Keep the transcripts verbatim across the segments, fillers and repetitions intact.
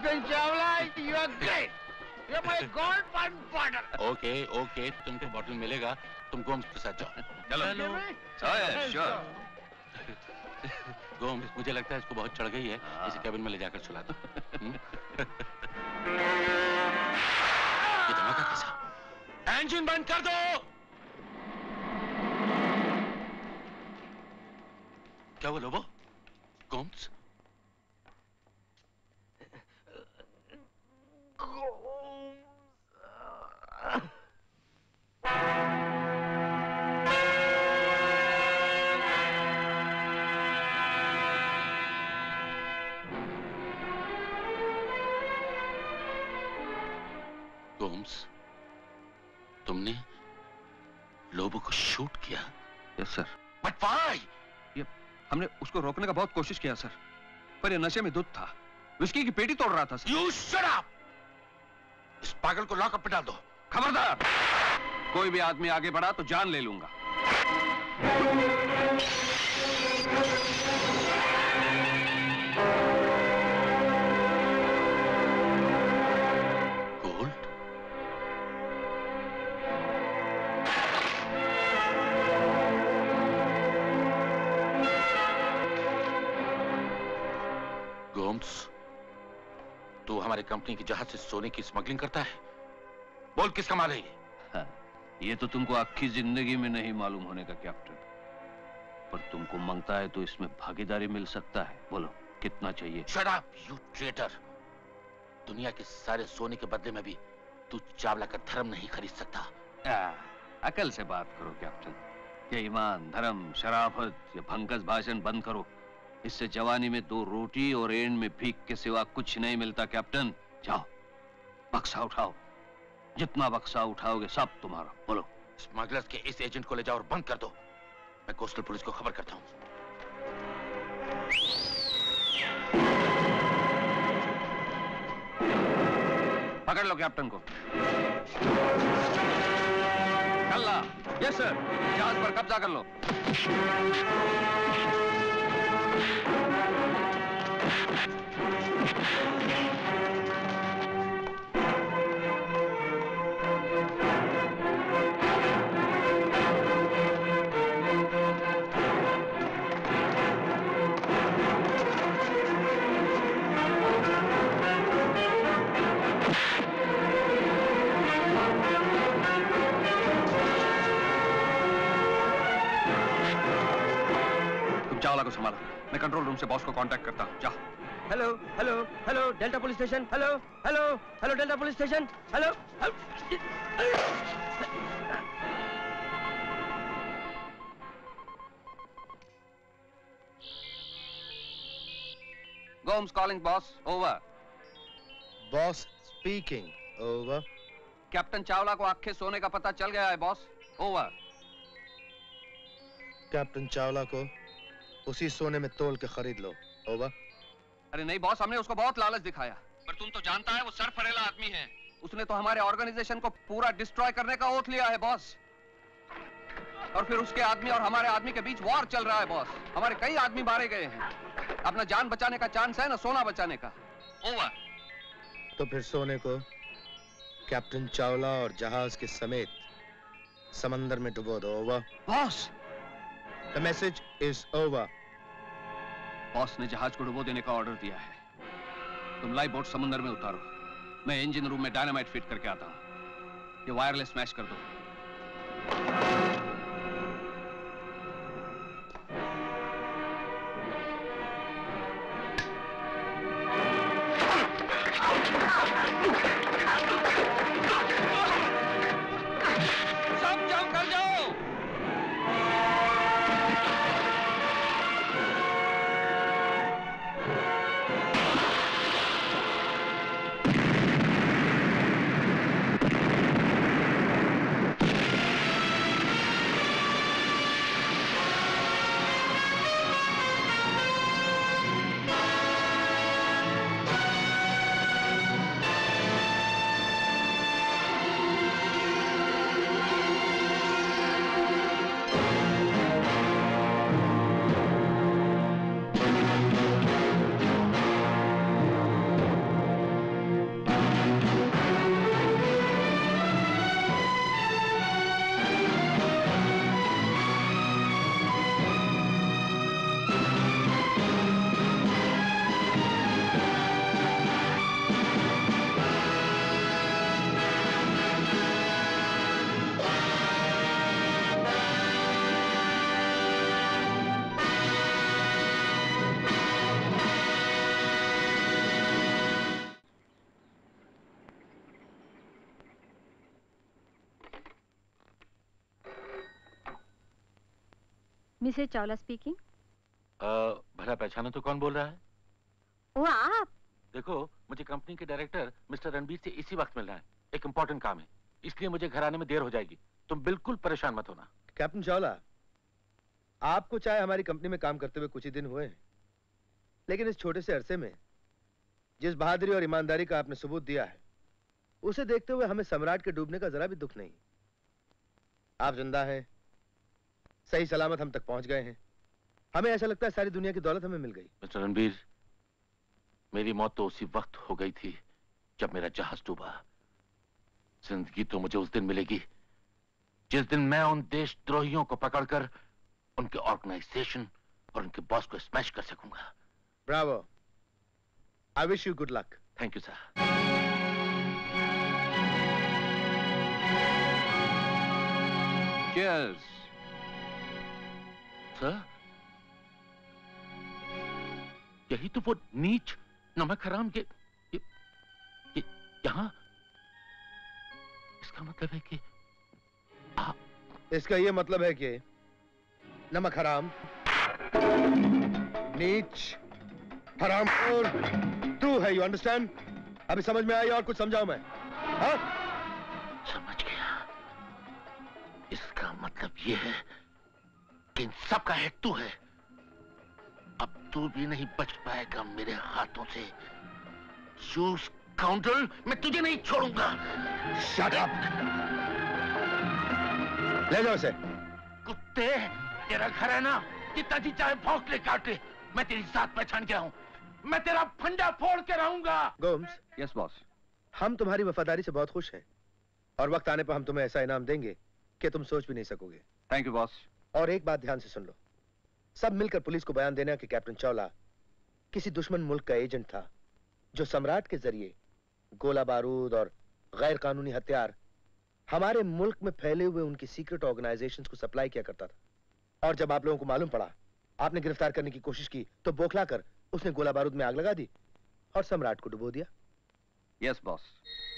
Captain Chawla, you are great. You are my Goldmine partner. Okay okay, तुमको bottle मिलेगा, तुम गोम्स के साथ जाओ। चलो। हाँ, श्योर। गोम्स, मुझे लगता है इसको बहुत चढ़ गई है, इसे कैबिन में ले जाकर सुला दो। ये धमाका कैसा? इंजन बंद कर दो। क्या बोलो वो? गोम्स? गोम्स, तुमने लोबो को शूट किया? Yes sir. But why? ये हमने उसको रोकने का बहुत कोशिश किया सर, पर ये नशे में धुत था, विस्की की पेटी तोड़ रहा था सर। You shut up! इस पागल को लॉकअप पे डाल दो। खबरदार, कोई भी आदमी आगे बढ़ा तो जान ले लूंगा। तू हमारी कंपनी की जहाज से सोने की स्मगलिंग करता है? बोल किसका माल है ये? हाँ, ये तो तुमको आखी जिंदगी में नहीं मालूम होने का कैप्टन, पर तुमको मांगता है तो इसमें भागीदारी मिल सकता है। बोलो कितना चाहिए? Shut up, you traitor! दुनिया के सारे सोने के बदले में भी तू चावला का धर्म नहीं खरीद सकता। आ, अकल से बात करो कैप्टन। ये ईमान, धर्म, शराफत, ये भंकस भाषण बंद करो। इससे जवानी में दो रोटी और एंड में भीख के सिवा कुछ नहीं मिलता कैप्टन। जाओ बक्सा उठाओ, जितना बक्सा उठाओगे सब तुम्हारा। बोलो। स्मगलर्स के इस एजेंट को ले जाओ और बंद कर दो। मैं कोस्टल पुलिस को खबर करता हूँ। पकड़ लो कैप्टन को। कल्ला। Yes sir. जहाज पर कब्जा कर लो। चावला को संभालो, मैं कंट्रोल रूम से बॉस को कांटेक्ट करता हूँ। जा। Hello hello hello Delta police station. Hello hello hello Delta police station. Hello. Gomes calling boss. Over. Boss speaking. Over. Captain Chawla को आखे सोने का पता चल गया है बॉस। ओवर। कैप्टन चावला को उसी सोने में तोल के खरीद लो। ओवर। अरे नहीं बॉस, हमने उसको बहुत लालच दिखाया, पर तुम तो जानता है वो सर फरेला आदमी है। उसने तो हमारे ऑर्गेनाइजेशन को पूरा डिस्ट्रॉय करने का ओथ लिया है बॉस। और फिर उसके आदमी और हमारे आदमी के बीच वॉर चल रहा है बॉस। हमारे कई आदमी मारे गए हैं। अपना जान बचाने का चांस है ना सोना बचाने का। ओवर। तो फिर सोने को कैप्टन चावला और जहाज के समेत समंदर में डुबो दो। Over. Boss. The message is over. Boss ने जहाज को डुबो देने का ऑर्डर दिया है। तुम लाइफ बोट समुद्र में उतारो, मैं इंजन रूम में डायनामाइट फिट करके आता हूँ। ये वायरलेस स्मैश कर दो। Mrs Chawla speaking. भला पहचानो तो कौन बोल रहा है? वो आप? देखो, मुझे कंपनी के डायरेक्टर मिस्टर रणबीर से इसी वक्त मिलना है। एक इम्पोर्टेंट काम है, इसलिए मुझे घर आने में देर हो जाएगी। तुम बिल्कुल परेशान मत होना। कैप्टन चावला, आपको चाहे हमारी कंपनी में काम करते हुए कुछ ही दिन हुए हैं, लेकिन इस छोटे से अरसे में जिस बहादुरी और ईमानदारी का आपने सबूत दिया है, उसे देखते हुए हमें सम्राट के डूबने का जरा भी दुख नहीं। आप जिंदा हैं, सही सलामत हम तक पहुंच गए हैं। हमें ऐसा लगता है सारी दुनिया की दौलत हमें मिल गई। मिस्टर रणबीर, मेरी मौत तो उसी वक्त हो गई थी जब मेरा जहाज डूबा। जिंदगी तो मुझे उस दिन मिलेगी जिस दिन मैं उन देशद्रोहियों को पकड़कर उनके ऑर्गेनाइजेशन और उनके बॉस को स्मैश कर सकूंगा। Bravo, I wish you good luck. Thank you sir. Cheers. Sir, यही तो वो नीच नमक हराम ये, ये, ये यहाँ। इसका मतलब है कि आ, इसका ये मतलब है कि नमक हराम, नीच, हरामखोर तू है। You understand? अभी समझ में आई और कुछ समझाऊं मैं? हाँ? समझ गया। इसका मतलब ये है कि इन सब का हेड तू है। अब तू भी नहीं बच पाएगा मेरे हाथों से। यू स्काउंड्रल, मैं तुझे नहीं छोड़ूंगा। Shut up! ले जाओ इसे। कुत्ते, तेरा घर है ना, जितना जी चाहे भौंक ले काट ले। मैं तेरी जात पहचान गया हूँ। मैं तेरा फंडा फोड़ के रहूंगा। गोम्स। Yes boss. हम तुम्हारी वफादारी से बहुत खुश हैं और वक्त आने पर हम तुम्हें ऐसा इनाम देंगे कि तुम सोच भी नहीं सकोगे। Thank you boss. और एक बात ध्यान से सुन लो, सब मिलकर पुलिस को बयान देना कि कैप्टन चावला किसी दुश्मन मुल्क का एजेंट था जो सम्राट के जरिए गोला बारूद और गैर कानूनी हथियार हमारे मुल्क में फैले हुए उनकी सीक्रेट ऑर्गेनाइजेशंस को सप्लाई किया करता था। और जब आप लोगों को मालूम पड़ा, आपने गिरफ्तार करने की कोशिश की तो बौखला कर उसने गोला बारूद में आग लगा दी और सम्राट को डुबो दिया। Yes boss.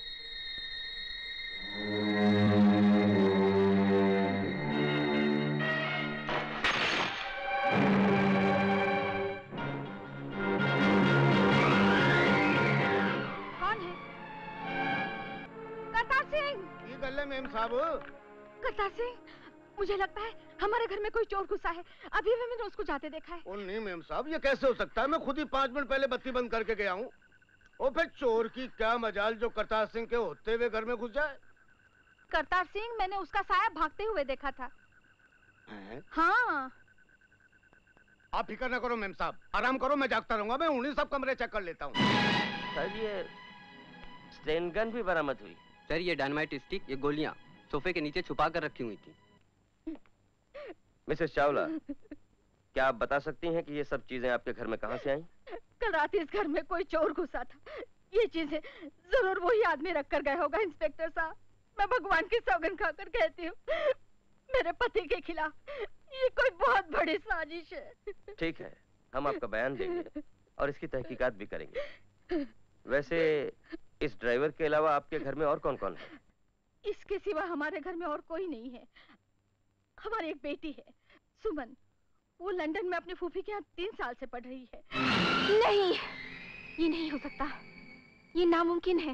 मेम साहब। करतार सिंह, मुझे लगता है हमारे घर में कोई चोर घुसा है। अभी भी मैंने उसको जाते देखा है। ओ नहीं मेम साहब, ये कैसे हो सकता है? मैं खुद ही पाँच मिनट पहले बत्ती बंद करके गया हूँ। और फिर चोर की क्या मजाल जो करतार सिंह के होते हुए घर में घुस जाए। करतार सिंह, मैंने उसका साया भागते हुए देखा था। है? हाँ। आप फिक्र न करो मेम साहब, आराम करो, मैं जागता रहूंगा। मैं उन्हीं सब कमरे चेक कर लेता हूँ। सर ये स्टेन गन भी बरामद हुई। सर ये डायनामाइट स्टिक, ये गोलियां सोफे के नीचे छुपा कर रखी हुई थी। मिसेस चावला, क्या आप बता सकती हैं कि ये सब चीजें आपके घर में कहां से आई? कल रात इस घर में कोई चोर घुसा था। ये चीजें जरूर वही आदमी रख कर गया होगा। इंस्पेक्टर साहब, मैं भगवान की सौगंध खाकर कहती हूँ, मेरे पति के खिलाफ ये कोई बहुत बड़ी साजिश है। ठीक है, हम आपका बयान देंगे और इसकी तहकीकात भी करेंगे। वैसे इस ड्राइवर के अलावा आपके घर में और कौन कौन है? इसके सिवा हमारे घर में और कोई नहीं है। हमारी एक बेटी है, सुमन। वो लंदन में अपनी फूफी के यहाँ तीन साल से पढ़ रही है। नहीं, ये नहीं हो सकता, ये नामुमकिन है।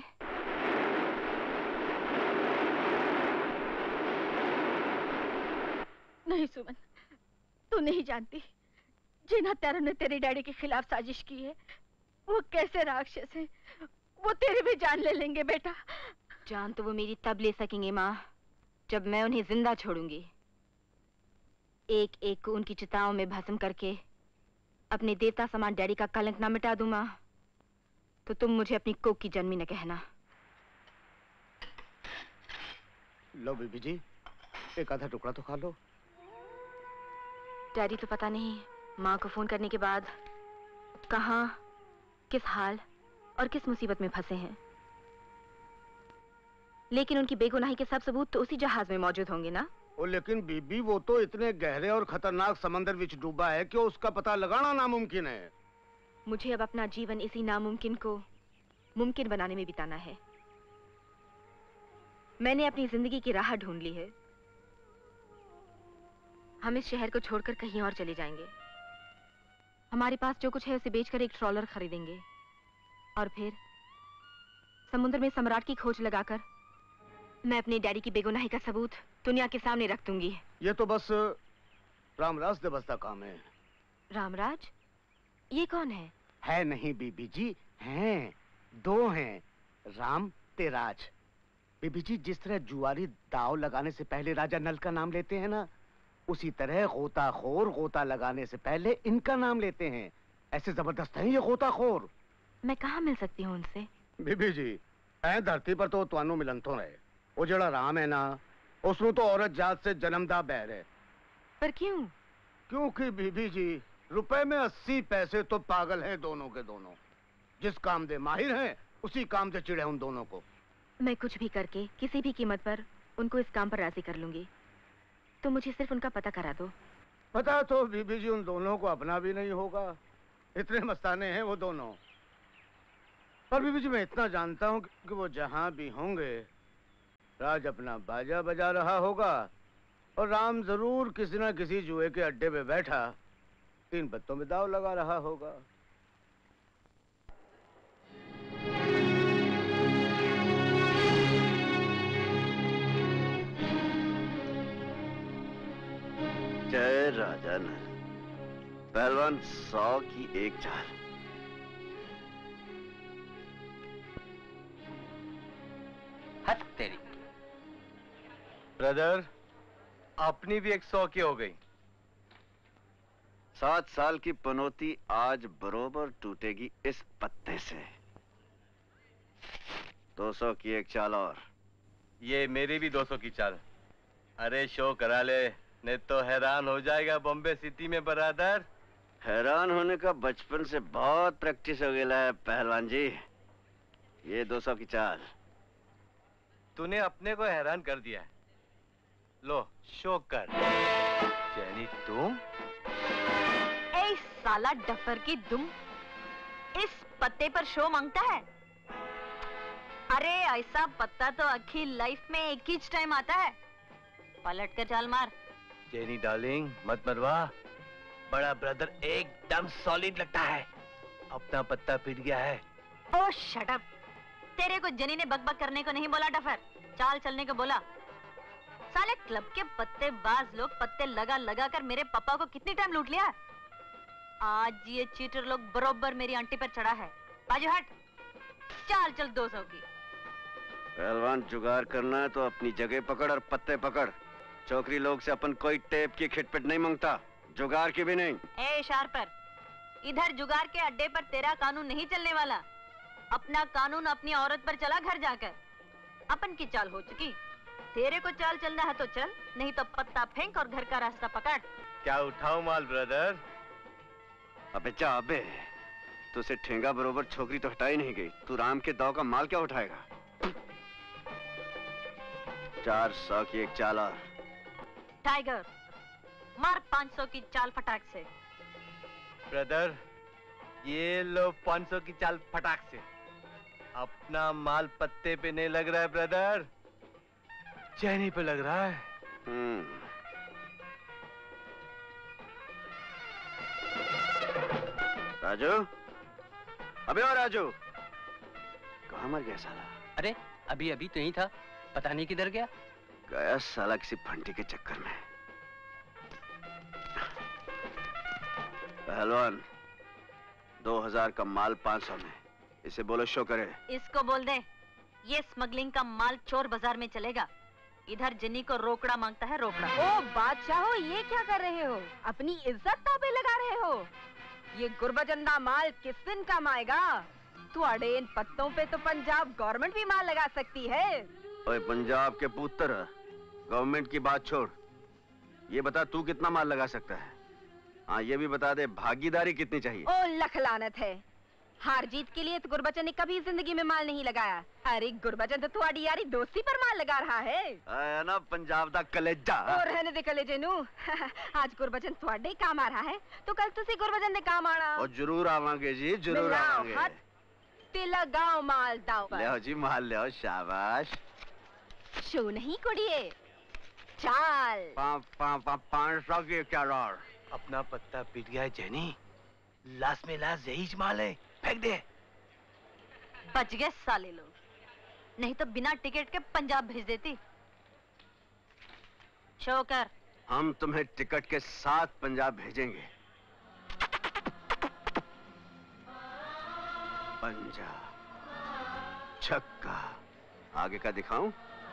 नहीं सुमन, तू नहीं जानती जिन हत्यारों ने तेरे डैडी के खिलाफ साजिश की है वो कैसे राक्षस हैं। वो तेरी भी जान ले लेंगे बेटा। जान तो वो मेरी तब ले सकेंगे माँ, जब मैं उन्हें जिंदा छोड़ूंगी। एक एक को उनकी चिताओं में भस्म करके अपने देवता समान डैडी का कलंक ना मिटा दूं माँ, तो तुम मुझे अपनी कोख की जन्मी न कहना। लो बीबी जी, एक आधा टुकड़ा तो खा लो। डैडी तो पता नहीं माँ को फोन करने के बाद कहाँ, किस हाल और किस मुसीबत में फंसे हैं। लेकिन उनकी बेगुनाही के सब सबूत तो उसी जहाज में मौजूद होंगे ना? ओ लेकिन बीबी, वो तो इतने गहरे और खतरनाक समंदर विच डूबा है कि उसका पता लगाना नामुमकिन है। मुझे अब अपना जीवन इसी नामुमकिन को मुमकिन बनाने में बिताना है। मैंने अपनी जिंदगी की राह ढूंढ ली है। हम इस शहर को छोड़कर कहीं और चले जाएंगे। हमारे पास जो कुछ है उसे बेचकर एक ट्रॉलर खरीदेंगे और फिर समुद्र में सम्राट की खोज लगाकर मैं अपने डैडी की बेगुनाही का सबूत दुनिया के सामने रख दूंगी। ये तो बस रामराज दे बस का काम है। रामराज? ये कौन है? है नहीं बीबी जी, हैं दो हैं, राम तेराज। बीबी जी, जिस तरह जुआरी दाव लगाने से पहले राजा नल का नाम लेते हैं ना, उसी तरह गोताखोर गोता लगाने से पहले इनका नाम लेते हैं। ऐसे जबरदस्त हैं ये गोताखोर। मैं कहाँ मिल सकती हूँ उनसे? बीबी जी, ऐ धरती पर तो तुहानू मिलन तो रहे। वो जड़ा राम है ना, उसनु तो औरत जात से जन्मदा बैर है। पर क्यों? क्योंकि बीबी जी, रुपए में अस्सी पैसे तो पागल हैं दोनों के दोनों। जिस काम दे माहिर हैं, उसी काम से चिड़े उन दोनों को। मैं कुछ भी करके किसी भी कीमत पर उनको इस काम पर राजी कर लूंगी। तो मुझे सिर्फ उनका पता करा दो। पता तो बीबी जी उन दोनों को अपना भी नहीं होगा, इतने मस्ताने हैं वो दोनों। पर बीबी जी, मैं इतना जानता हूँ कि वो जहाँ भी होंगे, राज अपना बाजा बजा रहा होगा और राम जरूर किसी ना किसी जुए के अड्डे पे बैठा तीन पत्तों में दाव लगा रहा होगा। जय राजा नल। पहलवान सौ की एक चाल। हद तेरी। ब्रदर, अपनी भी एक सौ की हो गई। सात साल की पनौती आज बरोबर टूटेगी इस पत्ते से। दो सौ की एक चाल और। ये मेरी भी दो सौ की चाल। अरे शो करा ले, नहीं तो हैरान हो जाएगा बॉम्बे सिटी में बरादर। हैरान होने का बचपन से बहुत प्रैक्टिस हो गया है पहलवान जी। ये दो सौ की चाल। तूने अपने को हैरान कर दिया है। लो शो कर। जैनी तुम? ए साला डफर की दुम, इस पत्ते पर शो मांगता है? अरे ऐसा पत्ता तो आखी लाइफ में एक ही टाइम आता है। पलट कर चाल मार। जेनी डार्लिंग, मत मरवा। बड़ा ब्रदर एकदम सॉलिड लगता है। अपना पत्ता पिट गया है। Oh shut up. तेरे को जेनी ने बकबक करने को नहीं बोला डफर, चाल चलने को बोला। साले क्लब के पत्ते बाज लोग पत्ते लगा लगा कर मेरे पापा को कितनी टाइम लूट लिया। आज ये चीटर लोग बरोबर मेरी आंटी पर चढ़ा है। बाजू हट, चाल चल दो सौ की। पहलवान, जुगाड़ करना है तो अपनी जगह पकड़ और पत्ते पकड़। चौकरी लोग से अपन कोई टेप की खिटपिट नहीं मांगता, जुगाड़ की भी नहीं। ए शार्पर, इधर जुगाड़ के अड्डे पर तेरा कानून नहीं चलने वाला। अपना कानून अपनी औरत पर चला घर जाकर। अपन की चाल हो चुकी। तेरे को चाल चलना है तो चल, नहीं तो पत्ता फेंक और घर का रास्ता पकड़। क्या उठाऊं माल ब्रदर? अबे जा अबे, तुझसे ठेंगा बरोबर छोकरी तो हटाई नहीं गई, तू राम के दाव का माल क्या उठाएगा? चार सौ की एक चाल और। टाइगर, मार पाँच सौ की चाल फटाक से। ब्रदर, ये लो पाँच सौ की चाल फटाक से। अपना माल पत्ते पे नहीं लग रहा है ब्रदर, चैनी पे लग रहा है। हम्म। राजू, अबे ओ राजू, कहाँ मर गया साला? अरे अभी अभी तो नहीं था, पता नहीं किधर गया। गया साला किसी फंटी के चक्कर में। पहलवान, दो हजार का माल पाँच सौ में, इसे बोलो शो करे। इसको बोल दे, ये स्मगलिंग का माल चोर बाजार में चलेगा। इधर जिन्नी को रोकड़ा मांगता है, रोकड़ा। ओ बादशाहो, ये क्या कर रहे हो? अपनी इज्जत ताबे लगा रहे हो? ये गुरबचंदा माल किस दिन काम आएगा? तुम्हारे इन पत्तों पे तो पंजाब गवर्नमेंट भी माल लगा सकती है। ओए पंजाब के पुत्र, गवर्नमेंट की बात छोड़, ये बता तू कितना माल लगा सकता है? हाँ ये भी बता दे, भागीदारी कितनी चाहिए? ओ लखलानत है, हार जीत के लिए तो गुरबचन ने कभी जिंदगी में माल नहीं लगाया। अरे गुरबचन तो तुम्हारी यारी दोस्ती पर माल लगा रहा है। आया ना पंजाब दा कलेजा। और रहने दे कलेजे नू। आज गुरबचन तुम्हारे काम आ रहा है, तो कल तुसी गुरबचन ने काम आना। और जरूर आवांगे जी, जरूर आवांगे। ते लगाओ माल दाव पर। ले जी माल ले, शाबाश। शो नहीं कुड़िए, चाल। पाँच पाँच पाँच पाँच सौ की क्या और? अपना पत्ता पिट गया जैनी, लाश में लाश यही माल है, फेंक दे। बच गए साले लोग, नहीं तो बिना टिकट के पंजाब भेज देती। शो कर। हम तुम्हें टिकट के साथ पंजाब भेजेंगे। पंजाब, छक्का, आगे का दिखाऊं?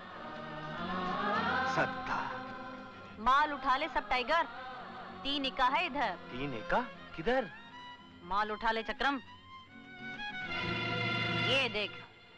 सत्ता। माल उठा ले सब टाइगर, तीन इक्का है इधर। तीन इक्का किधर? माल उठा ले चक्रम, ये देख।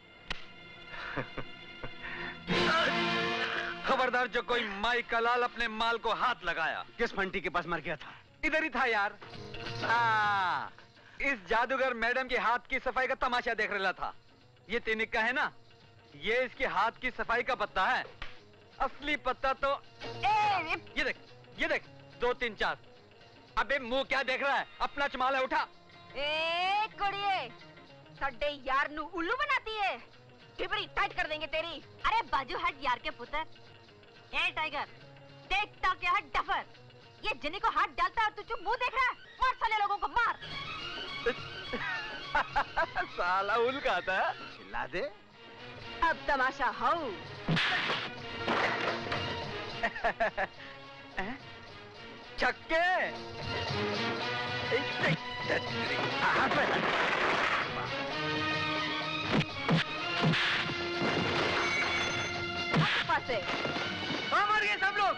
खबरदार जो कोई माई का लाल अपने माल को हाथ लगाया। किस फंटी के पास मर गया था? इधर ही था यार। आ, इस जादूगर मैडम के हाथ की सफाई का तमाशा देख रहा था। ये तीन का है ना, ये इसके हाथ की सफाई का पत्ता है। असली पत्ता तो ए, ये देख, ये देख, दो तीन चार। अबे मुंह क्या देख रहा है, अपना चमाल है, उठा। ए कुड़िए, सड्डे यार नू उल्लू बनाती है, टिपरी टाइट कर देंगे तेरी। अरे बाजू हट यार के पुत्र। ए टाइगर, देखता क्या है डफर, ये जनी को हाथ डालता है और तू चुप मुंह देख रहा है। मार साले लोगों को मार। साला उल खाता है। चिल्ला दे। अब तमाशा हो। छक्के। से मर गए सब लोग।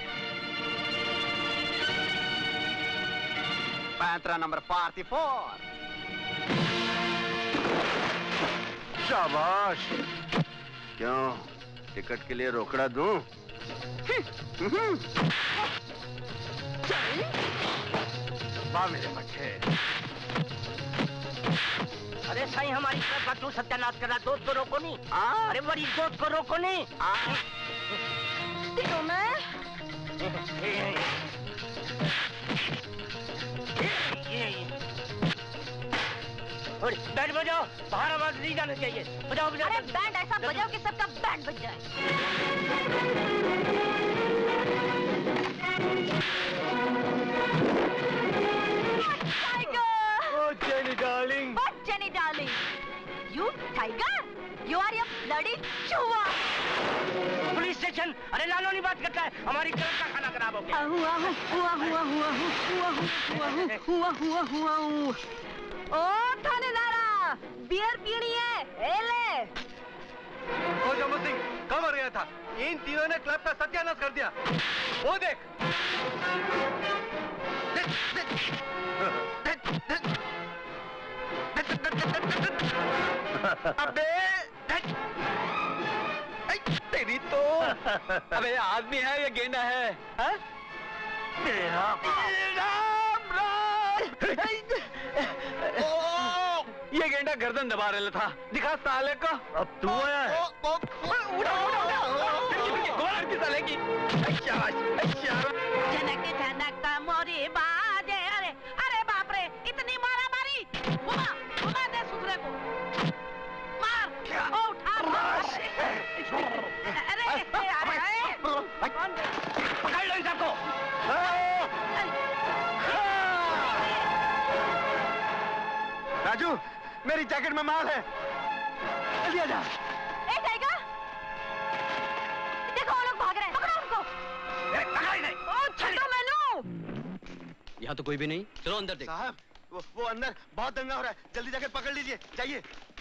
पैंतरा नंबर फोर्टी फोर। शाबाश। क्यों, टिकट के लिए रोकड़ा दूं? वाह मेरे मच्छे। अरे साईं, हमारी तरफ का क्यों सत्यानाश कर रहा? दोस्त को रोको नहीं। अरे बड़ी दोस्त को रोको नहीं। दिनों में बैंड बजाओ, बाहर आवाज नहीं जानी चाहिए। बजाओ बजाओ। अरे बैंड ऐसा बजाओ कि सबका बैंड बज जाए। Oh, Jenny darling. What Jenny darling? You tiger? You are a bloody chuha. Police station. अरे लालो नहीं बात करता है, हमारी तरफ का खाना खराब हो गया। हुआ हुआ हुआ हुआ हुआ हुआ हुआ हुआ हुआ हुआ। ओ थानेदारा, बियर पीनी है, ए ले। ओ जम्मू सिंह, कब मर गया था? इन तीनों ने क्लब का सत्यानाश कर दिया। वो देख। अबे तेरी तो। अबे आदमी है या गेंडा है? हा? तेरा राम राम। ये गेंडा गर्दन दबा रहा था, दिखा साले को। अब तू आया है। उठा उठा उठा गोलर की साले की। जनक जनक का मोरी बाजे। अरे अरे बाप रे, इतनी मारा मारी। घुमा घुमा दे सुथरे को, मार। ओ उठा मार। अरे अरे पकड़ लो इन सबको। राजू, मेरी जैकेट में माल है, जल्दी आ जा। ए टाइगर, देखो वो लोग भाग रहे हैं, पकड़ो उनको। पकड़ा ही नहीं। ओ छोड़ो मैनू। यहाँ तो कोई भी नहीं, चलो अंदर देख। साहब, वो, वो अंदर बहुत दंगा हो रहा है, जल्दी जाकर पकड़ लीजिए, जाइए।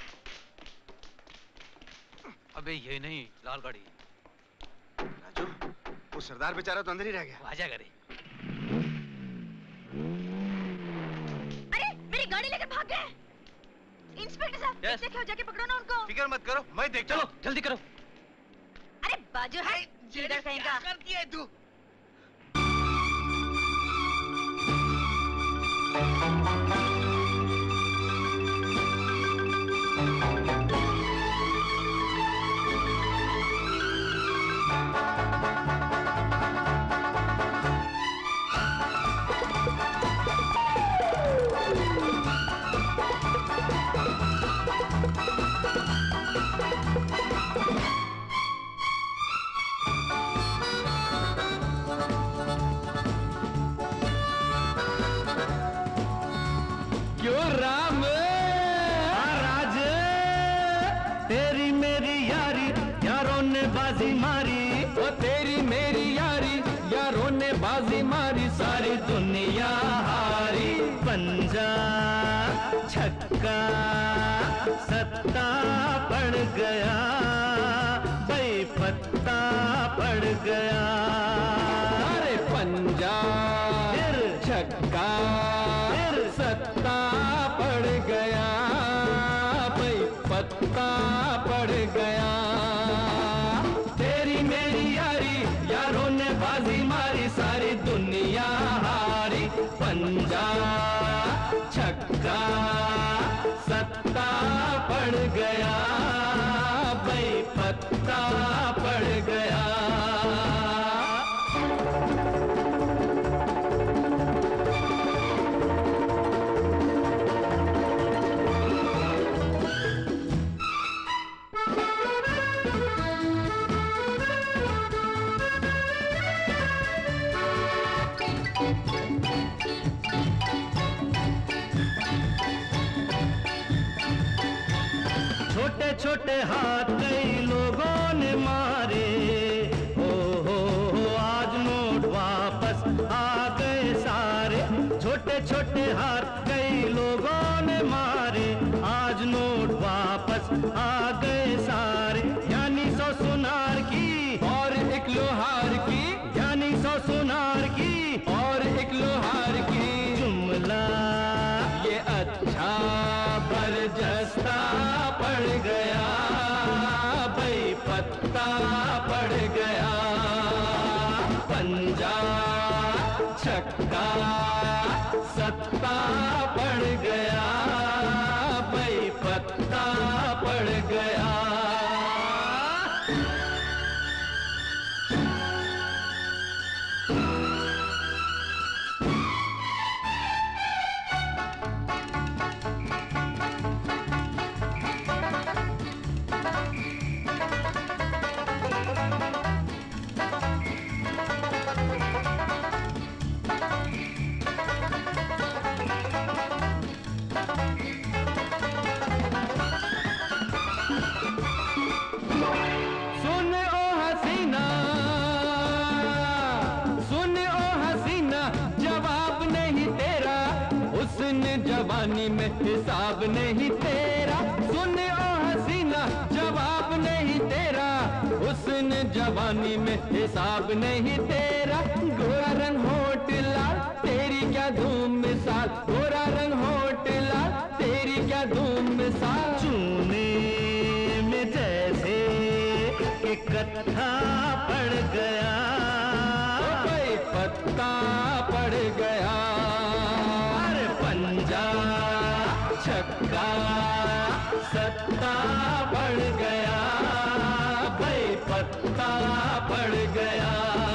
अबे ये नहीं, लाल गाड़ी। राजू, वो सरदार बेचारा तो अंदर ही रह गया। आजा करे। अरे मेरी गाड़ी लेकर भाग गए। इंस्पेक्टर साहब, देखते क्या, जाके पकड़ो ना उनको। फिक्र मत करो, मैं देख। चलो जल्दी करो। अरे बाजू है, इधर कहीं का। करती है तू। छोटे छोटे हाथ कई लोगों ने मारे, हो हो हो आज नोट वापस आ गए सारे। छोटे छोटे हाथ कई लोगों ने मारे, आज नोट वापस आ गए सारे। यानी सौ सुनार की और एक लोहार की, यानी सौ सुनार की और एक लोहार की। जुमला ये अच्छा बरजस्ता पड़ गया, भाई पत्ता पड़ गया। पंजा छक्का सत्ता पड़ गया, भाई पत्ता पड़ गया। जवानी में हिसाब नहीं तेरा, सुन ओ हसीना जवाब नहीं तेरा। हुस्न जवानी में हिसाब नहीं तेरा। गोरा रंग होठ लाल तेरी क्या धूम मिसाल, गोरा रंग होठ लाल तेरी क्या धूम मिसाल। चूने में जैसे कि कत्था पड़ गया, कोई पत्ता पड़ गया। छक्का सत्ता पड़ गया, भाई पत्ता पड़ गया।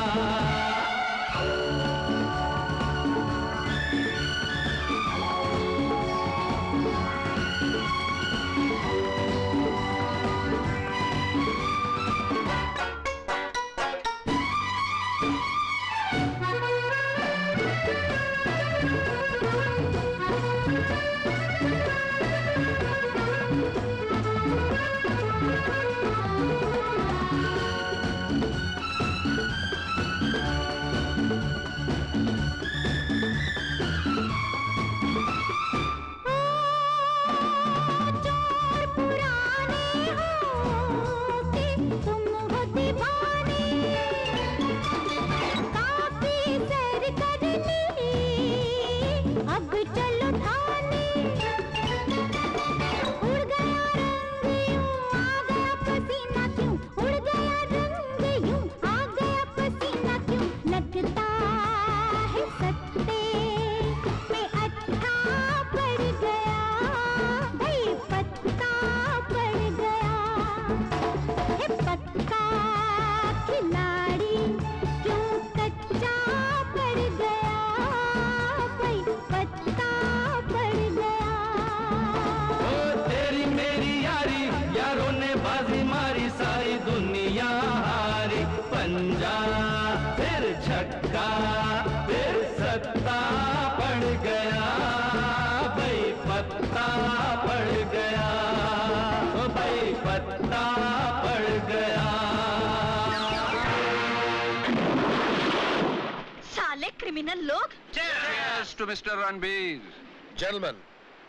क्रिमिनल लोग। Cheers to mister Ranbir. Gentleman,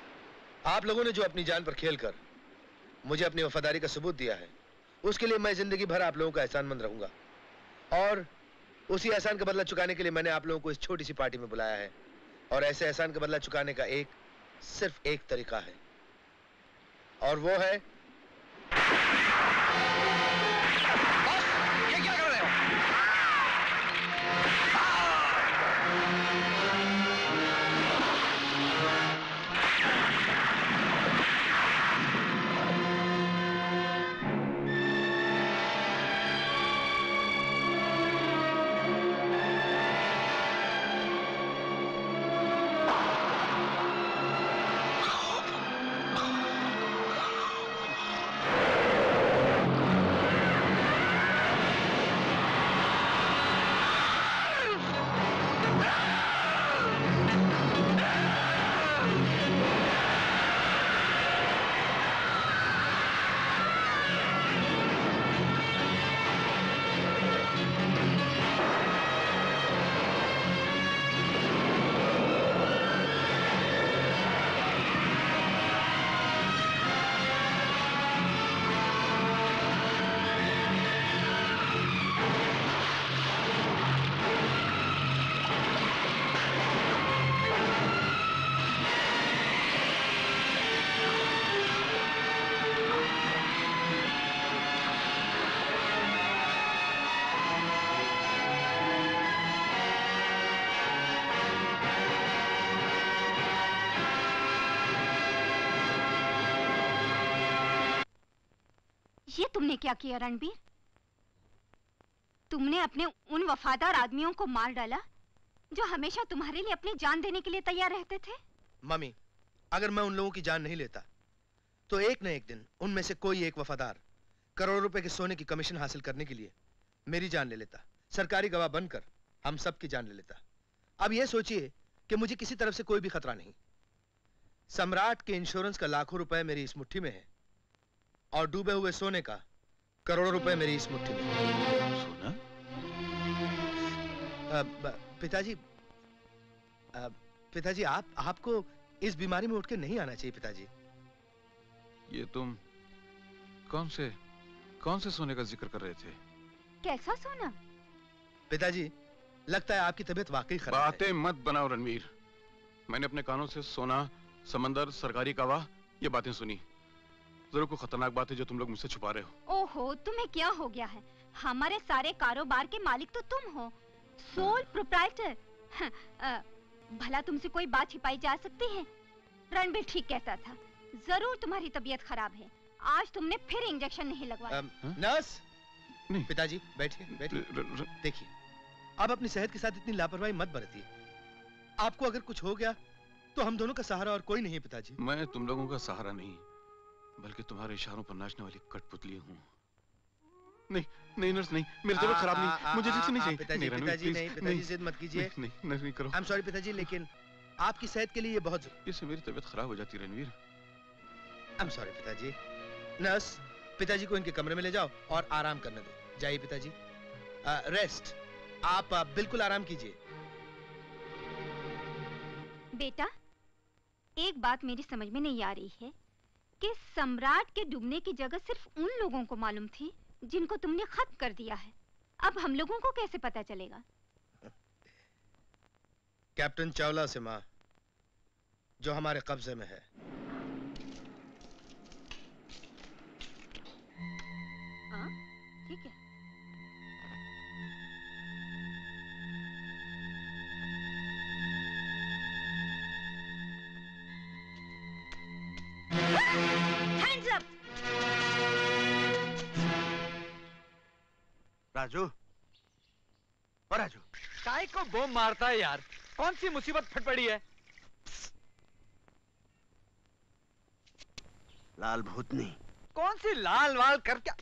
आप लोगों ने जो अपनी जान पर खेलकर मुझे अपनी वफादारी का सबूत दिया है, उसके लिए मैं जिंदगी भर आप लोगों का एहसानमंद रहूंगा। और उसी एहसान का बदला चुकाने के लिए मैंने आप लोगों को इस छोटी सी पार्टी में बुलाया है। और ऐसे एहसान का बदला चुकाने का एक सिर्फ एक तरीका है, और वो है ये क्या कर रहे हो? ये तुमने क्या किया रणबीर? तुमने अपने उन वफादार आदमियों को मार डाला जो हमेशा तुम्हारे लिए अपनी जान देने के लिए तैयार रहते थे। मम्मी, अगर मैं उन लोगों की जान नहीं लेता तो एक न एक दिन उनमें से कोई एक वफादार करोड़ों रुपए के सोने की कमीशन हासिल करने के लिए मेरी जान ले लेता, सरकारी गवाह बनकर हम सब की जान ले लेता। अब यह सोचिए कि मुझे किसी तरफ से कोई भी खतरा नहीं। सम्राट के इंश्योरेंस का लाखों रुपए मेरी इस मुट्ठी में है और डूबे हुए सोने का करोड़ों रुपए मेरी इस मुट्ठी में है। सोना? पिताजी, पिताजी आप आपको इस बीमारी में उठ के नहीं आना चाहिए पिताजी। ये तुम कौन से कौन से सोने का जिक्र कर रहे थे? कैसा सोना? पिताजी, लगता है आपकी तबीयत वाकई खराब है। बातें मत बनाओ रणवीर। मैंने अपने कानों से सोना, समंदर, सरकारी गवाह ये बातें सुनी। जरूर कोई खतरनाक बात है जो तुम लोग मुझसे छुपा रहे हो। ओहो, तुम्हें क्या हो गया है? हमारे सारे कारोबार के मालिक तो तुम हो, सोल प्रोप्राइटर। भला तुमसे कोई बात छिपाई जा सकती है? रणबीर ठीक कहता था, जरूर तुम्हारी तबीयत खराब है। आज तुमने फिर इंजेक्शन नहीं लगवाया। नर्स, नहीं। पिताजी बैठिए, बैठिए। देखिए, आप अपनी सेहत के साथ इतनी लापरवाही मत बरतिए। आपको अगर कुछ हो गया तो हम दोनों का सहारा और कोई नहीं है पिताजी। मैं तुम लोगों का सहारा नहीं, बल्कि तुम्हारे इशारों पर नाचने वाली कठपुतली हूँ। नहीं नहीं नर्स, नहीं, मेरी तबीयत खराब नहीं, मुझे इंजेक्शन नहीं चाहिए। पिताजी, पिताजी नहीं, पिताजी जिद मत कीजिए। नहीं नहीं नहीं करो। आई एम सॉरी पिताजी, लेकिन आपकी सेहत के लिए ये बहुत इससे मेरी तबीयत खराब हो जाती है Ranveer. I am sorry pitaji. Nurse, पिताजी को इनके कमरे में ले जाओ और आराम करने दो। जाइए पिताजी, रेस्ट। आप आ, बिल्कुल आराम कीजिए। बेटा, एक बात मेरी समझ में नहीं आ रही है कि सम्राट के डूबने की जगह सिर्फ उन लोगों को मालूम थी जिनको तुमने खत्म कर दिया है। अब हम लोगों को कैसे पता चलेगा? कैप्टन चावला से मां, जो हमारे कब्जे में है। हाँ, ठीक है। Hands up! राजू, और राजू, काय को बम मारता है यार? कौन सी मुसीबत फट पड़ी है? लाल भूतनी। कौन सी लाल वाल कर क्या?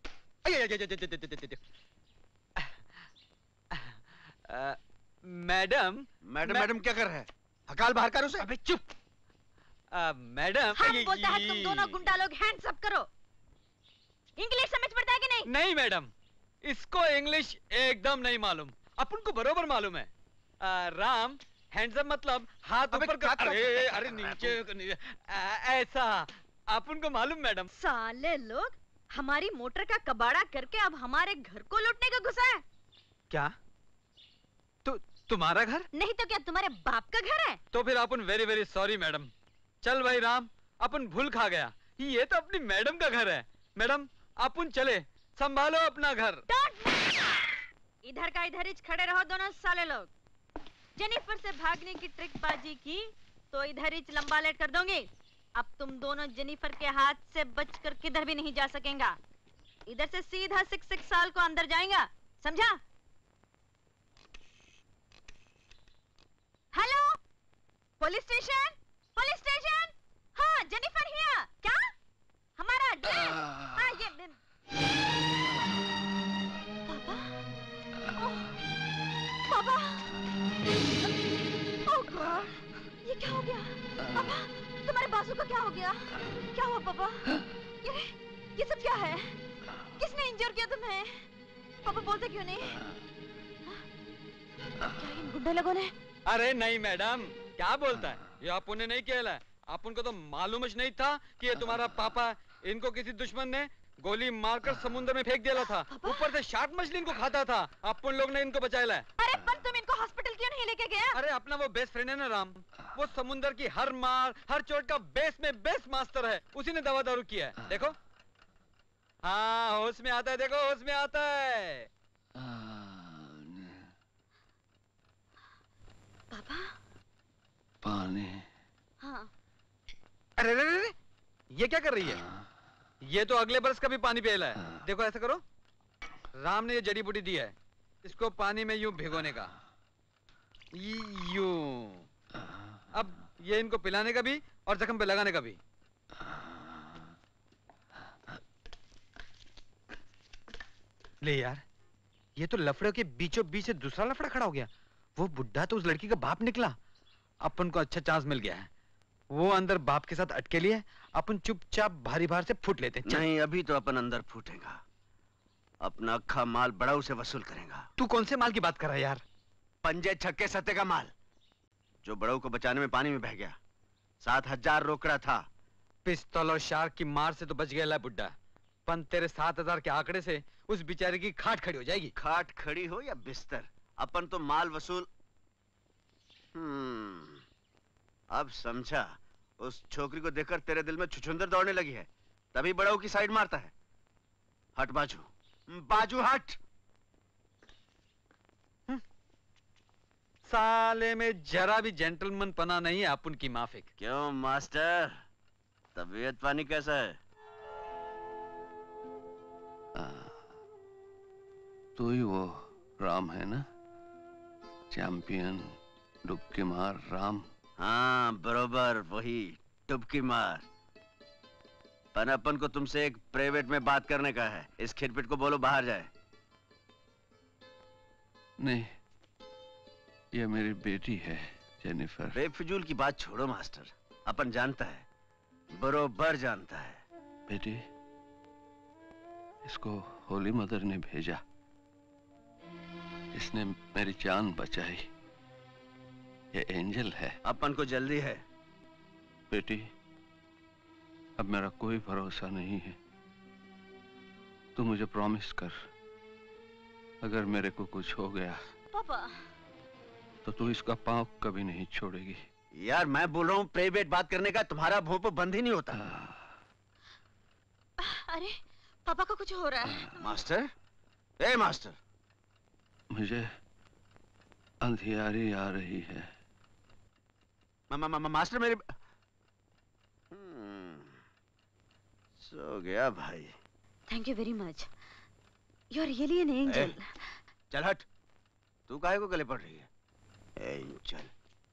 मैडम, मैडम मैडम क्या कर रहा है? हकाल बाहर कर उसे। अबे चुप। मैडम, हम बोलता है तुम दोनों गुंडा लोग हैंड्स अप करो। इंग्लिश समझ पड़ता है कि नहीं? नहीं मैडम, इसको इंग्लिश एकदम नहीं मालूम। अपन को बरोबर मालूम है। आ, राम, हैंड्स अप मतलब हाथ ऊपर कर। अरे अरे नीचे, ऐसा अपन को मालूम मैडम। साले लोग हमारी मोटर का कबाड़ा करके अब हमारे घर को लूटने का गुस्सा है। क्या? तु, तुम्हारा घर? नहीं तो क्या तुम्हारे बाप का घर है? तो फिर अपन वेरी वेरी सॉरी मैडम। चल भाई राम, अपन भूल खा गया। ये तो अपनी मैडम का घर है। मैडम, अपन चले, संभालो अपना घर। इधर का इधर ही खड़े रहो दोनों साले लोग। जेनिफर से भागने की ट्रिक बाजी की तो इधर ही लंबा लेट कर दूंगी। अब तुम दोनों जेनिफर के हाथ से बचकर किधर भी नहीं जा सकेंगा। इधर से सीधा सिक्स सिक्स साल को अंदर जाएगा, समझा? Hello, police station, police station. हाँ, जेनिफर हियर। क्या? हमारा एड्रेस? हाँ, ये पापा। ओह गॉड, ये क्या हो गया? पापा, तुम्हारे बाजू का क्या हो गया? क्या हुआ पापा? ये ये सब क्या है? किसने इंजर किया तुम्हें? पापा बोलते क्यों नहीं? क्या इन गुंडे लोगों ने? अरे नहीं मैडम, क्या बोलता है? ये अपन ने नहीं किया। अपन को तो मालूम ही नहीं था कि ये तुम्हारा पापा। इनको किसी दुश्मन ने गोली मारकर समुद्र में फेंक दिया था। ऊपर से शार्क मछली इनको खाता था। अपन लोग ने इनको बचाया है। अरे पर तुम इनको हॉस्पिटल क्यों नहीं लेके गया? अरे अपना वो बेस्ट फ्रेंड है ना राम, वो समुद्र की हर मार हर चोट का बेस में बेस्ट मास्टर है। उसी ने दवा दारू किया है। देखो, हाँ होश में आता है। देखो होश में आता है। पापा पानी। हाँ। अरे अरे अरे, ये क्या कर रही है? ये तो अगले बरस का भी पानी पिला है। देखो ऐसा करो, राम ने ये जड़ी बूटी दी है, इसको पानी में यूं भिगोने का, यूं। अब ये इनको पिलाने का भी और जख्म पे लगाने का भी। ले यार, ये तो लफड़े के बीचों बीच से दूसरा लफड़ा खड़ा हो गया। वो बुड्ढा तो उस लड़की का बाप निकला। अपन को अच्छा चांस मिल गया है। वो अंदर बाप के साथ अटके लिए, अपन चुपचाप भारी भार से फूट लेते हैं। नहीं, अभी तो अपन अंदर फूटेगा, अपना अक्खा माल बड़ाऊ से वसूल करेगा। तू कौन से माल की बात कर रहा है यार? पंजे छक्के सत्ते का माल, जो बड़ाऊ को बचाने में पानी में बह गया। सात हजार रोकड़ा था। पिस्तौल और शार्क की मार से तो बच गया बुड्ढा, पन तेरे सात हजार के आंकड़े से उस बेचारे की खाट खड़ी हो जाएगी। खाट खड़ी हो या बिस्तर, अपन तो माल वसूल। हम्म, अब समझा। उस छोकरी को देखकर तेरे दिल में छुछुंदर दौड़ने लगी है, तभी बड़ाऊ की साइड मारता है। हट बाजू, बाजू हट। साले में जरा भी जेंटलमैन पना नहीं है अपन की माफिक। क्यों मास्टर, तबीयत पानी कैसा है? तू ही वो राम है ना, चैंपियन डुबकी मार राम? हाँ बरोबर वही डुबकी मार। पर अपन को तुमसे एक प्राइवेट में बात करने का है। इस खिरपिट को बोलो बाहर जाए। नहीं, ये मेरी बेटी है जेनिफर। बेफिजूल की बात छोड़ो मास्टर, अपन जानता है, बरोबर जानता है। बेटी, इसको होली मदर ने भेजा, इसने मेरी जान बचाई। ये एंजल है। अपन को जल्दी है। बेटी, अब मेरा कोई भरोसा नहीं है। तू मुझे प्रॉमिस कर, अगर मेरे को कुछ हो गया पापा, तो तू इसका पांव कभी नहीं छोड़ेगी। यार मैं बोल रहा हूँ प्राइवेट बात करने का, तुम्हारा भोंपू बंद ही नहीं होता। अरे पापा को कुछ हो रहा है। मास्टर, ए मास्टर, मुझे अंधियारी आ रही है। मा, मा, मा, मास्टर मेरे हम्म, सो गया भाई। Thank you very much, you are really an angel. चल हट, तू काहे को गले पड़ रही है? एंजल।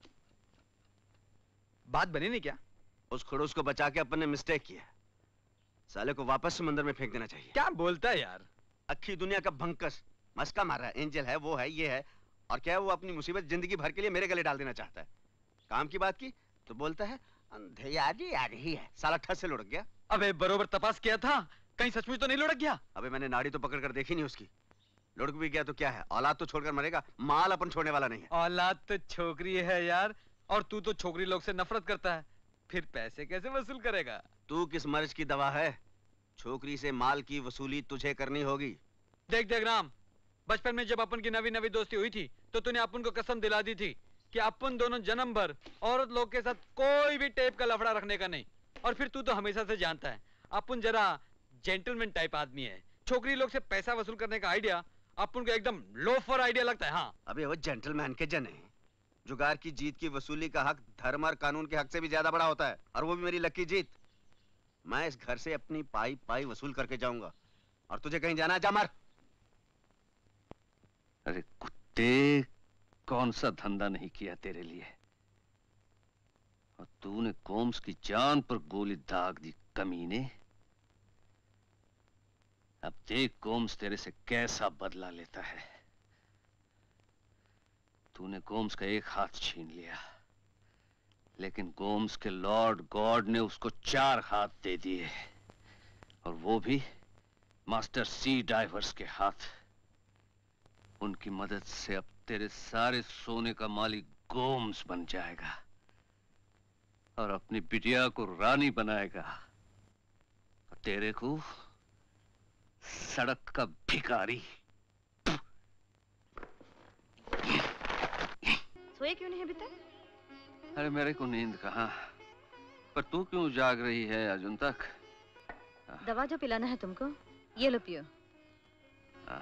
बात बनी नहीं क्या? उस खड़ूस को बचा के अपन ने मिस्टेक किया। साले को वापस समंदर में फेंक देना चाहिए। क्या बोलता है यार? अक्खी दुनिया का भंकस मस्का मार रहा है। एंजल है, वो है, ये है, और क्या है वो अपनी मुसीबत जिंदगी भर के लिए मेरे गले डाल देना चाहता है। काम की बात की तो बोलता है अंधेरी आ रही है। साला ठस से लुढ़क गया। अबे बरोबर तपास किया था, कहीं सचमुच तो नहीं लुढ़क गया? अबे मैंने नाड़ी तो पकड़ कर देखी नहीं उसकी। लुढ़क भी गया तो क्या है, औलाद तो छोड़कर मरेगा, माल अपन छोड़ने वाला नहीं है। औलाद तो छोकरी है यार, और तू तो छोकरी लोग से नफरत करता है, फिर पैसे कैसे वसूल करेगा? तू किस मर्ज की दवा है? छोकरी से माल की वसूली तुझे करनी होगी। देख देख राम, बचपन में जब अपन की नवी नवी दोस्ती हुई थी तो तूने अपन को कसम दिला दी थी कि अपन दोनों जन्म भर औरत लोग के साथ कोई भी टाइप का लफड़ा रखने का नहीं। और फिर तू तो हमेशा से जानता है अपन जरा जेंटलमैन टाइप आदमी है। छोकरी लोग से पैसा वसूल करने का आइडिया अपन को एकदम लोफर आइडिया लगता है। हाँ अबे वो जेंटलमैन के जन है। जुगार की जीत की वसूली का हक धर्म और कानून के हक से भी ज्यादा बड़ा होता है, और वो भी मेरी लकी जीत। मैं इस घर से अपनी पाई पाई वसूल करके जाऊंगा, और तुझे कहीं जाना है जा मार। अरे कुत्ते, कौन सा धंधा नहीं किया तेरे लिए, और तूने गोम्स की जान पर गोली दाग दी कमीने। अब देख गोम्स तेरे से कैसा बदला लेता है। तूने गोम्स का एक हाथ छीन लिया, लेकिन गोम्स के लॉर्ड गॉड ने उसको चार हाथ दे दिए, और वो भी मास्टर सी डाइवर्स के हाथ। उनकी मदद से अब तेरे सारे सोने का मालिक गोम्स बन जाएगा, और अपनी बिटिया को रानी बनाएगा, और तेरे को सड़क का भिखारी। सोए क्यों नहीं अभी तक? अरे मेरे को नींद कहाँ, पर तू क्यों जाग रही है अजुन तक? दवा जो पिलाना है तुमको, ये लो पियो। आ,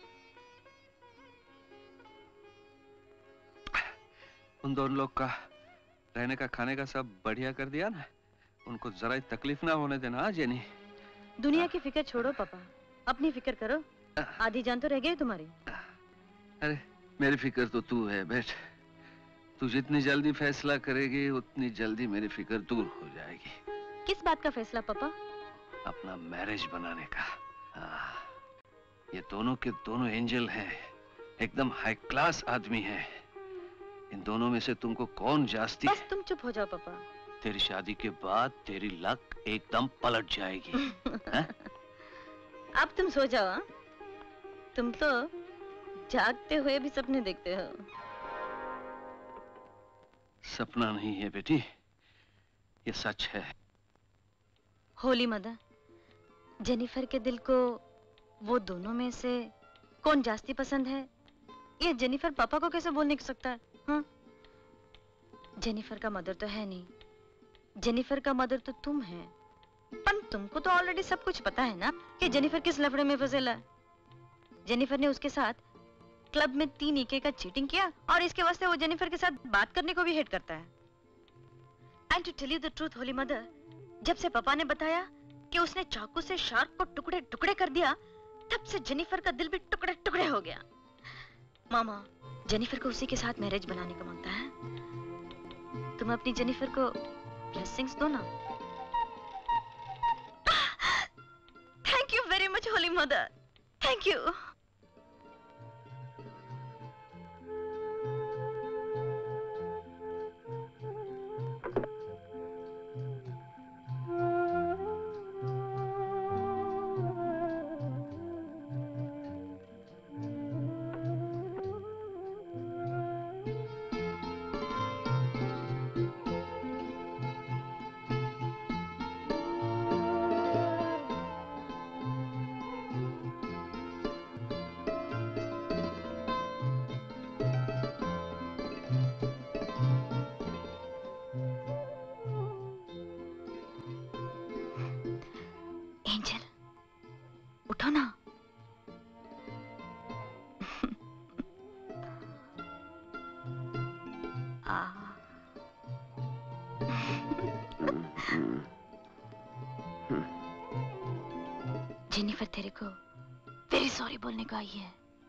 उन दोनों लोग का रहने का खाने का सब बढ़िया कर दिया ना? उनको जरा तकलीफ ना होने देना। हाँ जेनी, दुनिया की फिक्र छोड़ो पापा, अपनी फिक्र करो, आधी जान तो रह गई तुम्हारी। अरे मेरी फिक्र तो तू है बैठ। तू जितनी जल्दी फैसला करेगी उतनी जल्दी मेरी फिक्र दूर हो जाएगी। किस बात का फैसला पापा? अपना मैरिज बनाने का। आ, ये दोनों के दोनों एंजल हैं, एकदम हाई क्लास आदमी हैं। इन दोनों में से तुमको कौन जास्ती? बस तुम चुप हो जाओ पापा। तेरी शादी के बाद तेरी लक एकदम पलट जाएगी। अब तुम सो जाओ। हा? तुम तो जागते हुए भी सपने देखते हो। सपना नहीं है बेटी, ये सच है। होली मदर, जेनिफर के दिल को वो दोनों में से कौन जास्ती पसंद है, ये जेनिफर पापा को कैसे बोल नहीं सकता है? हाँ? जेनिफर का मदर तो है नहीं, जेनिफर का मदर तो तुम है। पर तुमको तो ऑलरेडी सब कुछ पता है ना कि जेनिफर किस लफड़े में फंसेला है। जेनिफर ने उसके साथ क्लब में तीन इके का चीटिंग किया और इसके वास्ते वो जेनिफर के साथ बात करने को भी हेट करता है। And to tell you the truth holy mother, जब से पापा ने बताया कि उसने चाकू से शार्क को टुकड़े टुकड़े कर दिया, तब से जेनिफर का दिल भी टुकड़े टुकड़े हो गया। मामा, जेनिफर को उसी के साथ मैरिज बनाने का मांगता है। तुम अपनी जेनिफर को ब्लेसिंग्स दो ना। Thank you very much holy mother, thank you. Jennifer तेरे को वेरी सॉरी बोलने को आई है।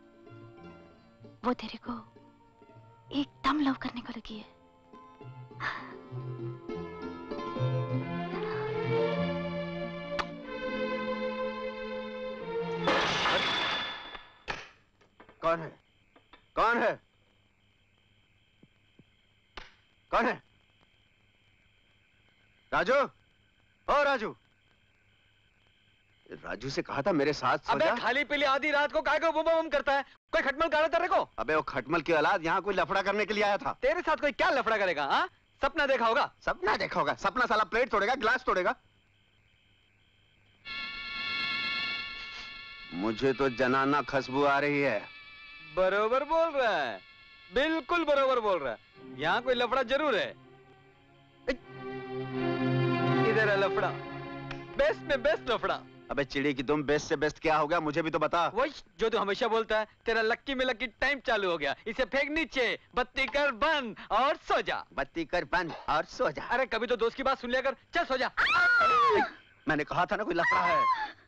वो तेरे को एकदम लव करने को लगी है। कौन है? कौन है? कौन है? राजू, ओ राजू। राजू से कहा था मेरे साथ सो अबे जा। खाली पीली आधी रात को काय को बुम बुम करता है? कोई खटमल गाड़ा तेरे को? अबे वो खटमल की औलाद यहाँ कोई लफड़ा करने के लिए आया था। तेरे साथ कोई क्या लफड़ा करेगा? हाँ? सपना देखा होगा? सपना देखा होगा? सपना साला प्लेट तोड़ेगा, गिलास तोड़ेगा। मुझे तो जनाना खुशबू आ रही है। बरोबर बोल रहा है, बिल्कुल बरोबर बोल रहा है। यहाँ कोई लफड़ा जरूर है। इधर है लफड़ा, बेस्ट में बेस्ट लफड़ा। अबे चिड़ी की दुम, बेस्ट से बेस्ट क्या हो गया मुझे भी तो बता। वही जो तू हमेशा बोलता है, तेरा लक्की में लक्की टाइम चालू हो गया। इसे फेंक नीचे, बत्ती कर बंद और सो जा। बत्ती कर बंद और सो जा। अरे कभी तो दोस्त की बात सुन लिया कर, चल सो जा। मैंने कहा था ना कोई लफड़ा है।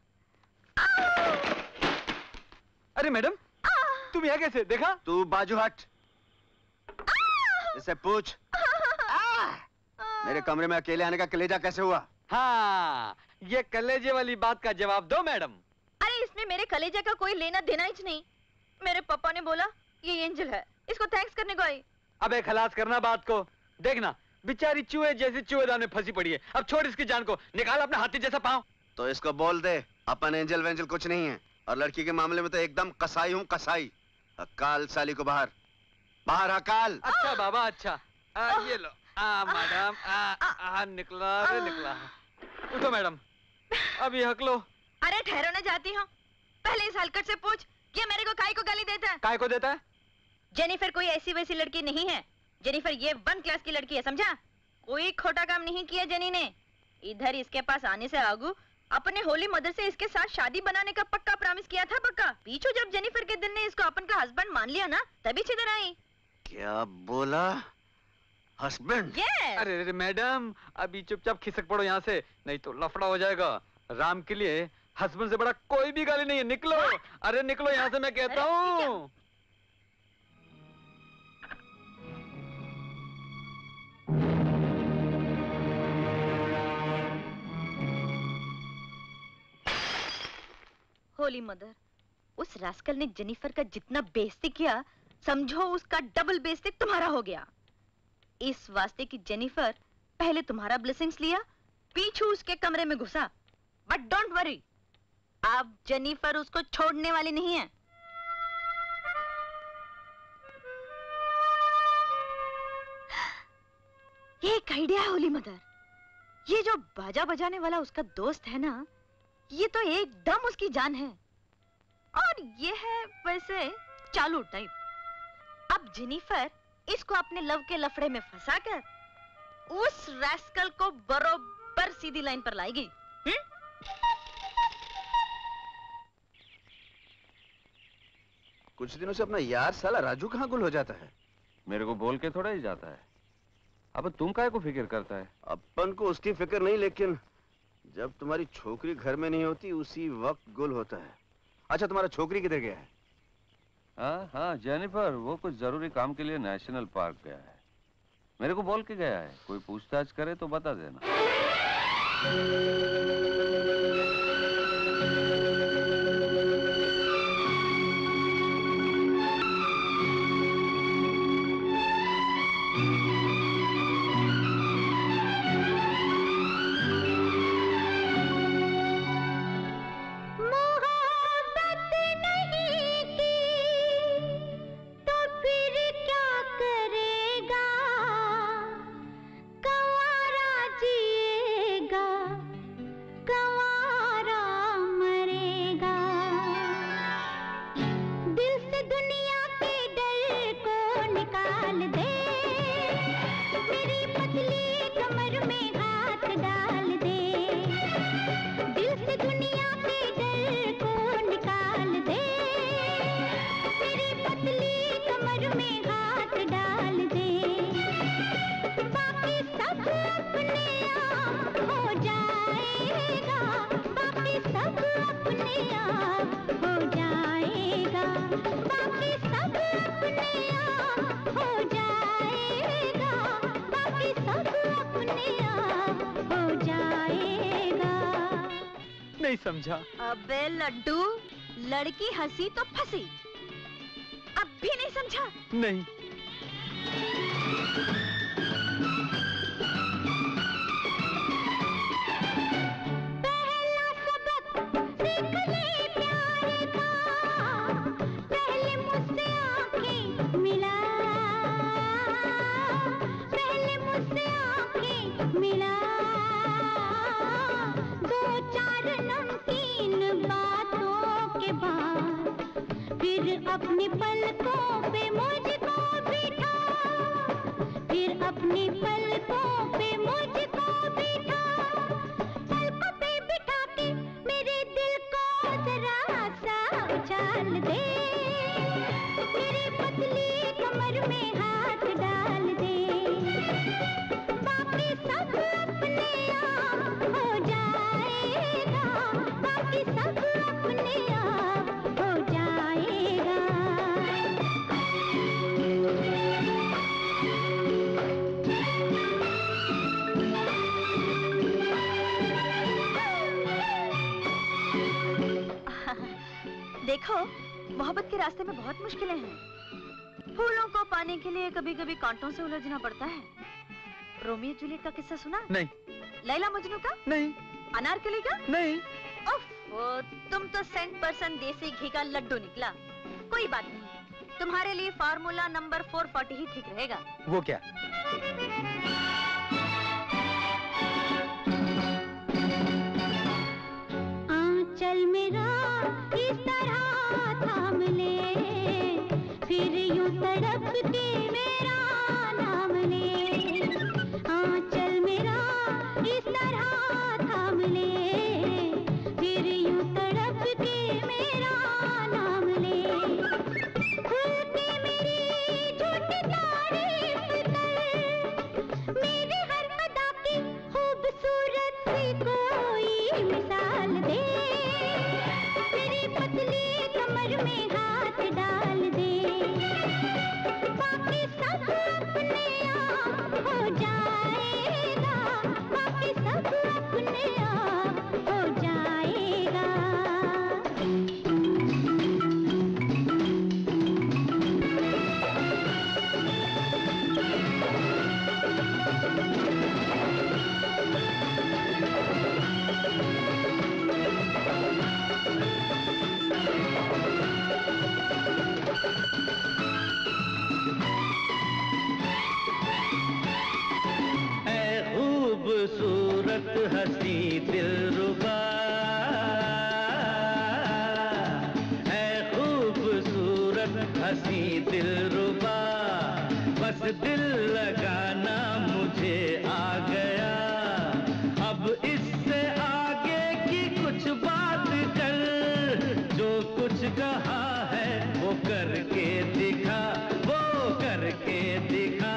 अरे मैडम, तुम यहाँ कैसे? देखा? तू बाजू हट, इसे पूछ मेरे कमरे में अकेले आने का कलेजा कैसे हुआ? हाँ, ये कलेजे वाली बात का जवाब दो मैडम। अरे इसमें मेरे कलेजे का कोई लेना देना ही नहीं। मेरे पापा ने बोला ये एंजल है, इसको थैंक्स करने को आई। अबे खलास करना बात को। देखना बेचारी चूहे जैसी चूहेदान में फंसी पड़ी है। अब छोड़ इसकी जान को, निकाल अपना हाथी जैसा पाँव। तो इसको बोल दे अपन एंजल वेंजल कुछ नहीं है, और लड़की के मामले में तो एकदम कसाई हूँ कसाई। अकाल साली को बाहर, बाहर अकाल। अच्छा बाबा अच्छा। आ, ये लो। आ मैडम, आ, आ निकला रे निकला। उठो मैडम, अब ये हक लो। अरे ठहरो ना, जाती हूँ। पहले इस हलकट से पूछ, ये मेरे को काय को गाली देता है? काय को देता है? जेनिफर कोई ऐसी वैसी लड़की नहीं है। जेनिफर ये वन क्लास की लड़की है, समझा? कोई खोटा काम नहीं किया जेनी ने। इधर इसके पास आने से आगू अपने होली मदर से इसके साथ शादी बनाने का पक्का प्रॉमिस किया था। पक्का पीछू जब जेनिफर के दिल ने इसको अपन का हस्बैंड मान लिया ना, तभी छिदर आई। क्या बोला? हस्बैंड? yes. अरे मैडम, अभी चुपचाप खिसक पड़ो यहाँ से, नहीं तो लफड़ा हो जाएगा। राम के लिए हस्बैंड से बड़ा कोई भी गाली नहीं है। निकलो, अरे निकलो यहाँ से, मैं कहता हूँ। होली मदर, उस रास्कल ने जेनिफर का जितना बेइज्जती किया, समझो उसका डबल बेइज्जती तुम्हारा हो गया। इस वास्ते कि जेनिफर पहले तुम्हारा ब्लेसिंग्स लिया, पीछू उसके कमरे में घुसा। बट डोंट वरी, अब जेनिफर उसको छोड़ने वाली नहीं है। ये एक आइडिया है होली मदर। ये जो बाजा बजाने वाला उसका दोस्त है ना, ये तो एकदम उसकी जान है। और ये है वैसे चालू टाइप। अब जेनिफर इसको अपने लव के लफड़े में फंसाकर उस रैस्कल को बरोबर सीधी लाइन पर लाएगी। कुछ दिनों से अपना यार साला राजू कहाँ गुल हो जाता है? मेरे को बोल के थोड़ा ही जाता है। अब तुम काहे को फिक्र करता है? अपन को उसकी फिक्र नहीं, लेकिन जब तुम्हारी छोकरी घर में नहीं होती उसी वक्त गुल होता है। अच्छा, तुम्हारा छोकरी किधर गया है? हाँ हाँ, जेनिफर वो कुछ जरूरी काम के लिए नेशनल पार्क गया है। मेरे को बोल के गया है, कोई पूछताछ करे तो बता देना। नहीं समझा। अबे लड्डू, लड़की हंसी तो फंसी। अब भी नहीं समझा? नहीं। पहला सबक सीख ले प्यार का, पहले मुझसे आंखें मिला, पहले मुझसे आंखें मिला, दो चार नमकीन बातों के बाद फिर अपनी पलकों पे मुझको बिठा, फिर अपनी पलकों पे मुझको बिठा, पलकों पे बिठा के मेरे दिल को जरा सा उछाल दे, मेरी पतली कमर में हाथ डाल दे, बाकी सब अपने आप हो जाएगा, बाकी सब अपने आप हो जाएगा। देखो, मोहब्बत के रास्ते में बहुत मुश्किलें हैं। फूलों को पाने के लिए कभी कभी कांटों से उलझना पड़ता है। रोमियो जूलियट का किस्सा सुना? नहीं। लैला मजनू का? नहीं। अनारकली का? नहीं। ओफो, तुम तो सेंट परसेंट देसी घी का लड्डू निकला। कोई बात नहीं, तुम्हारे लिए फार्मूला नंबर चार सौ चालीस ही ठीक रहेगा। वो क्या? आंचल मेरा इस तरह थाम ले, फिर यूं तड़प के मेरा नाम ले, आंचल मेरा इस तरह थाम ले, फिर यूं तड़प के मेरा नाम ले, खुल के मेरी झूठी तारीफ कर, मेरे हर अदा की खूबसूरत सी कोई मिसाल दे, हंसी दिलरुबा, है खूबसूरत हंसी दिलरुबा, बस दिल लगाना मुझे आ गया। अब इससे आगे की कुछ बात कर, जो कुछ कहा है वो करके दिखा, वो करके दिखा।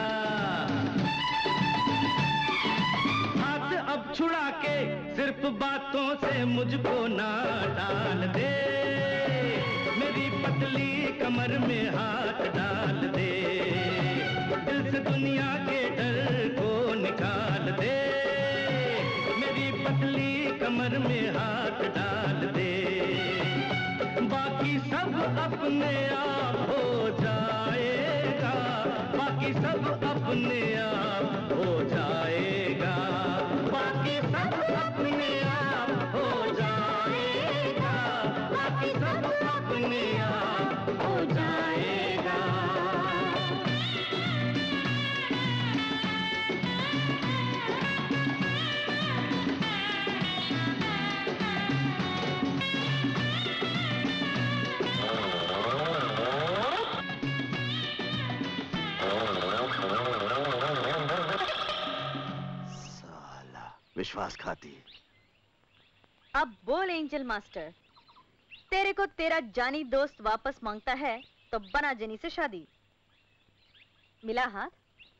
हाथ अब छुड़ा के सिर्फ बातों से मुझको ना डाल दे, मेरी पतली कमर में हाथ डाल दे, दिल से दुनिया के डर को निकाल दे, मेरी पतली कमर में हाथ डाल दे, बाकी सब अपने आप हो जाएगा, बाकी सब अपने आप हो जाएगा, बाकी सब अपने आप हो जाएगा, बाकी सब अपने आप हो जाएगा। विश्वासघाती। अब बोल एंजल मास्टर, तेरे को तेरा जानी दोस्त वापस मांगता है तो बना जेनी से शादी। मिला हाथ?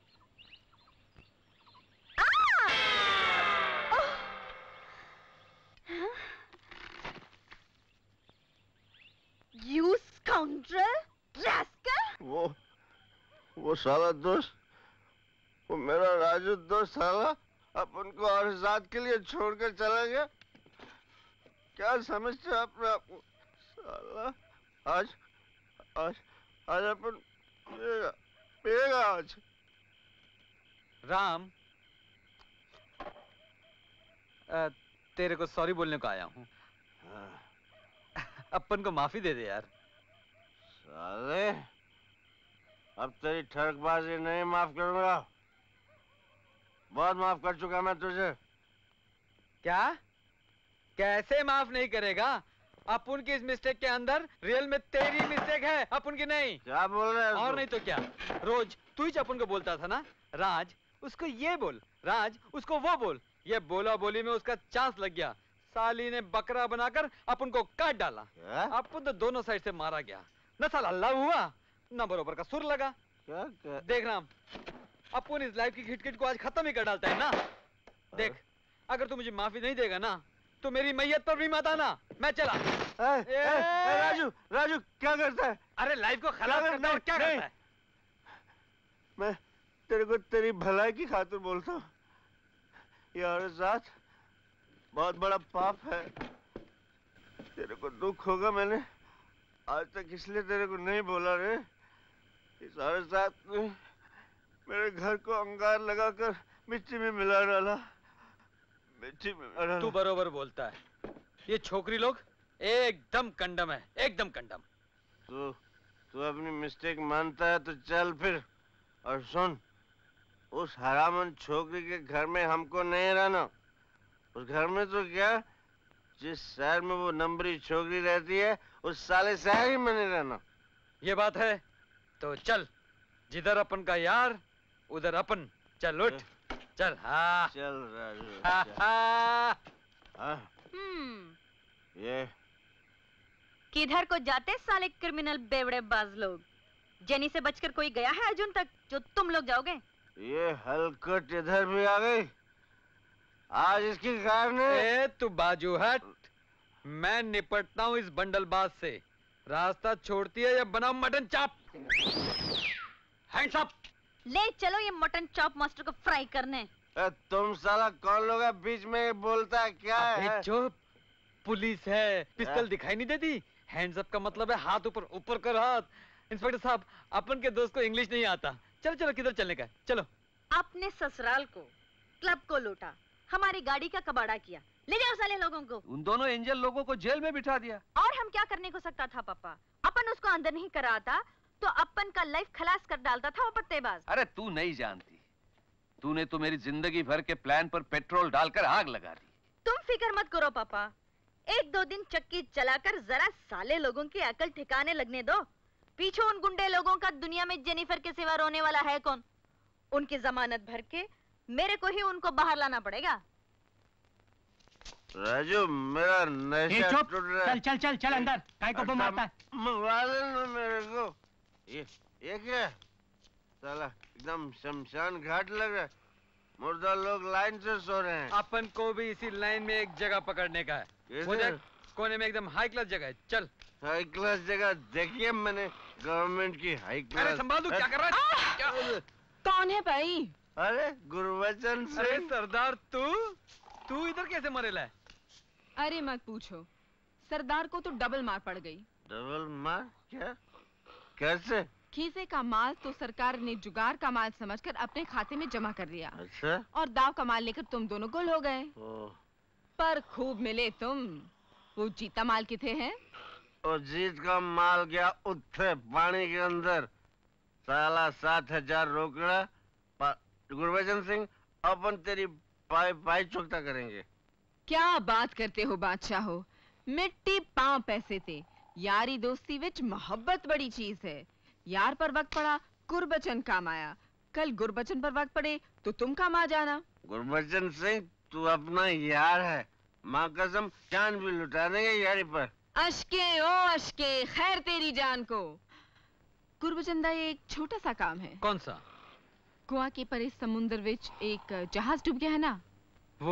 You scoundrel, rascal! वो वो साला दोस्त, वो मेरा राजू दोस्त साला अपन को और जात के लिए छोड़कर चला गया। क्या समझते हो अपने आप को? साला आज आज आज अपन पिएगा पिएगा आज। राम, आ, तेरे को सॉरी बोलने को आया हूँ। अपन को माफी दे दे यार। साले अब तेरी ठरकबाजी नहीं माफ करूंगा, बहुत माफ कर चुका मैं तुझे। क्या? कैसे माफ नहीं करेगा? अपन की इस मिस्टेक के अंदर रियल में तेरी मिस्टेक है, अपन की नहीं। क्या बोल रहे हैं? और नहीं तो क्या, रोज तू ही अपन को बोलता था ना, राज उसको ये बोल, राज उसको वो बोल। ये बोला बोली में उसका चांस लग गया, साली ने बकरा बनाकर अपन को काट डाला। अपन तो दोनों साइड से मारा गया, न साला लव हुआ न बरोबर का सुर लगा। क्या, क्या? देख राम, अपन इस लाइफ की खिटखिट को आज खत्म ही कर डालता है ना। देख, अगर तू मुझे माफी नहीं देगा ना तो मेरी मैयत पर भी मत आना। मैं चला। ए, ए, ए, राजू राजू क्या करता है? अरे लाइफ को खराब करता है, क्या करता है? मैं तेरे को तेरी भलाई की खातिर बोलता हूँ, ये औरत जात बहुत बड़ा पाप है। तेरे को दुख होगा, मैंने आज तक इसलिए तेरे को नहीं बोला रे। इस औरत जात ने मेरे घर को अंगार लगाकर मिट्टी में मिला डाला, मिट्टी में मिला डाला। तू बरोबर बोलता है, ये छोकरी लोग एकदम कंडम है, एकदम कंडम। तू तू अपनी मिस्टेक मानता है तो चल फिर, और सुन, उस हरामन छोकरी के घर में हमको नहीं रहना। उस घर में तो क्या, जिस शहर में वो नंबरी छोकरी रहती है उस साले शहर ही में नहीं रहना। ये बात है तो चल, जिधर अपन का यार उधर अपन। चल उठ, चल। हाँ चल राजू, हाँ हाँ। हम्म, ये किधर को जाते साले क्रिमिनल बेवड़े बाज लोग? जेनी से बचकर कोई गया है अर्जुन तक जो तुम लोग जाओगे? ये हलकट इधर भी आ गई आज, इसकी कारण ए तू बाजू हट, मैं निपटता हूँ इस बंडलबाज से। रास्ता छोड़ती है या बनाओ मटन चाप। Hands up. ले चलो ये मटन चॉप मास्टर को फ्राई करने। ए, तुम साला कौन लोग है बीच में बोलता है? क्या है? चुप, पुलिस है, पिस्तौल दिखाई नहीं देती? हैंड्स अप का मतलब है हाथ ऊपर, ऊपर कर हाथ। इंस्पेक्टर साहब, अपन के दोस्त को इंग्लिश नहीं आता। चलो चलो, किधर चलने का? चलो। अपने ससुराल को, क्लब को लूटा, हमारी गाड़ी का कबाड़ा किया, ले जाओ साले लोगों को। उन दोनों एंजल लोगों को जेल में बिठा दिया। और हम क्या करने को सकता था पापा? अपन उसको अंदर नहीं कराता तो अपन का लाइफ खलास कर डालता था वो पत्तेबाज। अरे तू नहीं जानती, तूने तो मेरी जिंदगी भर के प्लान पर पेट्रोल डालकर आग लगा दी। तुम फिक्र मत करो पापा, एक दो दिन चक्की चलाकर जरा साले लोगों की अकल ठिकाने लगने दो। पीछे उन गुंडे लोगों का दुनिया में जेनिफर के सिवा रोने वाला है कौन? उनकी जमानत भर के मेरे को ही उनको बाहर लाना पड़ेगा। राजू, मेरा नशा चुप, टूट रहा चल चल चल चल अंदर, काय को मारता है? मंगवा लेना मेरे को। ये ये क्या साला एकदम शमशान घाट लग रहा है, मुर्दा लोग लाइन से सो रहे हैं। अपन को भी इसी लाइन में एक जगह पकड़ने का है। वो देख, कोने में एकदम हाई क्लास जगह है, चल। हाई क्लास जगह देखिए मैंने, गवर्नमेंट की हाई क्लास। अरे संभाल तू, क्या कर रहा है? क्या? कौन है भाई? अरे गुरबचन सिंह। अरे सरदार, तू तू इधर कैसे मरेला है? अरे मत पूछो, सरदार को तो डबल मार पड़ गई। डबल मार? क्या? कैसे? खीसे का माल तो सरकार ने जुगाड़ का माल समझकर अपने खाते में जमा कर लिया। अच्छा? और दाव का माल लेकर तुम दोनों गुल हो गए। पर खूब मिले तुम। वो जीता माल किथे हैं? और जीत का माल गया उत्थे पानी के अंदर। साला सात हजार रोकड़ा। गुरबचन सिंह, अपन तेरी पाई पाई चुकता करेंगे। क्या बात करते हो बादशाह हो, मिट्टी पांव पैसे थे। यारी दोस्ती विच मोहब्बत बड़ी चीज है। यार पर वक्त पड़ा गुरबचन काम आया, कल गुरबचन पर वक्त पड़े तो तुम काम आ जाना। गुरबचन सिंह, तू अपना यार है, माँ कसम जान भी लुटा देंगे यारी पर। अशके ओ अशके, खैर तेरी जान को। गुरबचन दा एक छोटा सा काम है। कौन सा? गोवा के परे समुंदर विच एक जहाज डूब गया है ना, वो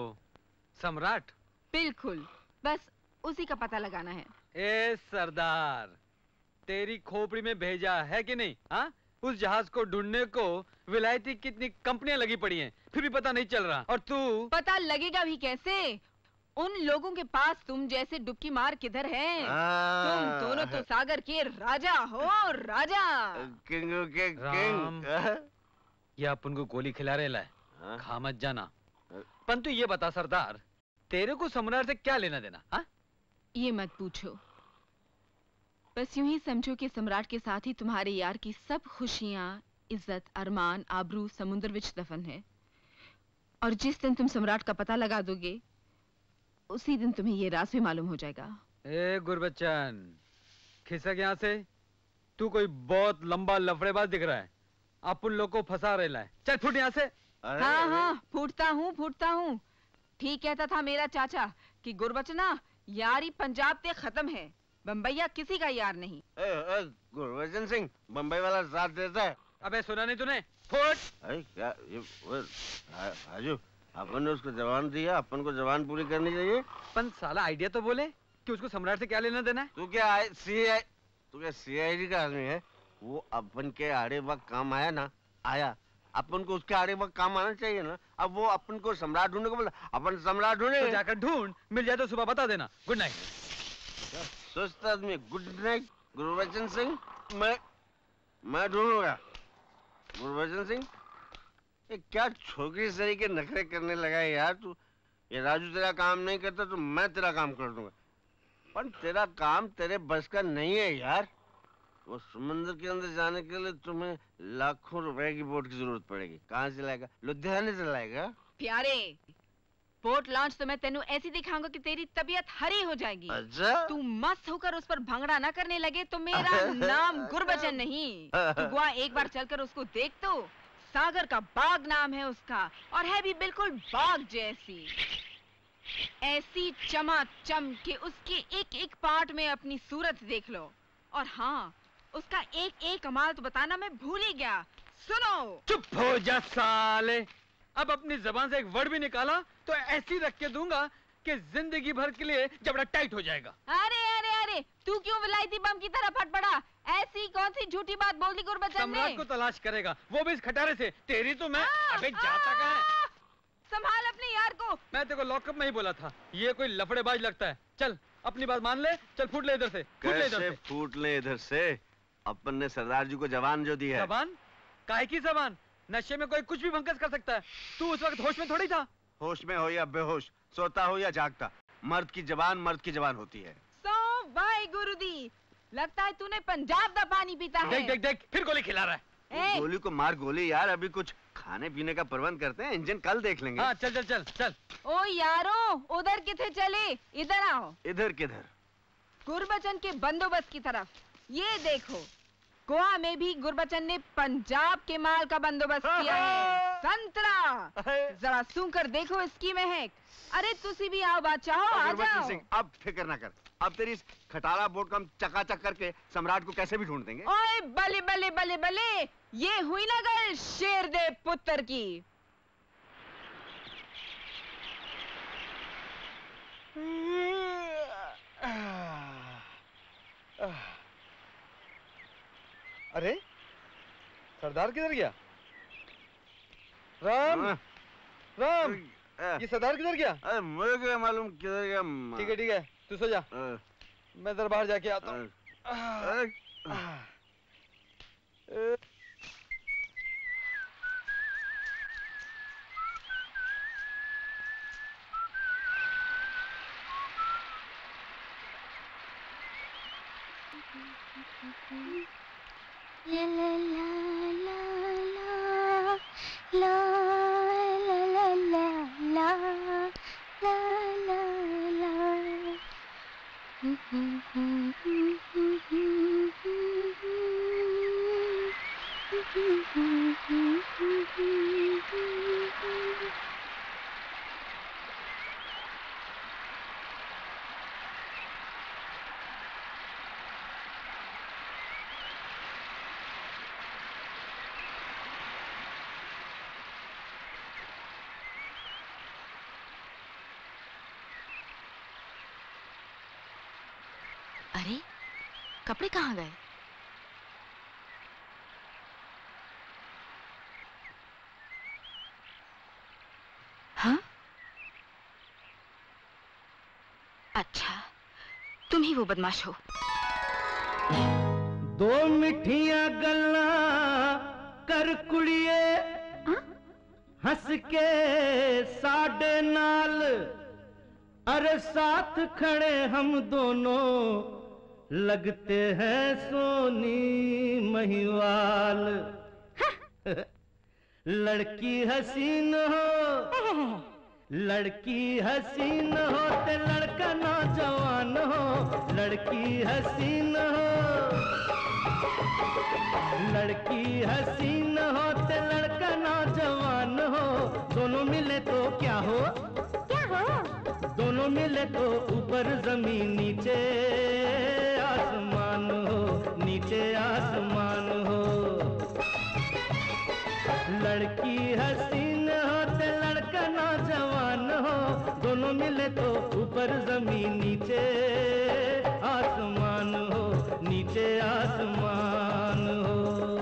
सम्राट। बिल्कुल, बस उसी का पता लगाना है। ए सरदार, तेरी खोपड़ी में भेजा है कि नहीं? हाँ, उस जहाज को ढूंढने को विलायती कितनी कंपनियां लगी पड़ी हैं, फिर भी पता नहीं चल रहा। और तू? पता लगेगा भी कैसे? उन लोगों के पास तुम जैसे डुबकी मार किधर है? तुम दोनों तो सागर के राजा हो, राजा। किंग के किंग। ये अपन को गोली खिला रहा है, खा मत जाना। पर तू ये बता सरदार, तेरे को सम्राट से क्या लेना देना? हा? ये मत पूछो, बस यूं ही समझो कि सम्राट के साथ ही तुम्हारे यार की सब खुशियां, इज्जत, अरमान, आबरू समुद्र विच दफन है। और जिस दिन तुम सम्राट का पता लगा दोगे, उसी दिन तुम्हें ये राज भी मालूम हो जाएगा। ए गुरबचन, खिसक यहाँ से। तू कोई बहुत लंबा लफड़ेबाज दिख रहा है, अपन लोग को फंसा रहा है। चल फुट यहाँ से। हाँ हाँ, फूटता हूँ फूटता हूँ। ठीक कहता था मेरा चाचा कि गुरबचना यारी पंजाब ते खत्म है, बम्बैया किसी का यार नहीं। ए, ए, गुरबचन सिंह, बम्बई वाला साथ देता है। अबे सुना नहीं तूने? फुट। अरे क्या ये राजू, अपन ने उसको जवान दिया, अपन को जवान पूरी करनी चाहिए। पन साला आइडिया तो बोले कि उसको सम्राट से क्या लेना देना है। तू क्या सीआई तू क्या सीआईडी का आदमी है? वो अपन के आड़े वक्त काम आया ना, आया। अपन को उसके आड़े वक्त काम आना चाहिए ना। अब वो अपन को सम्राट ढूंढने को बोला, अपन सम्राट ढूंढे। तो जाकर ढूंढ, मिल जाए तो सुबह बता देना। Good night. सुस्त आदमी, गुड नाइट। गुरबचन सिंह, मैं मैं ढूंढूंगा। गुरबचन सिंह, ये क्या छोकरी सही के नखरे करने लगा है यार तू। ये राजू तेरा काम नहीं करता तो मैं तेरा काम कर दूंगा, पर तेरा काम तेरे बस का नहीं है यार। वो समुद्र के अंदर जाने के लिए तुम्हें लाखों रुपए की बोट की जरूरत पड़ेगी। कहाँ से लाएगा? लुधियाने से लाएगा। प्यारे, बोट लॉन्च तो मैं तेनू ऐसी दिखाऊंगा कि तेरी तबीयत हरी हो जाएगी। अच्छा? तू मस्त होकर उस पर भंगड़ा ना करने लगे तो मेरा नाम गुरबचन नहीं। तू गोवा एक बार चलकर उसको देख तो, सागर का बाग नाम है उसका, और है भी बिल्कुल बाग जैसी। ऐसी चमाचम के उसके एक एक पार्ट में अपनी सूरत देख लो। और हाँ, उसका एक एक कमाल तो बताना मैं भूल ही गया। सुनो। चुप हो जा साले। अब अपनी जबान से एक वर्ड भी निकाला तो ऐसी रख के दूंगा कि जिंदगी भर के लिए जबड़ा टाइट हो जाएगा। अरे अरे अरे, तू क्यों विलायती बम की तरह फट पड़ा? ऐसी कौन सी झूठी बात बोल दी गुरबचन ने? सम्राट को तलाश करेगा, वो भी इस खटारे से। तेरी तो मैं अबे जाता कहाँ है? संभाल अपने यार को। मैं तेरे को लॉकअप में ही बोला था, ये कोई लफड़ेबाज लगता है। चल अपनी बात मान ले, चल फूट ले इधर से। फूट ले इधर से। फूट ले इधर से? अपन ने सरदार जी को जवान जो दी है। जवान? काहे की जवान? नशे में कोई कुछ भी भंकस कर सकता है। तू उस वक्त होश में थोड़ी था। होश में हो या बेहोश, सोता हो या जागता, मर्द की जवान मर्द की जवान होती है। सो भाई गुरुदी, लगता है तूने पंजाब का पानी पीता है। देख देख देख, फिर गोली खिला रहा है। गोली को मार गोली यार, अभी कुछ खाने पीने का प्रबंध करते हैं, इंजन कल देख लेंगे। हाँ चल चल चल चल। ओ यारो, उधर किथे चले? इधर आओ। इधर किधर? गुरबचन के बंदोबस्त की तरफ। ये देखो, गोवा में भी गुरबचन ने पंजाब के माल का बंदोबस्त किया है। संतरा, जरा सूंघ कर देखो इसकी महक। अरे तुसी भी आओ बादशाह, आ जाओ। सिंह, अब फिक्र ना कर, अब तेरी इस खटारा बोट को हम चकाचक करके सम्राट को कैसे भी ढूंढ देंगे। ओए बले बले बले बले, ये हुई ना गल शेर दे पुत्र की। अरे सरदार किधर गया? राम राम, ये सरदार किधर गया? अरे मुझे क्या मालूम किधर गया। ठीक है ठीक है, तू सो जा, मैं इधर बाहर जाके आता हूँ। La la la la la la la la la la la la la. अरे कपड़े कहाँ गए? हाँ? अच्छा, तुम ही वो बदमाश हो। दो मिठियां गल्ला कर कुड़िए, हंस के साडे नाल, अरे साथ खड़े हम दोनों लगते हैं सोनी महिवाल। लड़की हसीन हो, लड़की हसीन हो ते लड़का नौजवान हो, लड़की हसीन हो, लड़की हसीन हो ते लड़का नौजवान हो, दोनों मिले तो क्या हो? क्या हो? दोनों मिले तो ऊपर जमीन नीचे आसमान हो, नीचे आसमान हो। लड़की हसीन हो ते लड़का नौजवान हो, दोनों मिले तो ऊपर जमीन नीचे आसमान हो, नीचे आसमान हो।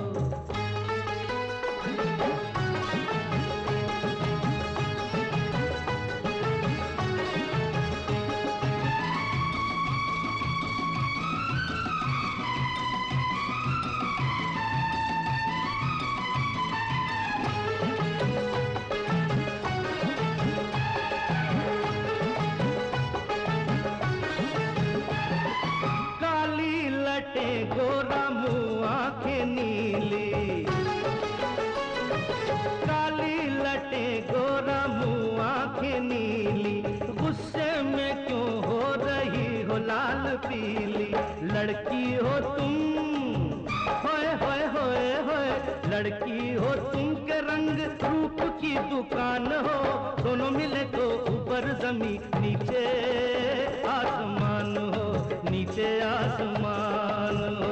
गोरा मुँह आंखें नीली, काली लटे गोरा मुँह आंखें नीली, गुस्से में क्यों हो रही हो लाल पीली? लड़की हो तुम, होए होए होए होए, लड़की हो तुम के रंग रूप की दुकान हो, दोनों मिले तो ऊपर जमीन नीचे आसमान हो, नीचे आसमान हो।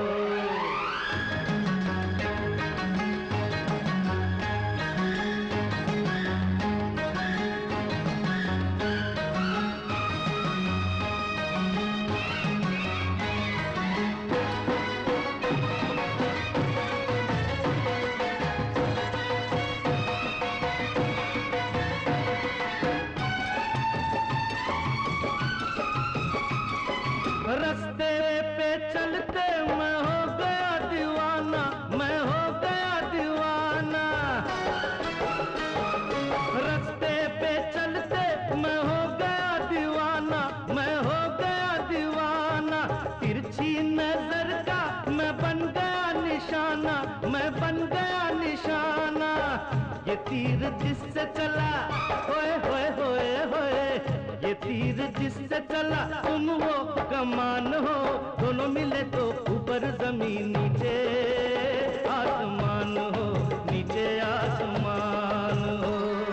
ये तीर जिससे चला होए होए होए होए, ये तीर जिससे चला तुम वो कमान हो, दोनों मिले तो ऊपर जमीन नीचे आसमान हो, नीचे आसमान हो।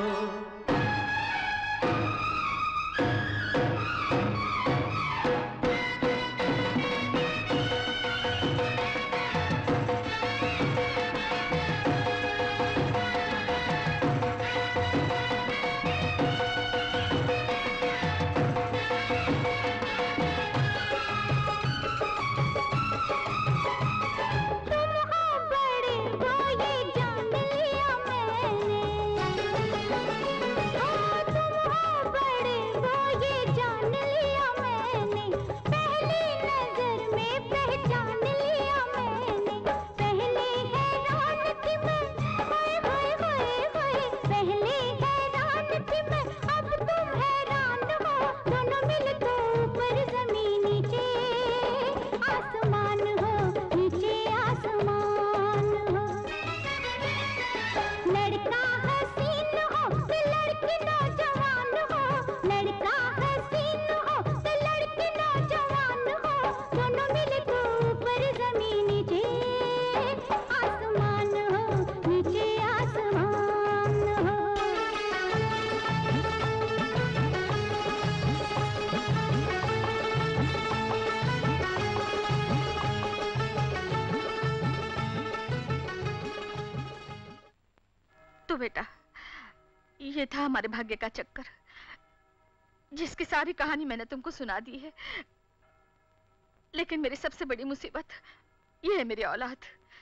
तो बेटा, ये था हमारे भाग्य का चक्कर, जिसकी सारी कहानी मैंने तुमको सुना दी है। लेकिन मेरी सबसे बड़ी मुसीबत ये है मेरी औलाद।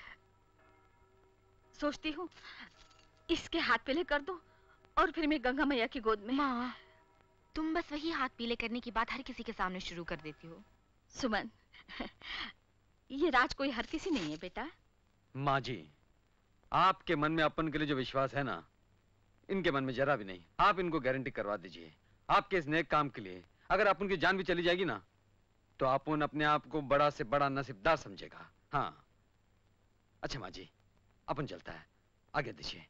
सोचती हूँ इसके हाथ पीले कर दूं और फिर मैं गंगा मैया की गोद में। माँ, तुम बस वही हाथ पीले करने की बात हर किसी के सामने शुरू कर देती हो। सुमन, ये राज कोई हर किसी नहीं है बेटा। माँ जी, आपके मन में अपन के लिए जो विश्वास है ना, इनके मन में जरा भी नहीं। आप इनको गारंटी करवा दीजिए आपके इस नेक काम के लिए। अगर अपन की जान भी चली जाएगी ना, तो अपन अपने आप को बड़ा से बड़ा नसीबदार समझेगा। हाँ, अच्छा माँ जी, अपन चलता है, आगे दीजिए।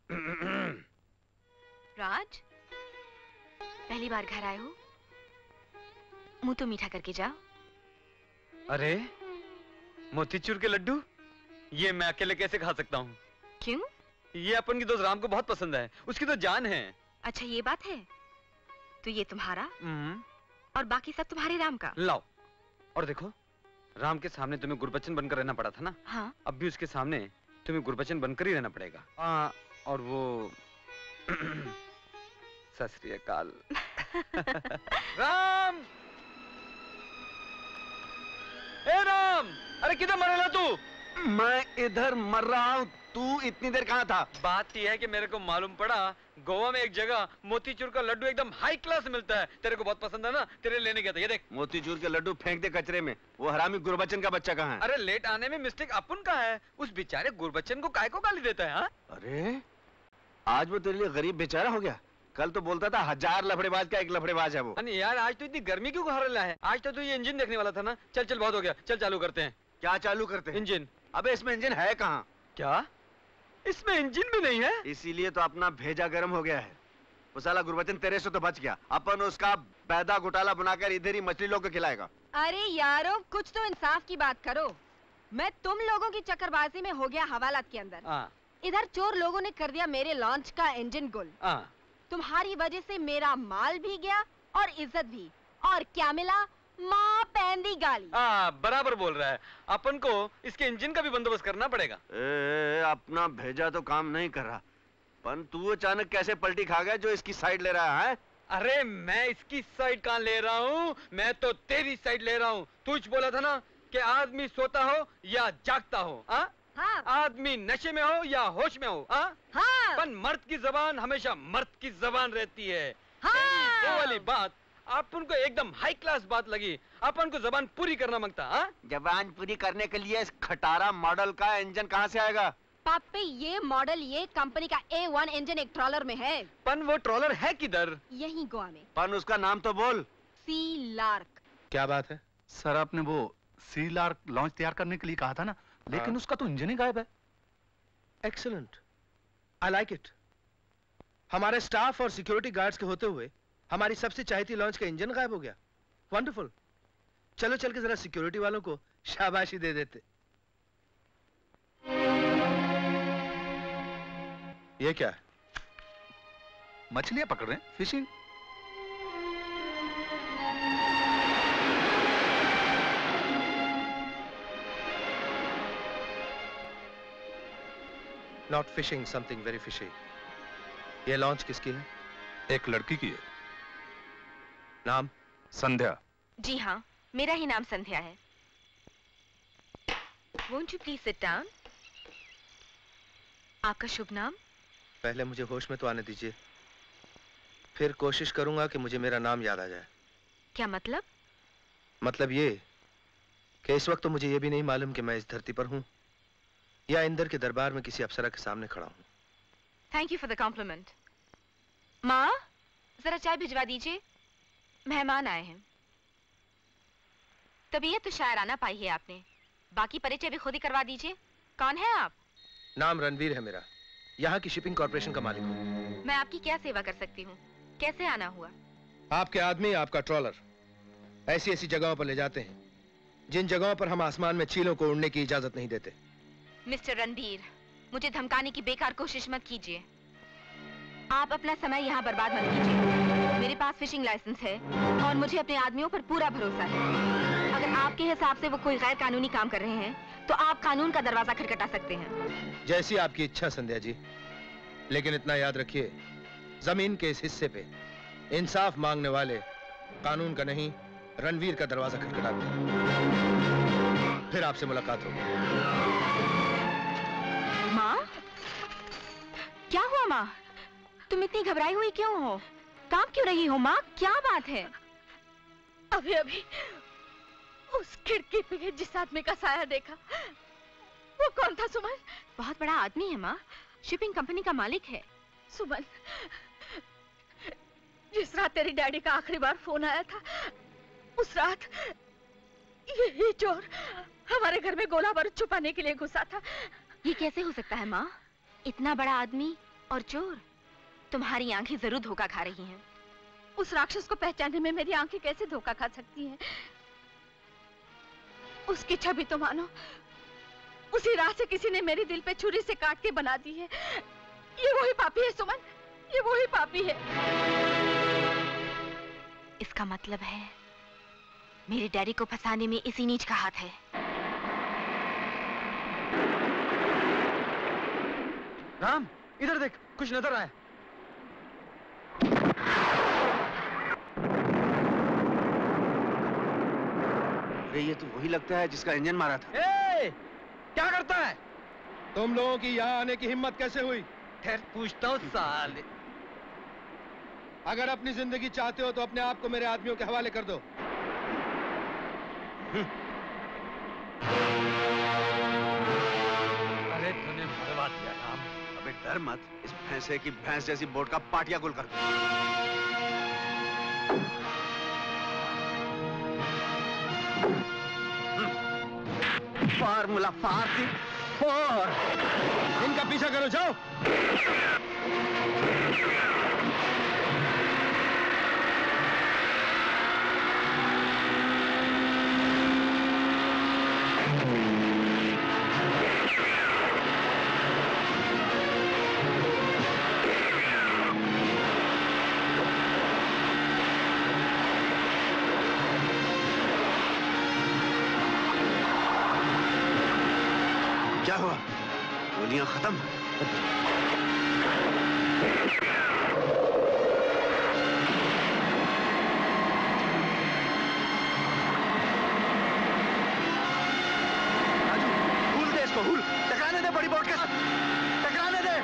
राज, पहली बार घर आए हो, मुंह तो मीठा करके जाओ। अरे, मोतीचूर के लड्डू, ये मैं अकेले कैसे खा सकता हूँ? क्यों? ये अपन की दोस्त राम को बहुत पसंद है, उसकी तो जान है। अच्छा ये बात है, तो ये तुम्हारा और बाकी सब तुम्हारे राम का। लाओ, और देखो, राम के सामने तुम्हें गुरबचन बनकर रहना पड़ा था ना। हाँ। अब भी उसके सामने तुम्हें गुरबचन बनकर ही रहना पड़ेगा। आ, और वो सत श्री अकाल। राम, ए राम, अरे किधर मर रहा तू? मैं इधर मर रहा हूँ, तू इतनी देर कहाँ था? बात यह है कि मेरे को मालूम पड़ा गोवा में एक जगह मोतीचूर का लड्डू एकदम हाई क्लास मिलता है। तेरे को बहुत पसंद है ना, तेरे लेने गया था। ये देख, मोतीचूर के लड्डू फेंक दे कचरे में। वो हरामी गुरबचन का बच्चा कहाँ है? अरे लेट आने में मिस्टेक अपन का है, उस बेचारे गुरबचन को काय को गाली देता है। हा? अरे आज वो तेरे लिए गरीब बेचारा हो गया। कल तो बोलता था हजार लफड़ेबाज का एक लफड़ेबाज है वो। यार आज तो इतनी गर्मी क्यों घर है? आज तो तू ये इंजन देखने वाला था ना। चल चल बहुत हो गया, चल चालू करते हैं। क्या चालू करते हैं? इंजन। अबे इसमें इंजन है कहाँ? क्या इसमें इंजन भी नहीं है? इसीलिए तो अपना भेजा गर्म हो गया है। वो साला गुरबचन तेरे से तो बच गया, अपन उसका पैदा घोटाला बनाकर इधर ही मछली लोग को खिलाएगा। अरे यारो, कुछ तो इंसाफ की बात करो। मैं तुम लोगों की चक्करबाजी में हो गया हवालात के अंदर। आ, इधर चोर लोगों ने कर दिया मेरे लॉन्च का इंजन गुल। आ, तुम्हारी वजह से मेरा माल भी गया और इज्जत भी। और क्या मिला? माँ पैंदी गाली। आ, बराबर बोल रहा है। अपन को इसके इंजन का भी बंदोबस्त करना पड़ेगा। ए, अपना भेजा तो काम नहीं कर रहा, पर तू अचानक कैसे पलटी खा गया जो इसकी साइड ले रहा है? अरे मैं इसकी साइड कहाँ ले रहा हूँ, मैं तो तेरी साइड ले रहा हूँ। तू बोला था ना कि आदमी सोता हो या जागता हो। आ? हाँ। आदमी नशे में हो या होश में हो। आ? हाँ। पर मर्द की जबान हमेशा मर्द की जबान रहती है। हाँ। वो वाली बात अपन को एकदम हाई क्लास बात लगी। अपन को जबान पूरी करना मांगता। आ? जबान पूरी करने के लिए इस खटारा मॉडल का इंजन कहाँ से आएगा? पापे ये मॉडल ये कंपनी का ए वन इंजन एक ट्रॉलर में है। पन वो ट्रॉलर है किधर? यही गोवा में। पन उसका नाम तो बोल। Sea Lark. क्या बात है सर, आपने वो सी लार्क लॉन्च तैयार करने के लिए कहा था ना, लेकिन उसका तो इंजन ही गायब है। Excellent, I like it. हमारे स्टाफ और सिक्योरिटी गार्ड्स के होते हुए हमारी सबसे चाहती लॉन्च का इंजन गायब हो गया। वंडरफुल। चलो चल के जरा सिक्योरिटी वालों को शाबाशी दे देते। ये क्या है? मछलियां पकड़ रहे हैं, fishing. Not fishing, something very fishy. ये लॉन्च किसकी है? एक लड़की की है। नाम? संध्या। जी हाँ, मेरा ही नाम संध्या है। Won't you please sit down? आपका शुभ नाम? पहले मुझे होश में तो आने दीजिए, फिर कोशिश करूंगा कि मुझे मेरा नाम याद आ जाए। क्या मतलब? मतलब ये कि इस वक्त तो मुझे ये भी नहीं मालूम कि मैं इस धरती पर हूँ या इंदर के दरबार में किसी अप्सरा के सामने खड़ा हूँ। Thank you for the compliment. माँ, जरा चाय भिजवा दीजिए, मेहमान आए हैं। तबीयत तो शायर आना पाई है आपने, बाकी परिचय भी खुद ही करवा दीजिए। कौन है आप? नाम रणवीर है मेरा, यहाँ की शिपिंग कॉर्पोरेशन का मालिक हूँ। मैं आपकी क्या सेवा कर सकती हूँ? कैसे आना हुआ? आपके आदमी आपका ट्रॉलर ऐसी ऐसी जगहों पर ले जाते हैं जिन जगहों पर हम आसमान में चीलों को उड़ने की इजाजत नहीं देते। मिस्टर रणबीर, मुझे धमकाने की बेकार कोशिश मत कीजिए। आप अपना समय यहाँ बर्बाद मत कीजिए। मेरे पास फिशिंग लाइसेंस है और मुझे अपने आदमियों पर पूरा भरोसा है। अगर आपके हिसाब से वो कोई गैर कानूनी काम कर रहे हैं तो आप कानून का दरवाजा खटखटा सकते हैं। जैसी आपकी इच्छा संध्या जी, लेकिन इतना याद रखिए, जमीन के इस हिस्से पे इंसाफ मांगने वाले कानून का नहीं, रणवीर का दरवाजा खटखटाते हैं। फिर आपसे मुलाकात होगी। माँ? क्या हुआ माँ? तुम इतनी घबराई हुई क्यों हो? कांप क्यों रही हो माँ? क्या बात है? अभी अभी उस खिड़की पे जिस आदमी का साया देखा, वो कौन था सुमन? बहुत बड़ा आदमी है माँ, शिपिंग कंपनी का मालिक है। सुमन, जिस रात तेरी डैडी का आखिरी बार फोन आया था, उस रात यही चोर हमारे घर में गोला बारूद छुपाने के लिए घुसा था। ये कैसे हो सकता है माँ? इतना बड़ा आदमी और चोर? तुम्हारी आंखें जरूर धोखा खा रही हैं। उस राक्षस को पहचानने में मेरी आंखें कैसे धोखा खा सकती हैं? उसकी छवि तो मानो उसी रात से किसी ने मेरे दिल पे छुरी से काट के बना दी है। ये वही पापी है सुमन, ये वही पापी है। इसका मतलब है मेरे डैडी को फंसाने में इसी नीच का हाथ है। राम, इधर देख, कुछ नजर आया। अरे ये तो वही लगता है जिसका इंजन मारा था। ए, क्या करता है? तुम लोगों की यहाँ आने की हिम्मत कैसे हुई? ठहर पूछता हूँ साले। अगर अपनी जिंदगी चाहते हो तो अपने आप को मेरे आदमियों के हवाले कर दो। अरे तूने मरवा दिया राम। अबे डर मत, इस भैंसे की भैंस जैसी बोट का पाटिया गुल कर दो। Formula forty four. इनका पीछा करो, जाओ। क्या हुआ? गोलियां खत्म? राजू, हुल दे इसको, हुल। टकराने दे बड़ी बोट के साथ, टकराने दे।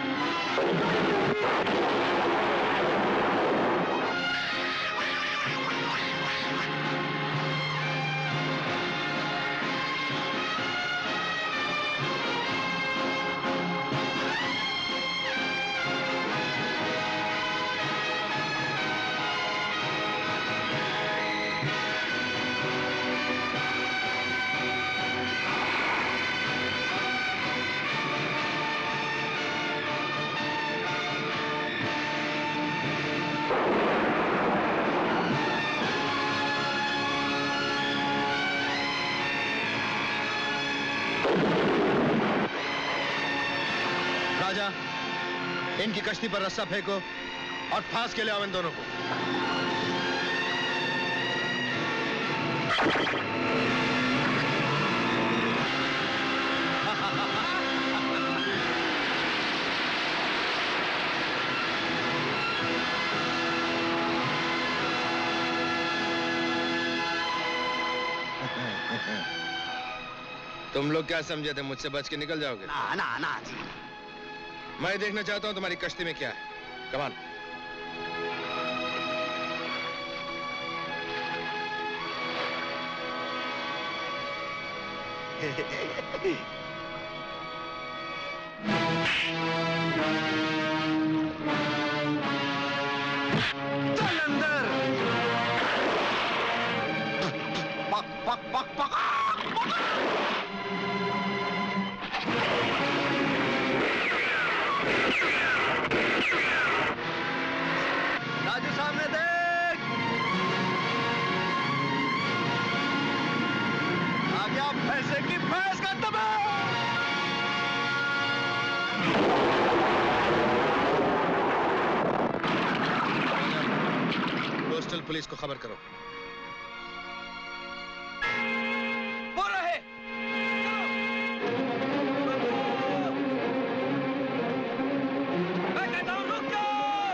इनकी कश्ती पर रस्सा फेंको और फांस के ले आओ इन दोनों को। तुम लोग क्या समझे थे मुझसे बच के निकल जाओगे? ना ना ना जी। मैं देखना चाहता हूं तुम्हारी कश्ती में क्या है। कमान। चल अंदर। पक पक पक पक। राजू सामने देख। आ गया पैसे की भैंस का दबा। कोस्टल पुलिस को खबर करो। वो रहे। मैं कहता हूँ रुक जाओ।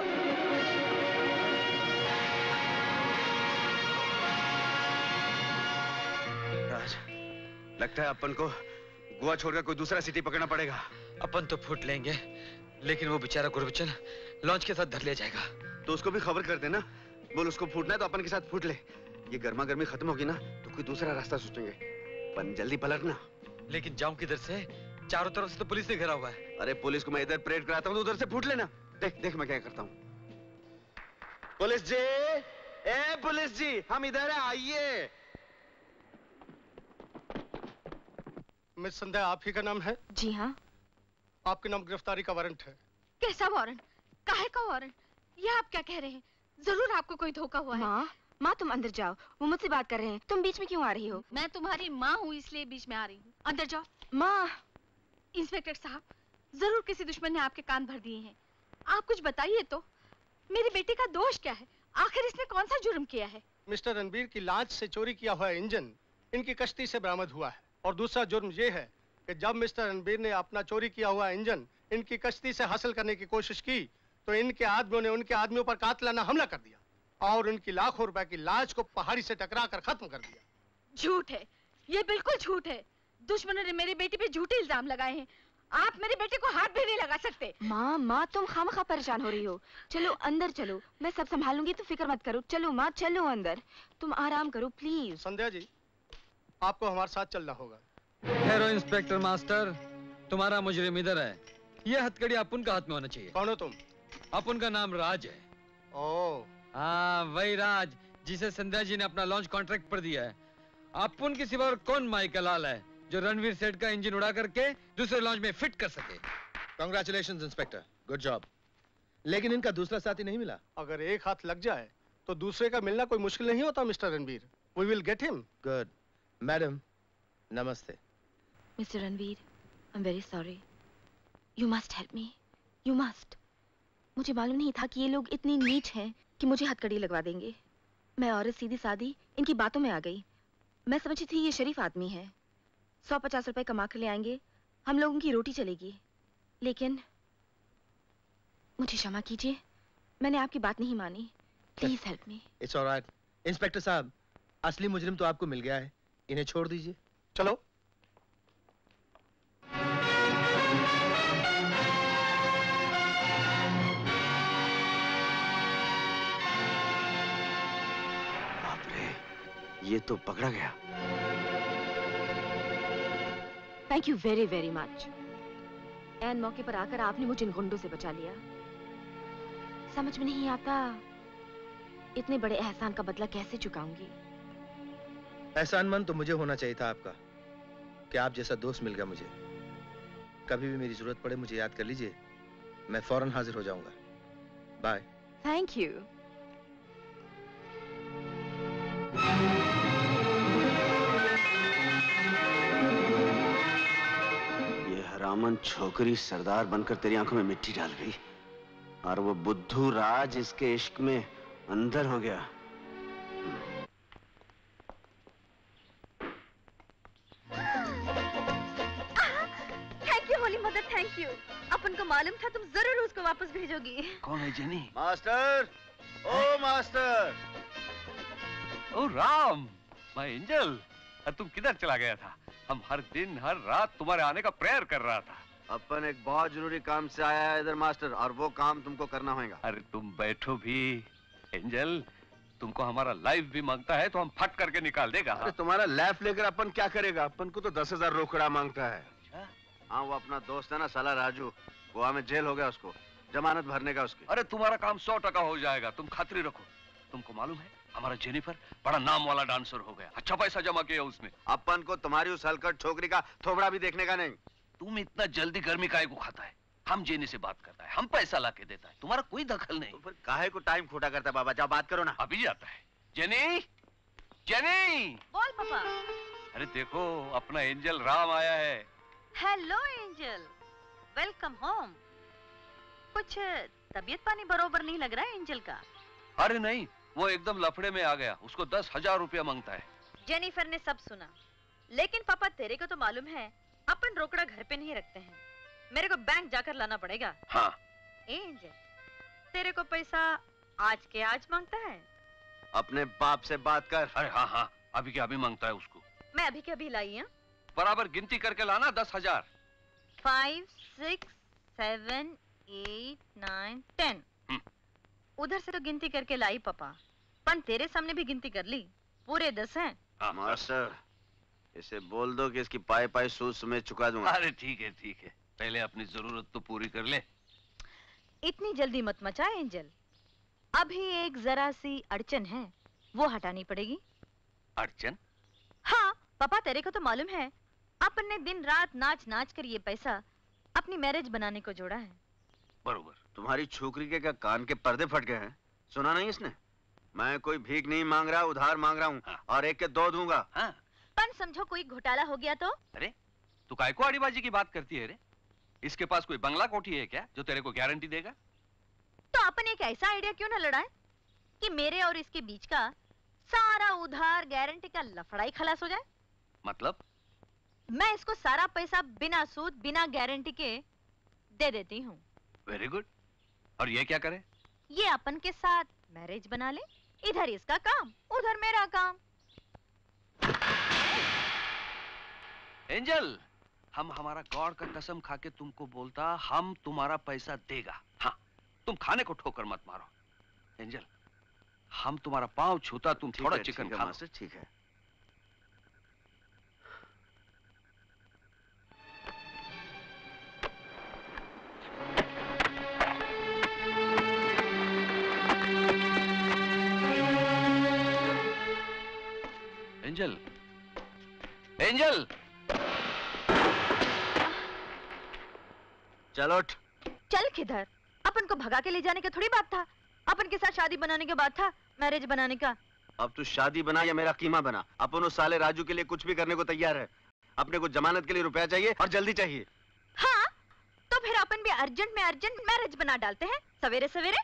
राज, लगता है अपन को गोवा छोड़कर कोई दूसरा सिटी पकड़ना पड़ेगा। अपन तो फुट लेंगे, लेकिन वो बेचारा गुरबचन लॉन्च के साथ धर ले जाएगा। तो उसको भी खबर कर देना। बोल उसको फूटना है तो अपन के साथ फूट ले। ये गर्मा गर्मी खत्म होगी ना तो कोई दूसरा रास्ता सोचेंगे। अपन जल्दी पलटना। लेकिन जाऊं किधर से? चारों तरफ से तो पुलिस ने घेरा हुआ है। अरे पुलिस को मैं इधर परेड कराता हूँ तो उधर से फूट लेना। देख देख मैं क्या करता हूँ। पुलिस जी, ए पुलिस जी, हम इधर है, आइए। मिस संध्या, आप ही का नाम है? जी हाँ। आपके नाम गिरफ्तारी का वारंट है। कैसा वारंट? काहे का वारंट? ये आप क्या कह रहे हैं? जरूर आपको कोई धोखा हुआ है। माँ, माँ तुम अंदर जाओ, वो मुझसे बात कर रहे हैं। तुम बीच में क्यों आ रही हो? मैं तुम्हारी माँ हूँ इसलिए बीच में आ रही हूँ। अंदर जाओ। माँ। इंस्पेक्टर साहब, जरूर किसी दुश्मन ने आपके कान भर दिए हैं। आप कुछ बताइए तो, मेरी बेटी का दोष क्या है? आखिर इसने कौन सा जुर्म किया है? मिस्टर रणबीर की लांच से चोरी किया हुआ इंजन इनकी कश्ती से बरामद हुआ है। और दूसरा जुर्म ये है कि जब मिस्टर रणबीर ने अपना चोरी किया हुआ इंजन इनकी कश्ती से हासिल करने की कोशिश की तो इनके आदमियों ने उनके आदमियों पर कातिलाना हमला कर दिया और उनकी लाखों रुपए की लांच को पहाड़ी से टकरा कर खत्म कर दिया। झूठ है, ये बिल्कुल झूठ है। दुश्मनों ने मेरी बेटी पे झूठे इल्जाम लगाए हैं। आप मेरी बेटी को हाथ भी नहीं लगा सकते। माँ, माँ तुम खामखा परेशान हो रही हो। चलो अंदर चलो, मैं सब संभालूंगी, तो फिक्र मत करो। चलो माँ, चलो अंदर। तुम आराम करो प्लीज। संध्या जी, आपको हमारे साथ चलना होगा। हेरो इंस्पेक्टर मास्टर, तुम्हारा मुजरिम इधर है। ये हथकड़ी अपुन का हाथ में होना चाहिए। कौन हो तुम? अपुन का नाम राज है। ओह, हाँ वही राज जिसे संध्या जी ने अपना लॉन्च कॉन्ट्रैक्ट पर दिया है। अपुन के सिवा और कौन माई का लाल है जो रणवीर सेठ का इंजन उड़ा करके दूसरे लॉन्च में फिट कर सके। Congratulations inspector, good job. लेकिन इनका दूसरा साथी नहीं मिला। अगर एक हाथ लग जाए तो दूसरे का मिलना कोई मुश्किल नहीं होता mister Ranbir. We will get him. Good. Madam, नमस्ते। Mister Ranbir, I am very sorry. You must help me, you must. मुझे मालूम नहीं था कि ये लोग इतनी नीच हैं कि मुझे हथकड़ी लगवा देंगे। मैं औरत सीधी सादी इनकी बातों में आ गई। मैं समझी थी ये शरीफ आदमी है, सौ पचास रुपए कमा कर ले आएंगे, हम लोगों की रोटी चलेगी। लेकिन मुझे क्षमा कीजिए, मैंने आपकी बात नहीं मानी। Please help me. It's alright. Inspector साहब, असली मुजरिम तो आपको मिल गया है, इन्हें छोड़ दीजिए। चलो। बाप रे, ये तो पकड़ा गया। Thank you very very much. एन मौके पर आकर आपने मुझे इन गुंडों से बचा लिया। समझ में नहीं आता इतने बड़े एहसान का बदला कैसे चुकाऊंगी। एहसानमंद तो मुझे होना चाहिए था आपका कि आप जैसा दोस्त मिल गया मुझे। कभी भी मेरी जरूरत पड़े मुझे याद कर लीजिए, मैं फौरन हाजिर हो जाऊंगा। बाय। Thank you. ये हरामन छोकरी सरदार बनकर तेरी आंखों में मिट्टी डाल गई। और वो बुद्धू राज इसके इश्क में अंदर हो गया। Thank you holy mother, thank you. अपन को मालूम था तुम जरूर उसको वापस भेजोगी। कौन है Jenny? Master, oh master. Oh Ram, my angel, तुम किधर चला गया था? हम हर दिन हर रात तुम्हारे आने का प्रेयर कर रहा था। अपन एक बहुत जरूरी काम से आया है इधर मास्टर, और वो काम तुमको करना होगा। अरे तुम बैठो भी। एंजल, तुमको हमारा लाइफ भी मांगता है तो हम फट करके निकाल देगा। अरे तुम्हारा लाइफ लेकर अपन क्या करेगा? अपन को तो दस हजार रोकड़ा मांगता है। हाँ, वो अपना दोस्त है ना साला राजू, गोवा में जेल हो गया उसको, जमानत भरने का उसकी। अरे तुम्हारा काम सौ टका हो जाएगा, तुम खातिरी रखो। तुमको मालूम है हमारा जेनिफर बड़ा नाम वाला डांसर हो गया, अच्छा पैसा जमा किया उसने। अपन को तुम्हारी उस हलकट छोकरी का थोबड़ा भी देखने का नहीं। तुम इतना जल्दी गर्मी काहे को खाता है? हम जेनी से बात करता है, हम पैसा ला के देता है, तुम्हारा कोई दखल नहीं। तो फिर काहे को टाइम खोटा करता है? बाबा जाओ बात करो ना। अभी जाता है। Jenny, Jenny. बोल पापा। अरे देखो, अपना एंजल राम आया है। Hello angel, welcome home. कुछ तबीयत पानी बरोबर नहीं लग रहा है एंजल का। अरे नहीं, वो एकदम लफड़े में आ गया, उसको दस हजार रुपया मांगता है। जेनिफर ने सब सुना, लेकिन पापा तेरे को तो मालूम है अपन रोकड़ा घर पे नहीं रखते हैं, मेरे को बैंक जाकर लाना पड़ेगा। हाँ। एंजल, तेरे को पैसा आज के आज मांगता है? अपने बाप से बात कर। अरे हाँ हाँ, अभी के अभी मांगता है उसको। मैं अभी के अभी लाई हूँ। बराबर गिनती करके लाना दस हजार। Five six seven eight nine ten. उधर से तो गिनती करके लाई पापा, पन तेरे सामने भी गिनती कर ली, पूरे दस हैं। हाँ, मास्टर, इसे बोल दो कि इसकी पाई पाई सूद समेत चुका दूंगा। अरे ठीक है ठीक है, पहले अपनी जरूरत तो पूरी कर ले। इतनी जल्दी मत मचा एंजल, अभी एक जरा सी अड़चन है, वो हटानी पड़ेगी। अड़चन? हाँ पापा, तेरे को तो मालूम है अपन ने दिन रात नाच नाच कर ये पैसा अपनी मैरिज बनाने को जोड़ा है। बरोबर। तुम्हारी छोकरी के क्या कान के पर्दे फट गए हैं? सुना नहीं इसने? मैं कोई भीख नहीं मांग रहा, उधार मांग रहा हूँ। हाँ। और एक के दो दूंगा। हाँ। पन समझो कोई घोटाला हो गया तो? अरे तू काय को आड़ीबाजी की बात करती है रे? इसके पास कोई बंगला कोठी है क्या जो तेरे को गारंटी देगा? तो अपन एक ऐसा आइडिया क्यों ना लड़ाए कि मेरे और इसके बीच का सारा उधार गारंटी का लफड़ा ही खलास हो जाए। मतलब? मैं इसको सारा पैसा बिना सूद बिना गारंटी के दे देती हूँ। Very good. और ये क्या करे? ये अपन के साथ मैरिज बना ले, इधर इसका काम उधर मेरा काम। एंजल, हम हमारा गॉड का कसम खा के तुमको बोलता हम तुम्हारा पैसा देगा। हाँ, तुम खाने को ठोकर मत मारो। एंजल, हम तुम्हारा पांव छूता तुम थोड़ा चिकन खा लो। ठीक है। एंजल, एंजल, चलो उठ। चल किधर? अपन को भगा के ले जाने का थोड़ी बात था, अपन के साथ शादी बनाने के बाद था मैरिज बनाने का। अब तू शादी बना या मेरा कीमा बना, अपन उस साले राजू के लिए कुछ भी करने को तैयार है। अपने को जमानत के लिए रुपया चाहिए और जल्दी चाहिए। हाँ, तो फिर अपन भी अर्जेंट में अर्जेंट मैरिज बना डालते हैं सवेरे सवेरे।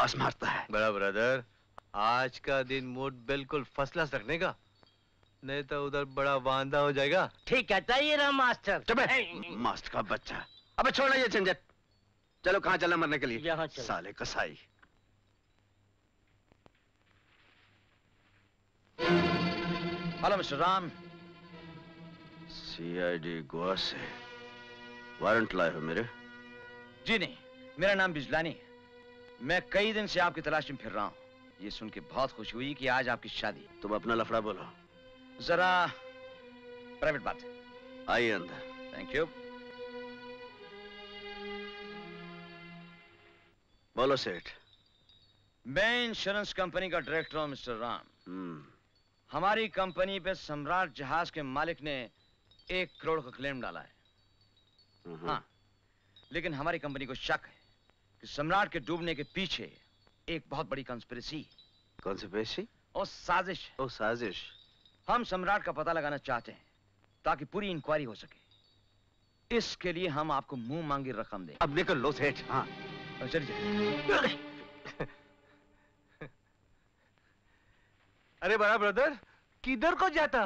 बकवास मारता है। बड़ा ब्रदर, आज का दिन मूड बिल्कुल फर्स्ट क्लास रखने का, नहीं तो उधर बड़ा वांदा हो जाएगा। ठीक कहता है ये रहा मास्टर। चुप है, मास्टर का बच्चा। अबे छोड़ना ये झंझट। चलो कहाँ चलना मरने के लिए? यहाँ चलो। साले कसाई। Hello mister Ram. CID Goa से वारंट लाए हो मेरे? जी नहीं, मेरा नाम बिजलानी है। मैं कई दिन से आपकी तलाश में फिर रहा हूँ। ये सुन के बहुत खुशी हुई कि आज आपकी शादी। तुम अपना लफड़ा बोलो। जरा प्राइवेट बात है। आइए अंदर। Thank you. बोलो सेठ। मैं इंश्योरेंस कंपनी का डायरेक्टर हूँ मिस्टर राम। हमारी कंपनी पे सम्राट जहाज के मालिक ने एक करोड़ का क्लेम डाला है। हाँ, लेकिन हमारी कंपनी को शक है कि सम्राट के डूबने के पीछे एक बहुत बड़ी कंस्पिरेसी। कंस्पिरेसी? और साजिश। ओ साजिश। हम सम्राट का पता लगाना चाहते हैं ताकि पूरी इंक्वायरी हो सके। इसके लिए हम आपको मुंह मांगी रकम दें। अब निकल लो सेठ। हाँ चलिए। अरे बड़ा ब्रदर, किधर को जाता?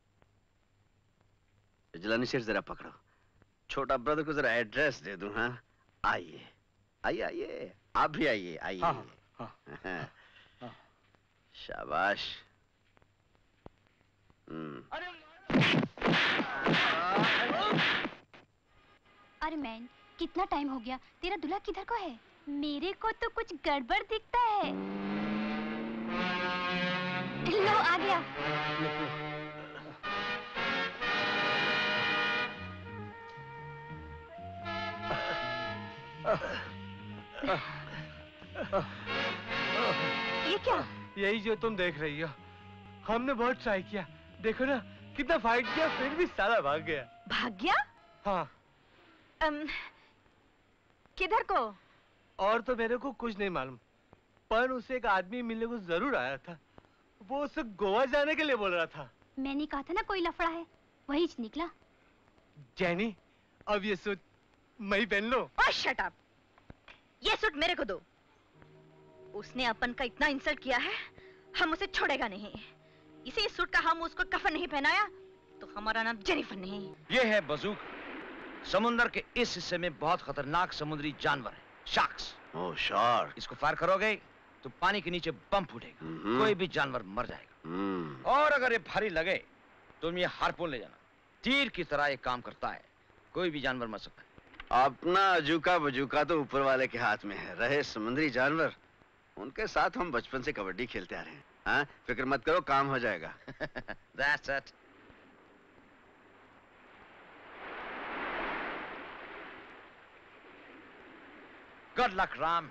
बिजलानी सेठ जरा पकड़ो, छोटा ब्रदर को जरा एड्रेस दे दूं। हाँ आइए आइए आइए, आप भी आइए आइए। हाँ, हाँ, हाँ, हाँ। शाबाश। अरे मैन, कितना टाइम हो गया? तेरा दूल्हा किधर को है? मेरे को तो कुछ गड़बड़ दिखता है। लो आ गया। ये क्या? यही जो तुम देख रही हो। हमने बहुत ट्राई किया, देखो ना कितना फाइट किया, फिर भी साला भाग गया। भाग गया? हाँ। अम, किधर को? और तो मेरे को कुछ नहीं मालूम, पर उसे एक आदमी मिलने को जरूर आया था। वो उसे गोवा जाने के लिए बोल रहा था। मैंने कहा था ना कोई लफड़ा है, वही निकला। जैनी, अब ये सूट मैं ही पहन लो। Oh shut up. ये सूट मेरे को दो। उसने अपन का इतना इंसल्ट किया है, हम उसे छोड़ेगा नहीं। इसी सूट का हम उसको कफन नहीं पहनाया तो हमारा नाम जेनिफर नहीं। ये है बंदूक। समुंदर के इस हिस्से में बहुत खतरनाक समुद्री जानवर है, शार्क्स। Oh shark. इसको फायर करोगे तो पानी के नीचे बम फूटेगा, कोई भी जानवर मर जाएगा। और अगर ये भारी लगे तो ये हार्पून ले जाना, तीर की तरह ये काम करता है, कोई भी जानवर मर सकता है। अपना अजूका बजूका तो ऊपर वाले के हाथ में है। रहे समुद्री जानवर, उनके साथ हम बचपन से कबड्डी खेलते आ रहे हैं। हाँ, फिक्र मत करो, काम हो जाएगा। That's it. Good luck, Ram.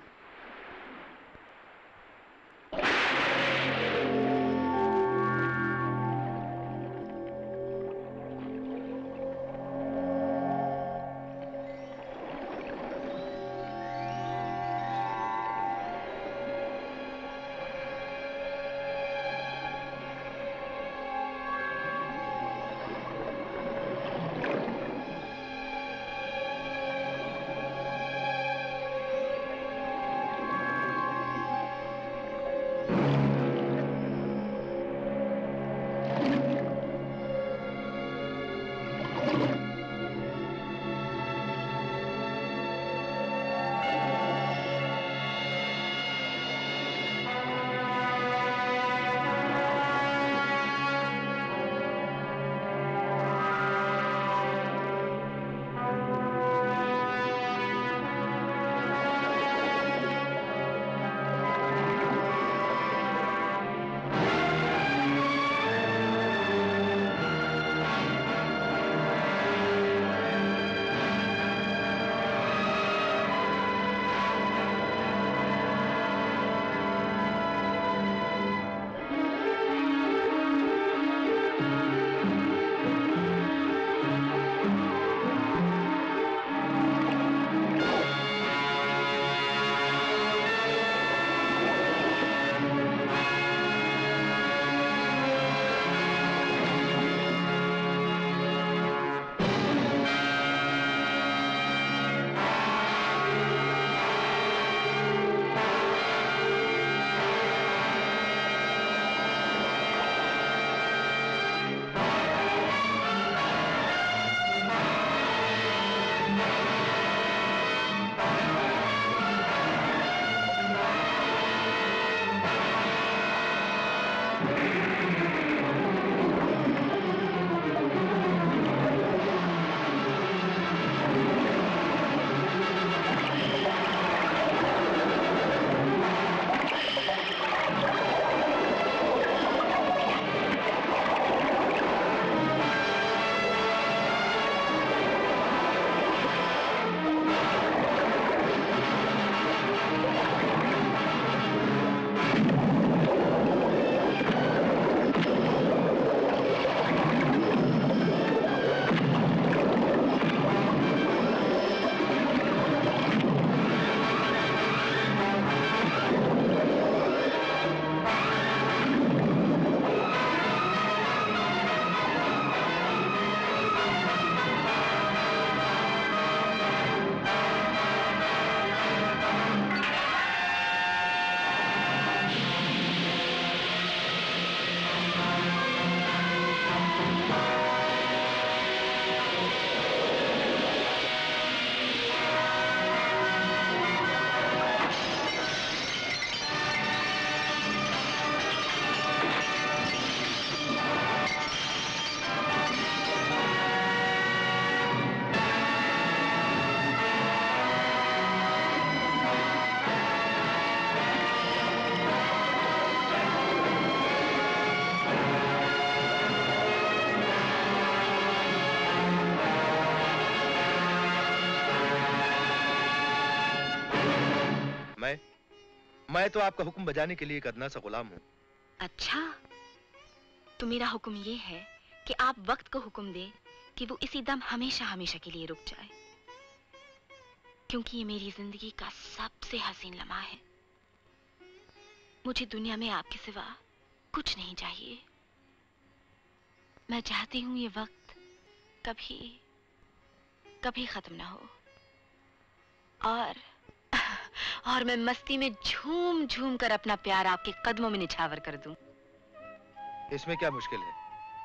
मैं तो आपका हुक्म बजाने के लिए एक अदना सा गुलाम हूँ। अच्छा, तो मेरा हुक्म ये है कि आप वक्त को हुक्म दें कि वो इसी दम हमेशा हमेशा के लिए रुक जाए, क्योंकि ये मेरी जिंदगी का सबसे हसीन लम्हा है। मुझे दुनिया में आपके सिवा कुछ नहीं चाहिए। मैं चाहती हूँ ये वक्त कभी कभी खत्म ना हो, और और मैं मस्ती में झूम झूम कर अपना प्यार आपके कदमों में निछावर कर दूं। इसमें क्या मुश्किल है?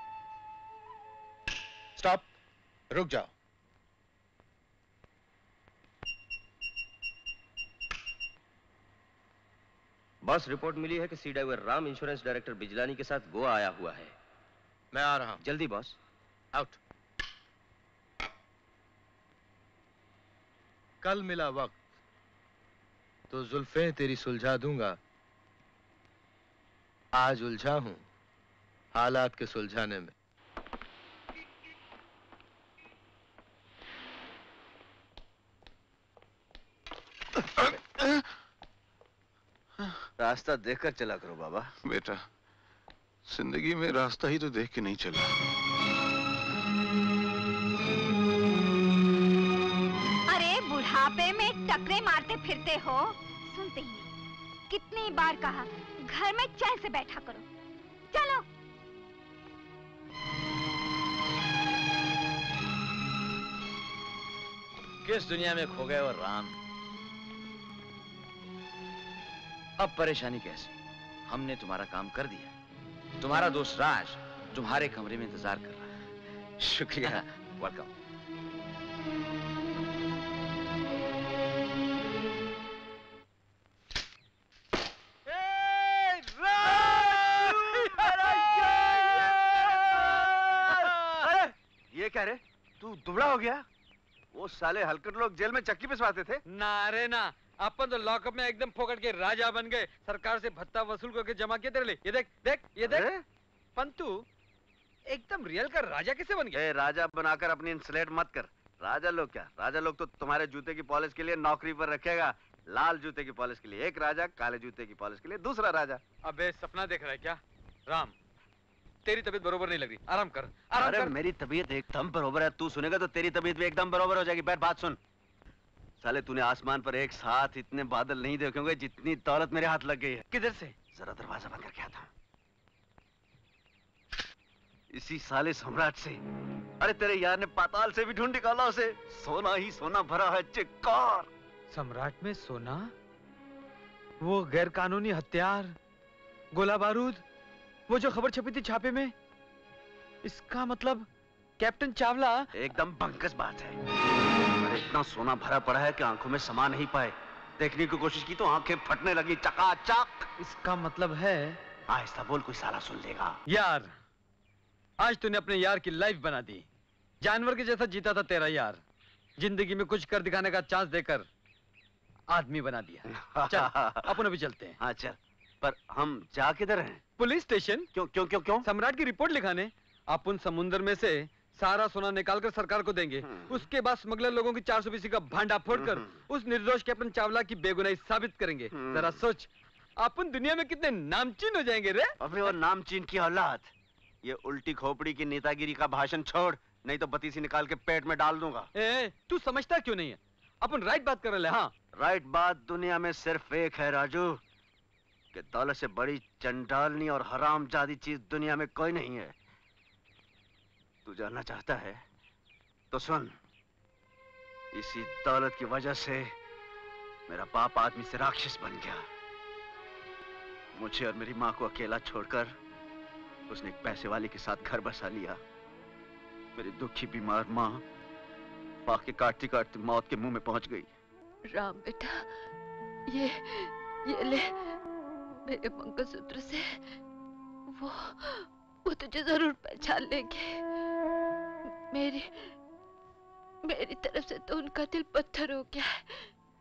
स्टॉप, रुक जाओ। बॉस, रिपोर्ट मिली है कि sea driver Ram insurance director Bijlani के साथ गोवा आया हुआ है। मैं आ रहा हूं। जल्दी बॉस। आउट। कल मिला वक्त तो जुल्फें तेरी सुलझा दूंगा। आज उलझा हूं हालात के सुलझाने में। रास्ता देखकर चला करो बाबा। बेटा, जिंदगी में रास्ता ही तो देख के नहीं चला। अरे बुढ़ापे में टकरे मारते फिरते हो, सुनते ही नहीं। कितनी बार कहा घर में चैन से बैठा करो। चलो। किस दुनिया में खो गए हो राम? अब परेशानी कैसे? हमने तुम्हारा काम कर दिया। तुम्हारा दोस्त राज तुम्हारे कमरे में इंतजार कर रहा है। शुक्रिया। वेलकम। ये क्या रे, तू दुबला हो गया? वो साले हलकट लोग जेल में चक्की पिसवाते थे। ना रे ना, अपन तो लॉकअप में एकदम फोकट के राजा बन गए। सरकार से भत्ता वसूल करके जमा किए तेरे लिए। ये देख देख ये देख। पंतु एकदम रियल का राजा कैसे बन गया? ए, राजा बनाकर अपनी इंसलेट मत कर। राजा लोग क्या, राजा लोग तो तुम्हारे जूते की पॉलिश के लिए नौकरी पर रखेगा। लाल जूते की पॉलिश के लिए एक राजा, काले जूते की पॉलिश के लिए दूसरा राजा। अबे सपना देख रहा है क्या? राम, तेरी तबीयत बरोबर नहीं लग रही। आराम कर, आराम अरे कर। मेरी तबीयत एकदम बरोबर है। तू सुनेगा तो तेरी तबीयत भी एकदम बरोबर हो जाएगी। बैठ, बात सुन। साले तूने आसमान पर एक साथ इतने बादल नहीं देखे होंगे जितनी दौलत मेरे हाथ लग गई है। किधर से? जरा दरवाजा बंद करके आता हूं। इसी साले सम्राट से। अरे तेरे यार ने पाताल से भी ढूंढ निकाला उसे। सोना ही सोना भरा है चिक्कार। सम्राट में सोना? वो गैर कानूनी हथियार, गोला बारूद, वो जो खबर छपी थी छापे में। इसका मतलब कैप्टन चावला। एकदम बंकस बात है। अरे इतना सोना भरा पड़ा है कि आंखों में समा नहीं पाए। देखने की कोशिश की तो आंखें फटने लगी चकाचक। इसका मतलब है। आहिस्ता बोल, कोई साला सुन लेगा। यार, आज तूने अपने यार की लाइफ बना दी। जानवर के जैसा जीता था तेरा यार, जिंदगी में कुछ कर दिखाने का चांस देकर आदमी बना दिया। चल अपन अभी चलते हैं। हाँ चल, पर हम जा किधर हैं? Police station. क्यों क्यों क्यों क्यों? सम्राट की रिपोर्ट लिखाने। अपन समुद्र में से सारा सोना निकालकर सरकार को देंगे। उसके बाद स्मगलर लोगों की चार सौ बीसी का भांडा फोड़कर उस निर्दोष कैप्टन चावला की बेगुनाही साबित करेंगे। जरा सोच, अपन दुनिया में कितने नामचीन हो जाएंगे रे। अबे वो नामचीन की औलाद, ये उल्टी खोपड़ी की नेतागिरी का भाषण छोड़, नहीं तो बतीसी निकाल के पेट में डाल दूंगा। ए, तू समझता क्यों नहीं है? अपन राइट बात कर रहे हैं। हाँ, राइट बात दुनिया में सिर्फ एक है राजू, कि दौलत से बड़ी चंडालनी और हरामजादी चीज दुनिया में कोई नहीं है। तू जानना चाहता है तो सुन। इसी दौलत की वजह से मेरा बाप आदमी से राक्षस बन गया। मुझे और मेरी माँ को अकेला छोड़कर उसने एक पैसे वाले के साथ घर बसा लिया। मेरी दुखी बीमार माँ फाके काटती काटती मौत के मुंह में पहुंच गई। राम बेटा, ये ये ले मेरे मंगलसूत्र से। वो वो तुझे जरूर पहचान लेंगे। मेरी मेरी तरफ से तो उनका दिल पत्थर हो गया है,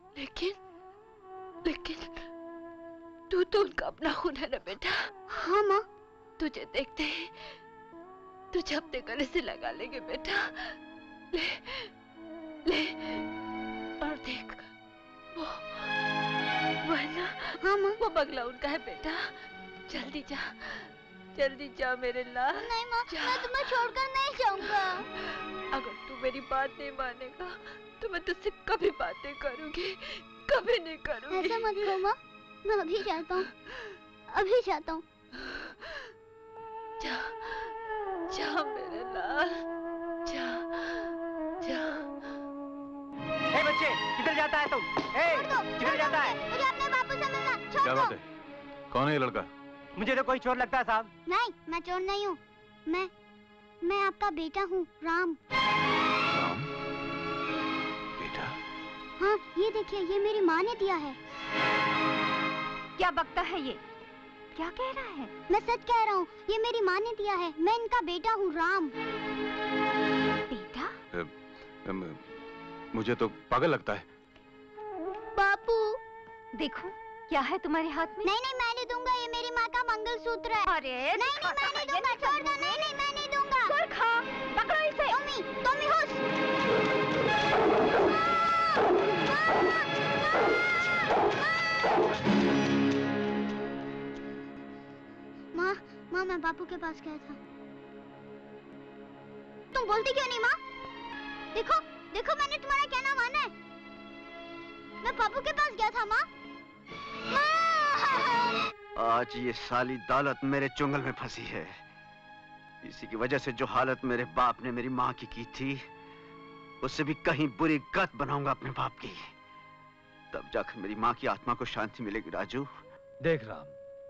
लेकिन लेकिन तू तो उनका अपना खून है ना बेटा। हाँ माँ। तुझे देखते ही तुझे अपने गले से लगा लेंगे बेटा। ले ले और देख, वो वो है ना हाँ माँ। वो बगला उनका है बेटा। जल्दी जा, जल्दी जा मेरे लाल। नहीं माँ, मैं तुम्हें छोड़कर नहीं जाऊंगा। अगर तू मेरी बात नहीं मानेगा तो मैं तुझसे कभी बातें करूंगी, कभी नहीं करूंगी। ऐसा मत करो माँ, मैं अभी जाता हूँ, अभी जाता हूँ। जा, जा मेरे लाल, जा, जा। ए बच्चे, किधर जाता है तुम? ए, किधर जाता है? मुझे अपने बापू से मिलना, छोड़ क्या दो। बात है? कौन है ये लड़का? मुझे तो कोई चोर लगता है साहब। नहीं, मैं चोर नहीं हूँ। मैं मैं आपका बेटा हूँ, राम। राम? बेटा? हाँ, ये देखिए, ये मेरी माँ ने दिया है। क्या बकता है ये? क्या कह रहा है? मैं सच कह रहा हूँ, ये मेरी माँ ने दिया है। मैं इनका बेटा हूँ, राम। बेटा? अ, अम, मुझे तो पागल लगता है। बापू, देखो क्या है तुम्हारे हाथ में? नहीं नहीं, मैं नहीं दूंगा। ये मेरी माँ का मंगलसूत्र है। अरे नहीं नहीं, मैं नहीं दूंगा। छोड़ दो। नहीं नहीं, मैं नहीं दूंगा। छोड़, खा, पकड़ो इसे। टॉमी, टॉमी होश। माँ, माँ, मैं बापू के पास गया था। तुम बोलती क्यों नहीं माँ? देखो, देखो, मैंने तुम्हारा कहना माना है। मैं बापू के पास गया था माँ। आज ये साली दौलत मेरे चुंगल में फंसी है। इसी की वजह से जो हालत मेरे बाप ने मेरी माँ की की थी, उससे भी कहीं बुरी गत बनाऊंगा अपने बाप की। तब जाकर मेरी माँ की आत्मा को शांति मिलेगी। राजू, देख राम,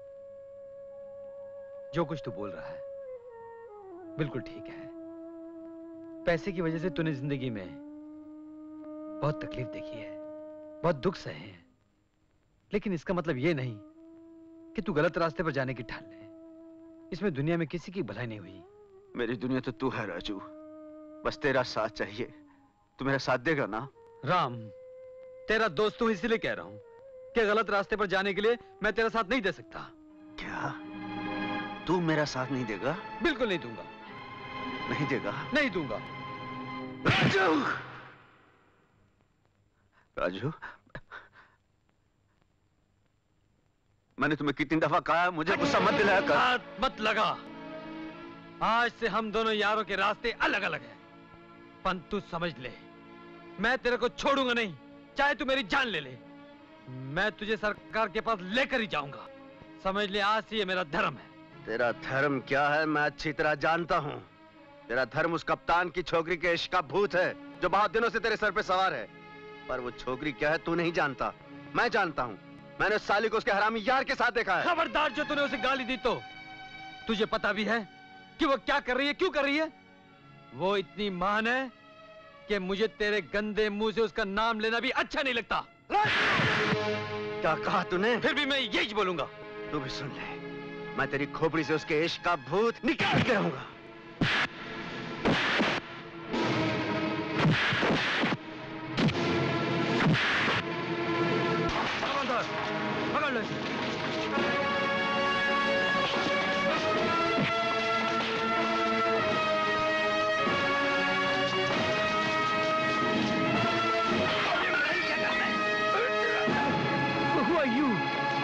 जो कुछ तू बोल रहा है बिल्कुल ठीक है। पैसे की वजह से तूने जिंदगी में बहुत तकलीफ देखी है, बहुत दुख सहे हैं, लेकिन इसका मतलब ये नहीं कि तू गलत रास्ते पर जाने की ठान ले। इसमें दुनिया में किसी की भलाई नहीं हुई। मेरी दुनिया तो तू है राजू, बस तेरा साथ चाहिए। तू मेरा साथ देगा ना? राम, तेरा दोस्त हूं इसलिए कह रहा हूं कि गलत रास्ते पर जाने के लिए मैं तेरा साथ नहीं दे सकता। क्या तू मेरा साथ नहीं देगा? बिल्कुल नहीं दूंगा। नहीं देगा? नहीं दूंगा। राजू, राजू, मैंने तुम्हें कितनी दफा कहा है मुझे गुस्सा मत दिलाया कर। हाथ मत लगा। आज से हम दोनों यारों के रास्ते अलग अलग हैं। पर तू समझ ले, मैं तेरे को छोड़ूंगा नहीं, चाहे तू मेरी जान ले ले। मैं तुझे सरकार के पास लेकर ही जाऊंगा। समझ ले, आज से ये मेरा धर्म है। तेरा धर्म क्या है मैं अच्छी तरह जानता हूँ। तेरा धर्म उस कप्तान की छोकरी के इश्क का भूत है जो बहुत दिनों से तेरे सर पे सवार है। पर वो छोकरी क्या है तू नहीं जानता, मैं जानता हूँ। मैंने उस साली को उसके हरामी यार के साथ देखा है। खबरदार, जो तूने उसे गाली दी तो तुझे पता भी है कि वो क्या कर रही है, क्यों कर रही है? वो इतनी महान है कि मुझे तेरे गंदे मुंह से उसका नाम लेना भी अच्छा नहीं लगता। क्या कहा तूने? फिर भी मैं यही बोलूंगा। तू भी सुन ले, मैं तेरी खोपड़ी से उसके इश्क का भूत निकालते रहूंगा। पकड़ लो। Who are you?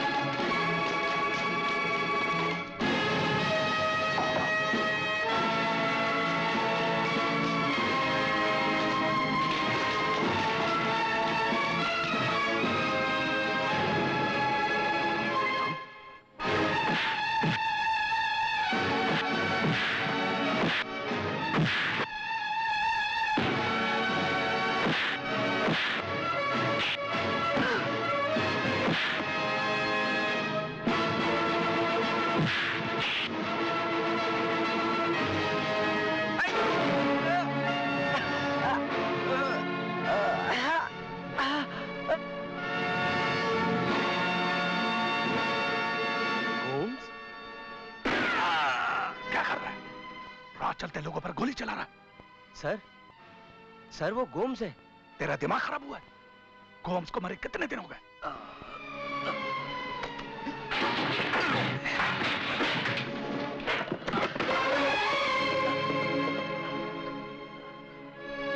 चलते लोगों पर गोली चला रहा। सर, सर वो गोम्स है। तेरा दिमाग खराब हुआ है? गोम्स को मरे कितने दिन हो गए?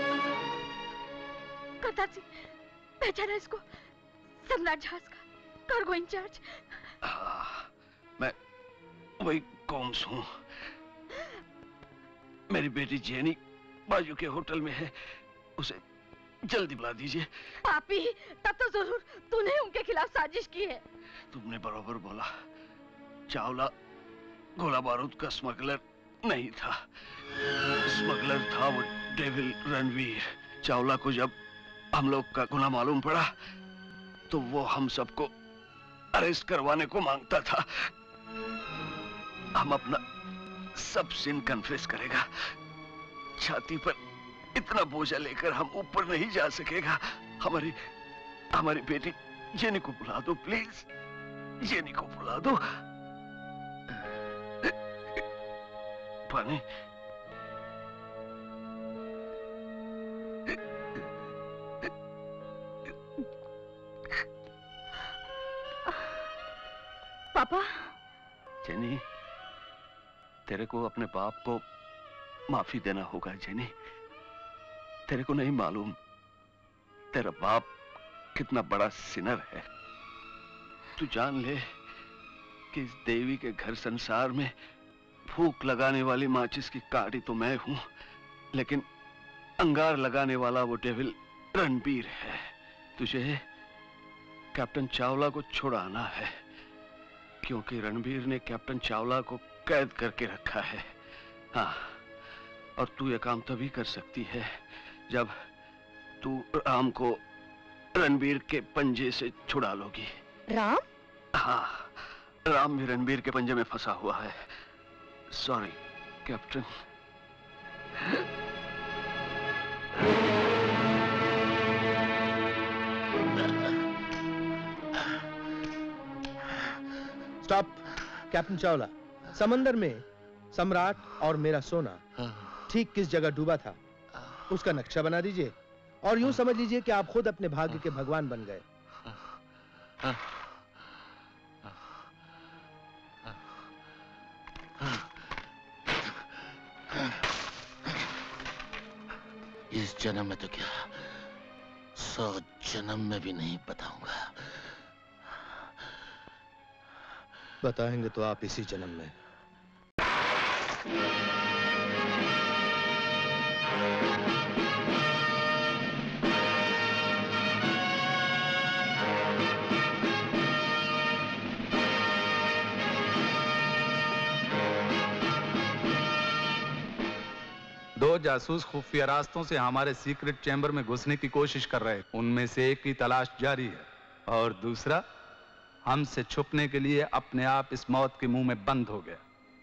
करतार सिंह, पहचाना इसको? सम्राट जहाज का कार्गो इंचार्ज। मैं वही गोम्स हूँ। मेरी बेटी जेनी बाजू के होटल में है, उसे जल्दी बुला दीजिए। पापी, तब तो जरूर तूने उनके खिलाफ साजिश की है। तुमने बराबर बोला। चावला गोला बारूद का स्मगलर नहीं था, स्मगलर था वो डेविल रणवीर। चावला को जब हम लोग का गुनाह मालूम पड़ा तो वो हम सबको अरेस्ट करवाने को मांगता था। हम अपना सब सिन कन्फेस करेगा। छाती पर इतना बोझा लेकर हम ऊपर नहीं जा सकेगा। हमारी हमारी बेटी जेनी को बुला दो प्लीज, जेनी को बुला दो। पानी। पापा। जेनी, तेरे को अपने बाप को माफी देना होगा जेनी। तेरे को नहीं मालूम तेरा बाप कितना बड़ा सिनर है। तू जान ले कि इस देवी के घर संसार में फूंक लगाने वाली माचिस की काटी तो मैं हूं, लेकिन अंगार लगाने वाला वो डेविल रणबीर है। तुझे कैप्टन चावला को छुड़ाना है, क्योंकि रणबीर ने कैप्टन चावला को कैद करके रखा है। हाँ, और तू ये काम तभी कर सकती है जब तू राम को रणबीर के पंजे से छुड़ा लोगी। राम? हाँ, राम भी रणबीर के पंजे में फंसा हुआ है। Sorry captain. Stop. Captain Chawla, समंदर में सम्राट और मेरा सोना ठीक किस जगह डूबा था उसका नक्शा बना दीजिए, और यूं समझ लीजिए कि आप खुद अपने भाग्य के भगवान बन गए। इस जन्म में तो क्या, सौ जन्म में भी नहीं बताऊंगा। बताएंगे तो आप इसी जन्म में। दो जासूस खुफिया रास्तों से हमारे सीक्रेट चैम्बर में घुसने की कोशिश कर रहे हैं। उनमें से एक की तलाश जारी है और दूसरा हमसे छुपने के लिए अपने आप इस मौत के मुंह में बंद हो गया।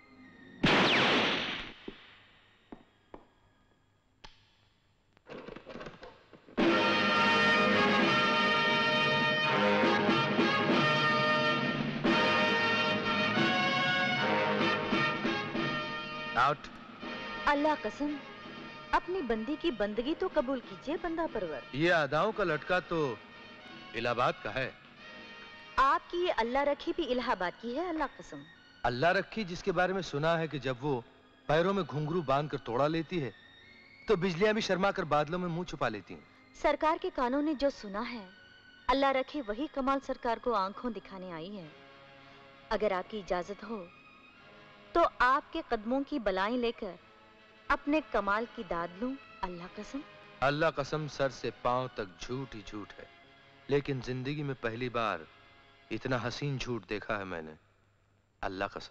आउट। अल्लाह कसम, अपनी बंदी की बंदगी तो कबूल कीजिए बंदा परवर। ये अदाओं का लटका तो इलाहाबाद का है। आपकी ये अल्लाह रखी भी इलाहाबाद की है, अल्लाह कसम। अल्लाह रखी जिसके बारे में सुना है कि जब वो पैरों में घुंघरू बांध कर तोड़ा लेती है तो बिजलियां भी शर्मा कर बादलों में मुंह छुपा लेती हैं। सरकार के कानों ने जो सुना है, अल्लाह रखी वही कमाल सरकार को आंखों दिखाने आई है। अगर आपकी इजाजत हो तो आपके कदमों की बलाएं लेकर अपने कमाल की दाद लूं, अल्लाह कसम। अल्लाह कसम, सर से पांव तक झूठ ही झूठ है, लेकिन जिंदगी में पहली बार इतना हसीन झूठ देखा है मैंने, अल्लाह कसम।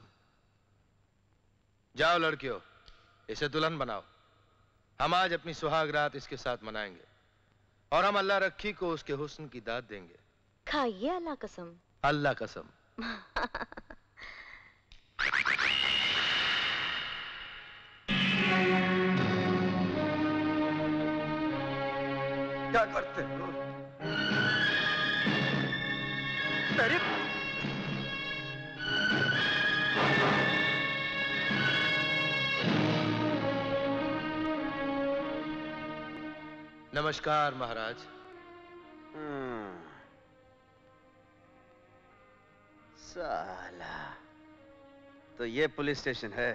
जाओ लड़कियों, इसे दुल्हन बनाओ। हम आज अपनी सुहाग रात इसके साथ मनाएंगे और हम अल्लाह रखी को उसके हुस्न की दाद देंगे। खाइए अल्लाह कसम। अल्लाह कसम। क्या करते हो? मेरी नमस्कार महाराज। साला, तो ये पुलिस स्टेशन है।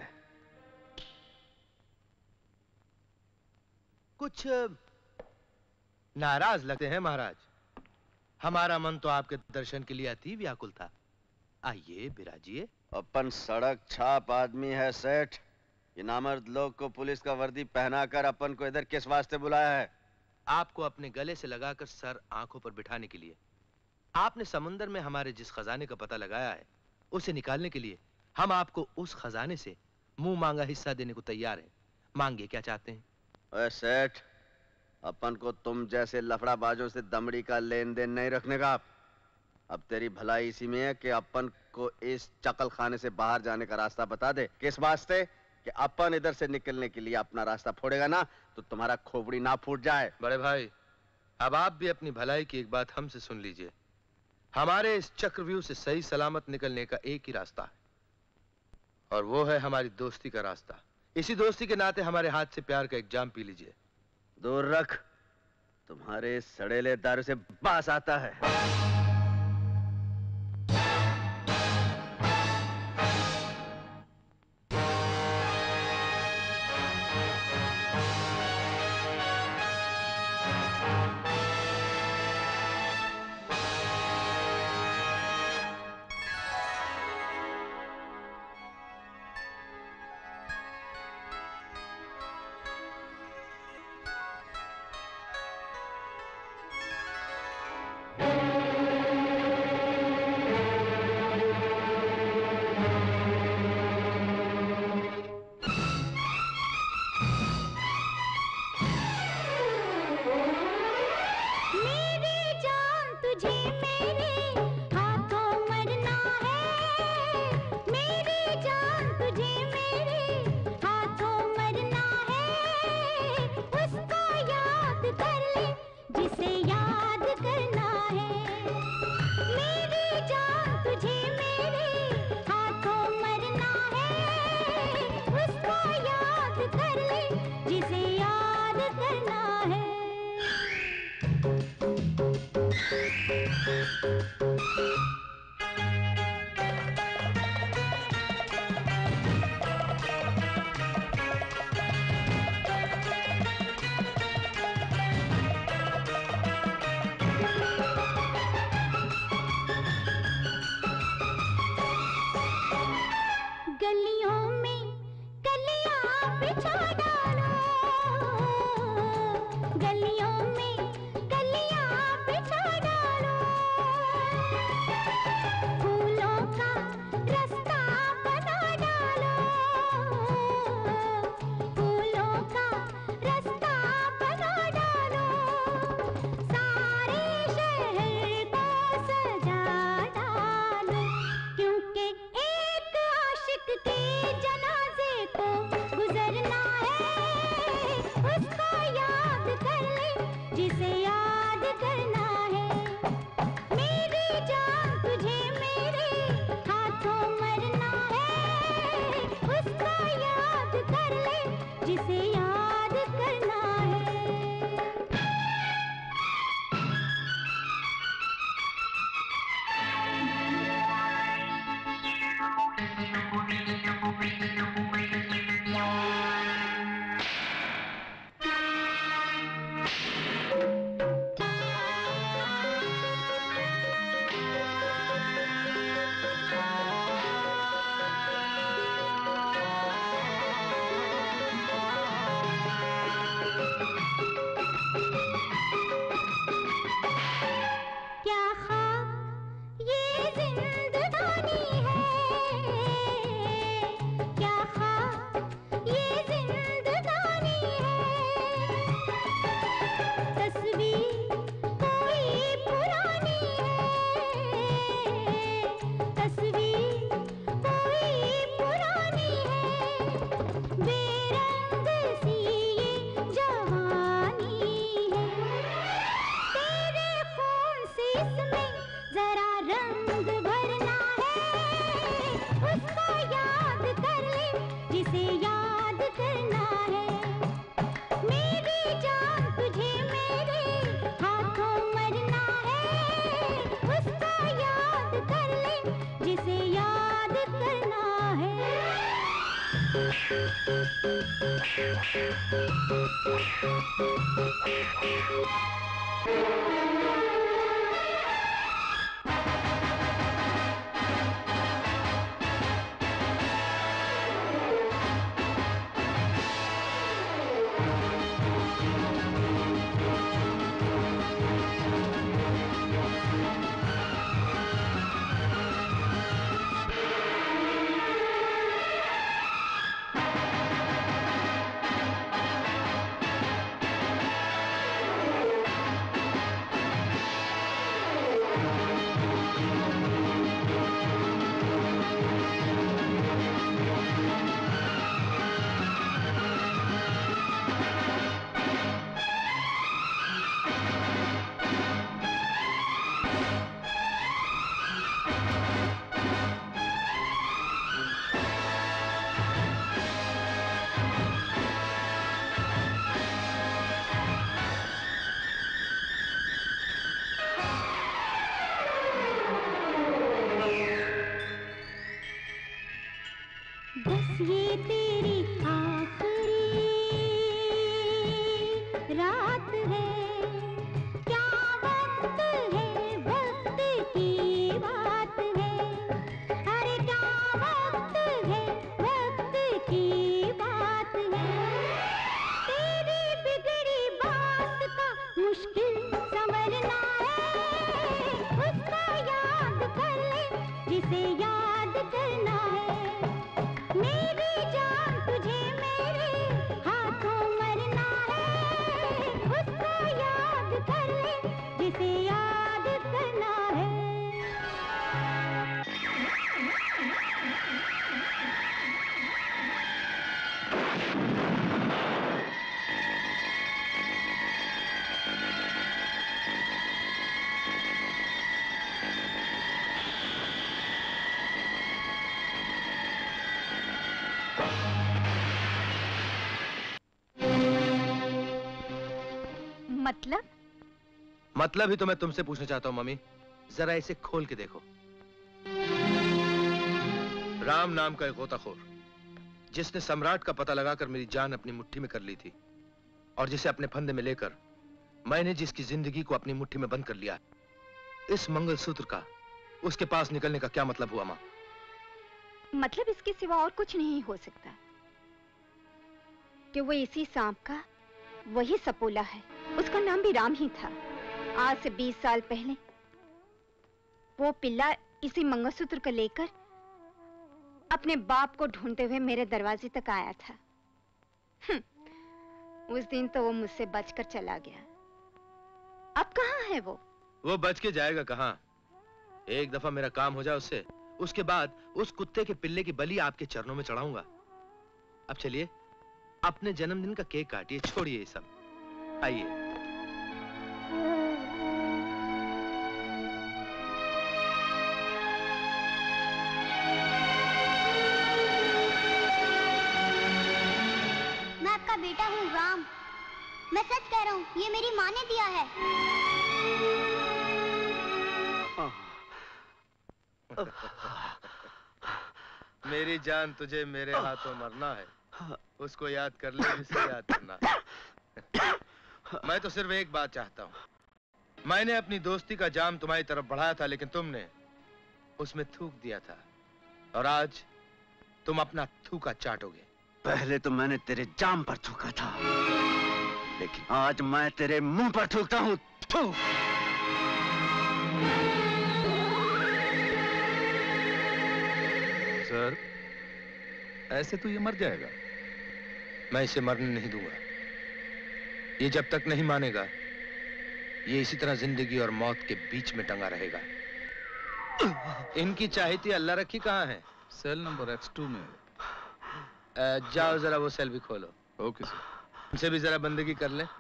कुछ नाराज लगते हैं महाराज। हमारा मन तो आपके दर्शन के लिए अति व्याकुल था। आइए बिराजिए। अपन सड़क छाप आदमी है सेठ। ये नामर्द लोग को पुलिस का वर्दी पहनाकर अपन को इधर किस वास्ते बुलाया है? आपको अपने गले से लगाकर सर आंखों पर बिठाने के लिए। आपने समुंदर में हमारे जिस खजाने का पता लगाया है, उसे निकालने के लिए हम आपको उस खजाने से मुंह मांगा हिस्सा देने को तैयार हैं। मांगिए, क्या चाहते हैं? ओए सेठ, अपन को तुम जैसे लफड़ाबाजों से दमड़ी का लेन देन नहीं रखने का। अब तेरी भलाई इसी में है कि अपन को इस चकल खाने से बाहर जाने का रास्ता बता दे। किस वास्ते? कि अपन इधर से निकलने के लिए अपना रास्ता फोड़ेगा ना तो तुम्हारा खोपड़ी ना फूट जाए। बड़े भाई, अब आप भी अपनी भलाई की एक बात हमसे सुन लीजिए। हमारे इस चक्रव्यूह से सही सलामत निकलने का एक ही रास्ता है, और वो है हमारी दोस्ती का रास्ता। इसी दोस्ती के नाते हमारे हाथ से प्यार का एक जाम पी लीजिए। दूर रख, तुम्हारे सड़ेले दारू से बास आता है। ये तेरी आखिरी रात है, क्या वक्त है, वक्त की बात है, अरे क्या वक्त है, वक्त की बात है। तेरी बिगड़ी बात का मुश्किल संवरना है, उसको याद कर ले जिसे याद करना है। मेरी जान तुझे मेरे हाथों मरना है, उसको याद कर ले जिसे याद करना है। मतलब? मतलब ही तो मैं तुमसे पूछना चाहता हूँ मम्मी, जरा इसे खोल के देखो। राम नाम का एक गोताखोर जिसने सम्राट का पता लगाकर मेरी जान अपनी मुट्ठी में कर ली थी, और जिसे अपने फंदे में लेकर मैंने जिसकी जिंदगी को अपनी मुट्ठी में बंद कर लिया, इस मंगलसूत्र का उसके पास निकलने का क्या मतलब हुआ मां? मतलब इसके सिवा और कुछ नहीं हो सकता कि वो इसी सांप का वही सपोला है। उसका नाम भी राम ही था। आज से बीस साल पहले वो पिल्ला इसी मंगलसूत्र को लेकर अपने बाप को ढूंढते हुए मेरे दरवाजे तक आया था। उस दिन तो वो मुझसे बचकर चला गया। अब कहाँ है वो? वो बच के जाएगा कहाँ? एक दफा मेरा काम हो जाए उससे, उसके बाद उस कुत्ते के पिल्ले की बलि आपके चरणों में चढ़ाऊंगा। अब चलिए अपने जन्मदिन का केक काटिए, छोड़िए ये सब, आइए। मैं आपका बेटा हूँ राम, मैं सच कह रहा हूँ, ये मेरी माँ ने दिया है। मेरी जान तुझे मेरे हाथों मरना है, उसको याद कर ले जिसे याद करना है। मैं तो सिर्फ एक बात चाहता हूँ, मैंने अपनी दोस्ती का जाम तुम्हारी तरफ बढ़ाया था, लेकिन तुमने उसमें थूक दिया था, और आज तुम अपना थूका चाटोगे। पहले तो मैंने तेरे जाम पर थूका था, लेकिन आज मैं तेरे मुंह पर थूकता हूँ। थू। सर, ऐसे तो ये मर जाएगा। मैं इसे मरने नहीं दूंगा। ये जब तक नहीं मानेगा, ये इसी तरह जिंदगी और मौत के बीच में टंगा रहेगा। इनकी चाहती अल्लाह रखी कहाँ है? सेल नंबर एक्स टू में। आ, जाओ जरा वो सेल भी खोलो। Okay sir. उनसे भी जरा बंदगी कर ले।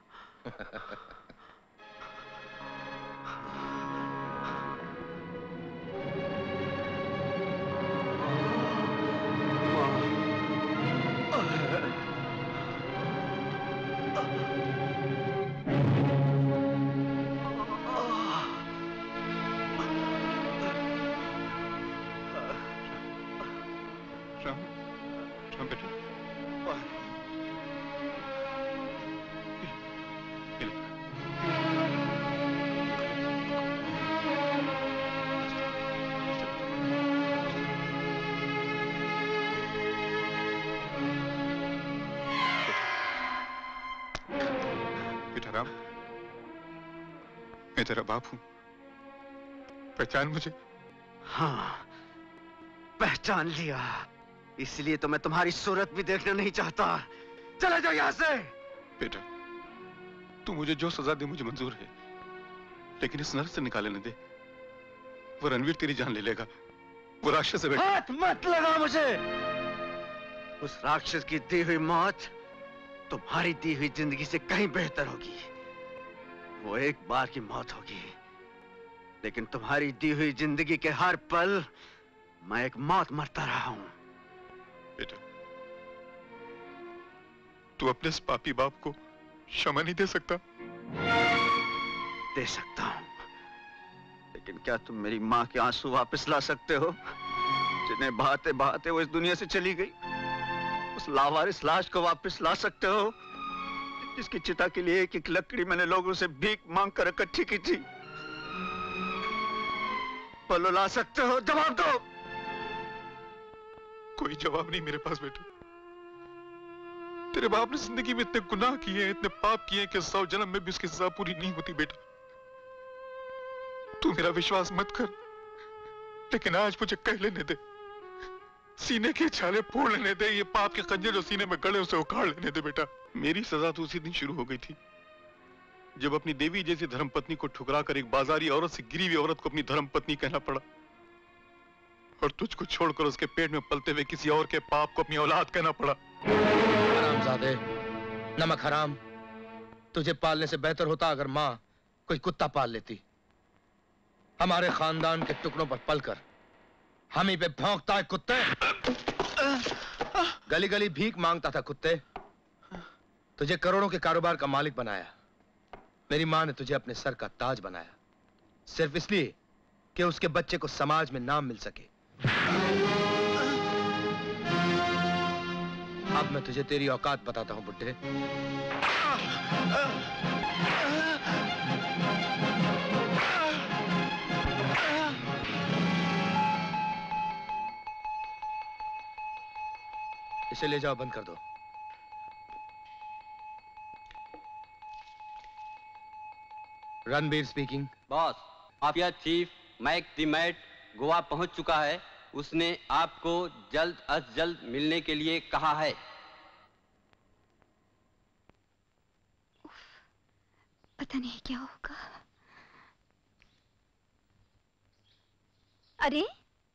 मैं तेरा बाप हूं, पहचान मुझे? हाँ, पहचान लिया। इसलिए तो मैं तुम्हारी सूरत भी देखना नहीं चाहता। चले जाओ यहाँ से। बेटा, तू मुझे जो सजा दे मुझे मंजूर है, लेकिन इस नर्क से निकाले न दे। वो रणवीर तेरी जान ले लेगा। वो राक्षस है। हाथ मत लगा मुझे। उस राक्षस की दी हुई मौत तुम्हारी दी हुई जिंदगी से कहीं बेहतर होगी। वो एक बार की मौत होगी, लेकिन तुम्हारी दी हुई जिंदगी के हर पल मैं एक मौत मरता रहा हूं। बेटा, तू अपने इस पापी बाप को क्षमा नहीं दे सकता? दे सकता हूं, लेकिन क्या तुम मेरी माँ के आंसू वापस ला सकते हो, जिन्हें बहाते बहाते वो इस दुनिया से चली गई? उस लावारिस लाश को वापस ला सकते हो जिसकी चिता के लिए एक एक लकड़ी मैंने लोगों से भीख मांग कर इकट्ठी की थी? बोलो, ला सकते हो? जवाब दो। कोई जवाब नहीं मेरे पास बेटा। तेरे बाप ने जिंदगी में इतने गुनाह किए, इतने पाप किए कि सौ जन्म में भी उसकी सजा पूरी नहीं होती बेटा। तू मेरा विश्वास मत कर, लेकिन आज मुझे कह लेने दे, सीने के छाले फोड़ लेने दे, ये पाप के खंजर जो सीने में गड़े उसे उखाड़ लेने दे बेटा। मेरी सजा तो उसी दिन शुरू हो गई थी जब अपनी देवी जैसी धर्मपत्नी को ठुकरा कर एक बाजारी औरत से गिरी हुई औरत को अपनी धर्मपत्नी कहना पड़ा, और तुझको छोड़कर उसके पेट में पलते हुए किसी और के पाप को अपनी औलाद कहना पड़ा। हरामजादे, नमक हराम। तुझे पालने से बेहतर होता अगर माँ कोई कुत्ता पाल लेती। हमारे खानदान के टुकड़ों पर पलकर हम ही पे भौंकता है कुत्ते। गली गली भीख मांगता था कुत्ते। तुझे करोड़ों के कारोबार का मालिक बनाया। मेरी माँ ने तुझे अपने सर का ताज बनाया, सिर्फ इसलिए कि उसके बच्चे को समाज में नाम मिल सके। अब मैं तुझे तेरी औकात बताता हूं बुड्ढे। इसे ले जाओ, बंद कर दो। Ranbir speaking. Boss, mafia chief Mac the mad Goa पहुंच चुका है। उसने आपको जल्द अज जल्द मिलने के लिए कहा है। पता नहीं क्या होगा। अरे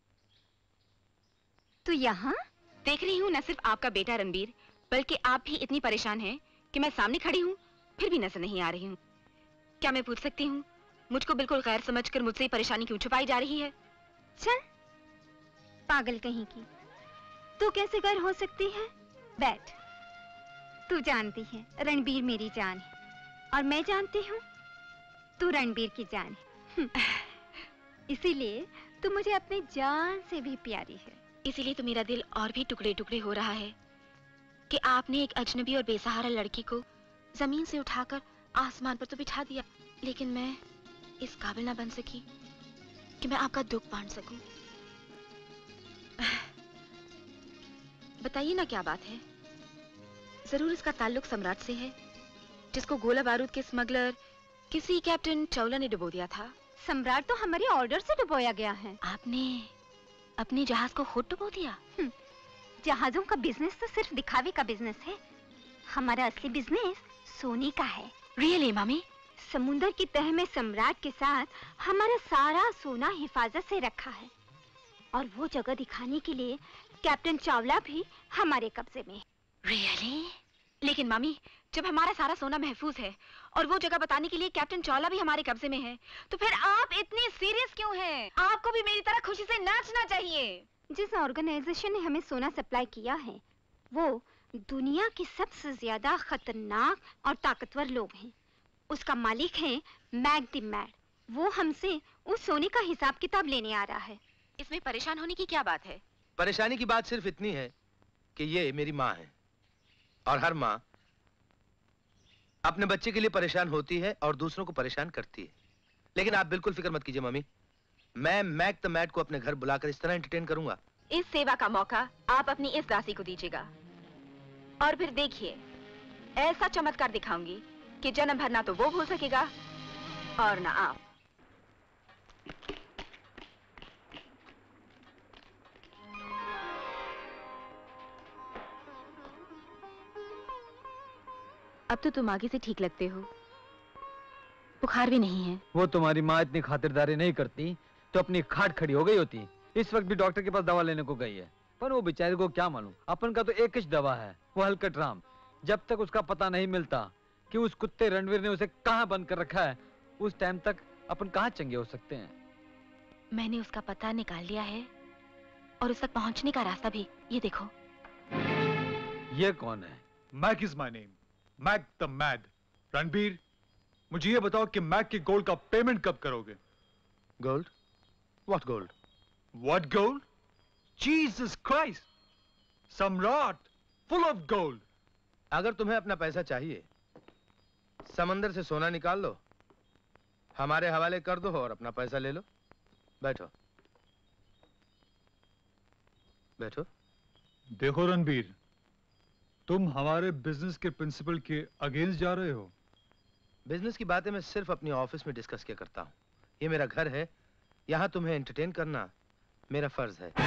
तू यहाँ? देख रही हूँ न सिर्फ आपका बेटा रणबीर, बल्कि आप भी इतनी परेशान हैं कि मैं सामने खड़ी हूँ फिर भी नजर नहीं आ रही हूँ। क्या मैं पूछ सकती हूँ मुझको बिल्कुल गैर समझकर मुझसे ही परेशानी क्यों छुपाई जा रही है? चल पागल कहीं की, तू कैसे गैर हो सकती है? बैठ। तू जानती है रणबीर मेरी जान है, और मैं जानती हूँ तू रणबीर की जान है। इसीलिए तू मुझे अपनी जान से भी प्यारी है। इसीलिए तो मेरा दिल और भी टुकड़े टुकड़े हो रहा है कि आपने एक अजनबी और बेसहारा लड़की को जमीन से उठाकर आसमान पर तो बिठा दिया, लेकिन मैं इस काबिल ना बन सकी कि मैं आपका दुख बांट सकूं। बताइए ना क्या बात है? जरूर इसका ताल्लुक सम्राट से है, जिसको गोला बारूद के स्मगलर किसी कैप्टन चावला ने डुबो दिया था। सम्राट तो हमारे ऑर्डर से डुबोया गया है। आपने अपने जहाज को खुद डुबो दिया? जहाजों का बिजनेस तो सिर्फ दिखावे का बिजनेस है। हमारा असली बिजनेस सोने का है। रियली मामी? समुंदर की तह में सम्राट के साथ हमारा सारा सोना हिफाजत से रखा है, और वो जगह दिखाने के लिए कैप्टन चावला भी हमारे कब्जे में है। रियली? लेकिन मामी, जब हमारा सारा सोना महफूज है और वो जगह बताने के लिए कैप्टन चावला भी हमारे कब्जे में है, तो फिर आप इतनी सीरियस क्यों हैं? आपको भी मेरी तरह खुशी से नाचना चाहिए। जिस ऑर्गेनाइजेशन ने हमें सोना सप्लाई किया है, वो दुनिया के सबसे ज्यादा खतरनाक और ताकतवर लोग हैं। उसका मालिक है मैक द मैड। वो हमसे उस सोने का हिसाब किताब लेने आ रहा है। इसमें परेशान होने की क्या बात है? परेशानी की बात सिर्फ इतनी है कि ये मेरी माँ है, और हर माँ अपने बच्चे के लिए परेशान होती है और दूसरों को परेशान करती है। लेकिन आप बिल्कुल फिक्र मत कीजिए मम्मी, मैं मैक द मैड को अपने घर बुलाकर इस तरह एंटरटेन करूंगा। इस सेवा का मौका आप अपनी इस दासी को दीजिएगा, और फिर देखिए ऐसा चमत्कार दिखाऊंगी कि जन्म भर ना तो वो भूल सकेगा और ना आप। अब तो तुम आगे से ठीक लगते हो, बुखार भी नहीं है। वो तुम्हारी माँ इतनी खातिरदारी नहीं करती तो अपनी खाट खड़ी हो गई होती। इस वक्त भी डॉक्टर के पास दवा लेने को गई है, पर वो बेचारे को क्या मालूम, अपन का तो एक ही दवा है, वो हलकट राम। जब तक उसका पता नहीं मिलता कि उस कुत्ते रणवीर ने उसे कहाँ बंद कर रखा है, उस टाइम तक अपन कहाँ चंगे हो सकते हैं। मैंने उसका पता निकाल लिया है और उस तक पहुंचने का रास्ता भी। ये देखो। ये कौन है? Mac is my name, Mac the mad. Ranbir, मुझे ये बताओ कि मैक के गोल्ड का पेमेंट कब करोगे? Gold? What gold? What gold? Jesus Christ! Samrat, full of gold. अगर तुम्हें अपना पैसा चाहिए, समंदर से सोना निकाल लो, हमारे हवाले कर दो और अपना पैसा ले लो। बैठो बैठो। देखो रणबीर, तुम हमारे बिजनेस के प्रिंसिपल के अगेंस्ट जा रहे हो। बिजनेस की बातें मैं सिर्फ अपनी ऑफिस में डिस्कस किया करता हूँ। ये मेरा घर है, यहाँ तुम्हें एंटरटेन करना मेरा फर्ज है।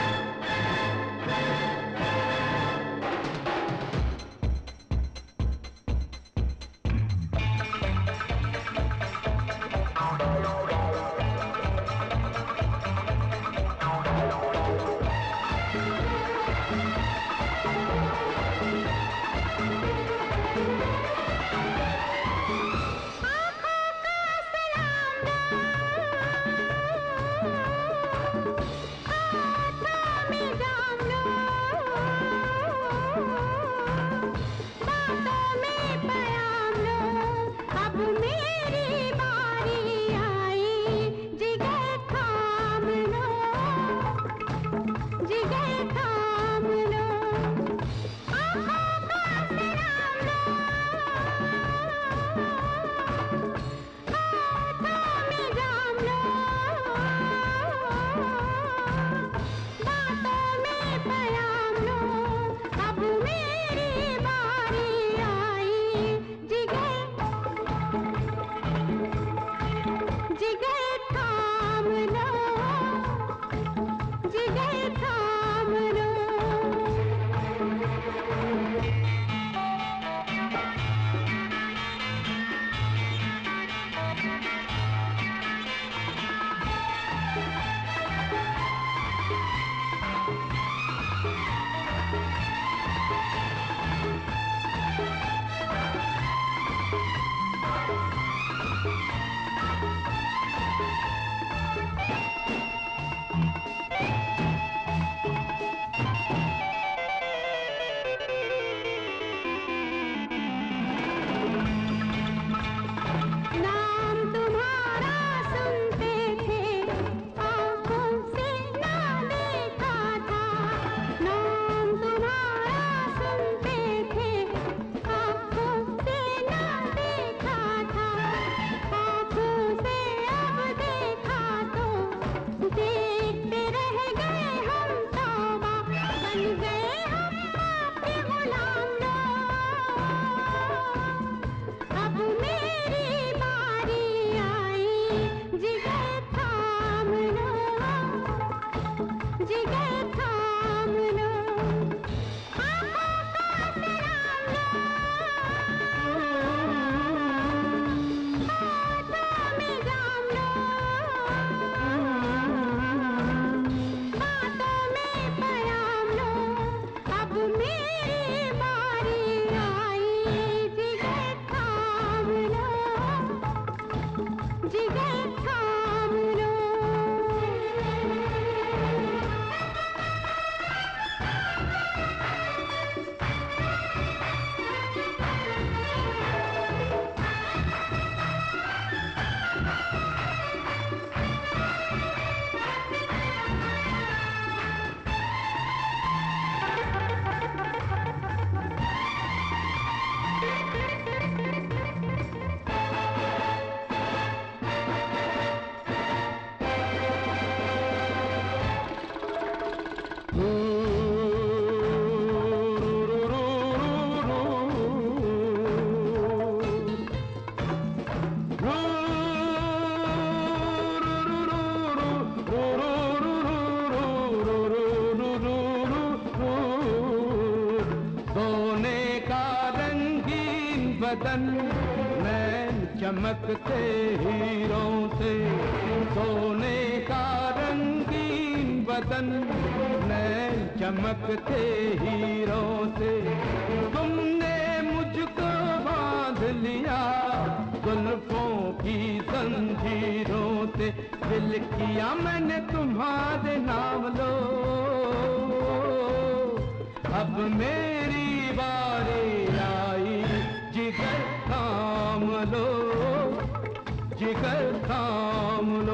बदन नैन चमकते हीरों से, सोने का रंगीन बदन नैन चमकते हीरों से। तुमने मुझको बांध लिया जुल्फों की जंजीरों से, दिल किया मैंने तुम्हारे नाम लो, अब मेरी बारी आई, जिगर थाम लो, जिगर थाम लो।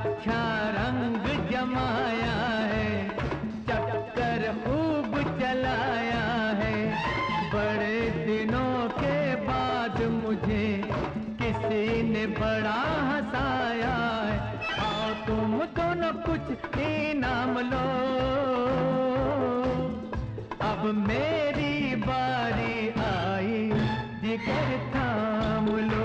अच्छा रंग जमाया है, चक्कर खूब चलाया है। बड़े दिनों के बाद मुझे किसी ने बड़ा हंसाया है। आओ तुम दोनों कुछ इनाम लो, अब मेरी बारी आई, जिगर थाम लो।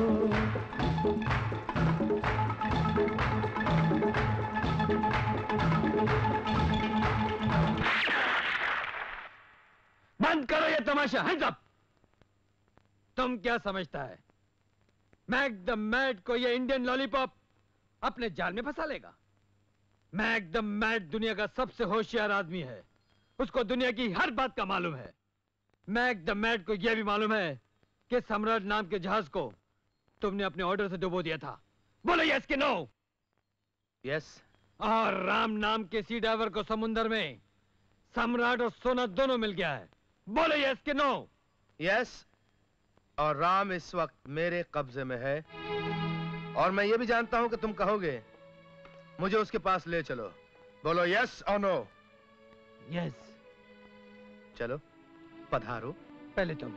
बंद करो ये तमाशा, हैंड्स अप। तुम क्या समझता है मैक द मैड को ये इंडियन लॉलीपॉप अपने जाल में फंसा लेगा? मैक द मैड दुनिया का सबसे होशियार आदमी है, उसको दुनिया की हर बात का मालूम है। मैक द मैड को यह भी मालूम है कि सम्राट नाम के जहाज को तुमने अपने ऑर्डर से डुबो दिया था। बोलो यस कि नो? यस। और राम नाम के सी ड्राइवर को समुंदर में सम्राट और सोना दोनों मिल गया है। बोलो यस कि नो? यस। और राम इस वक्त मेरे कब्जे में है, और मैं ये भी जानता हूं कि तुम कहोगे मुझे उसके पास ले चलो। बोलो यस और नो? यस। चलो पधारो। पहले तुम।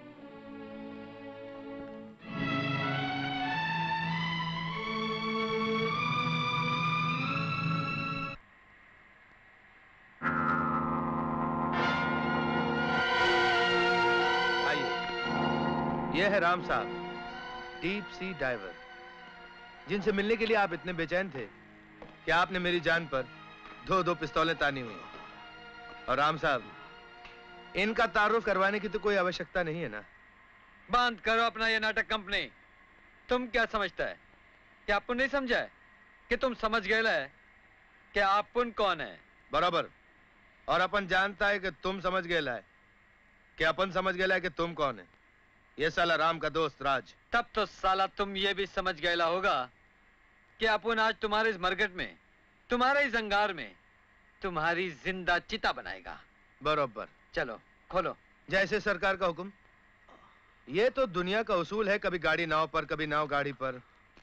ये है राम साहब, डीप सी डाइवर, जिनसे मिलने के लिए आप इतने बेचैन थे कि आपने मेरी जान पर दो दो पिस्तौलें तानी हुई। और राम साहब, इनका तारुफ करवाने की तो कोई आवश्यकता नहीं है ना। बंद करो अपना ये नाटक कंपनी। तुम क्या समझता है कि अपन नहीं समझा है कि तुम समझ गए है कि अपन कौन है? बराबर। और अपन जानता है कि तुम समझ गए है कि अपन समझ गए है कि तुम कौन है। ये साला राम का दोस्त राज। तब तो साला तुम ये भी समझ गए होगा कि अपन आज तुम्हारे इस मरघट में, तुम्हारे इस अंगार में तुम्हारी जिंदा चिता बनाएगा। बरोबर। चलो खोलो। जैसे सरकार का हुक्म। ये तो दुनिया का उसूल है, कभी गाड़ी नाव पर, कभी नाव गाड़ी पर।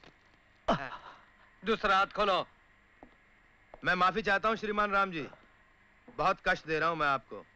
दूसरा हाथ खोलो। मैं माफी चाहता हूं श्रीमान राम जी, बहुत कष्ट दे रहा हूं मैं आपको।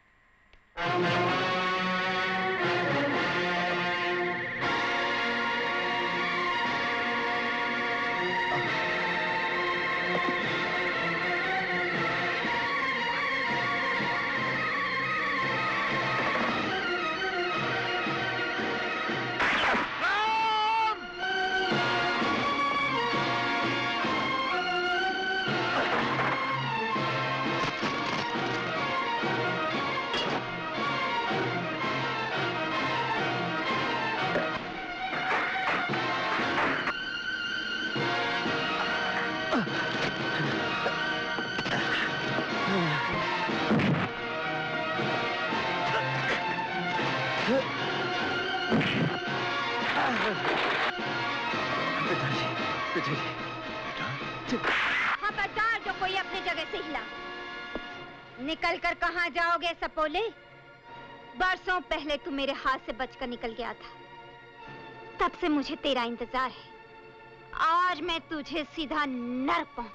खबरदार जो कोई अपनी जगह से हिला। निकल कर कहां जाओगे सपोले? बरसों पहले तू मेरे हाथ से बचकर निकल गया था, तब से मुझे तेरा इंतजार है। आज मैं तुझे सीधा नरक पहुंच।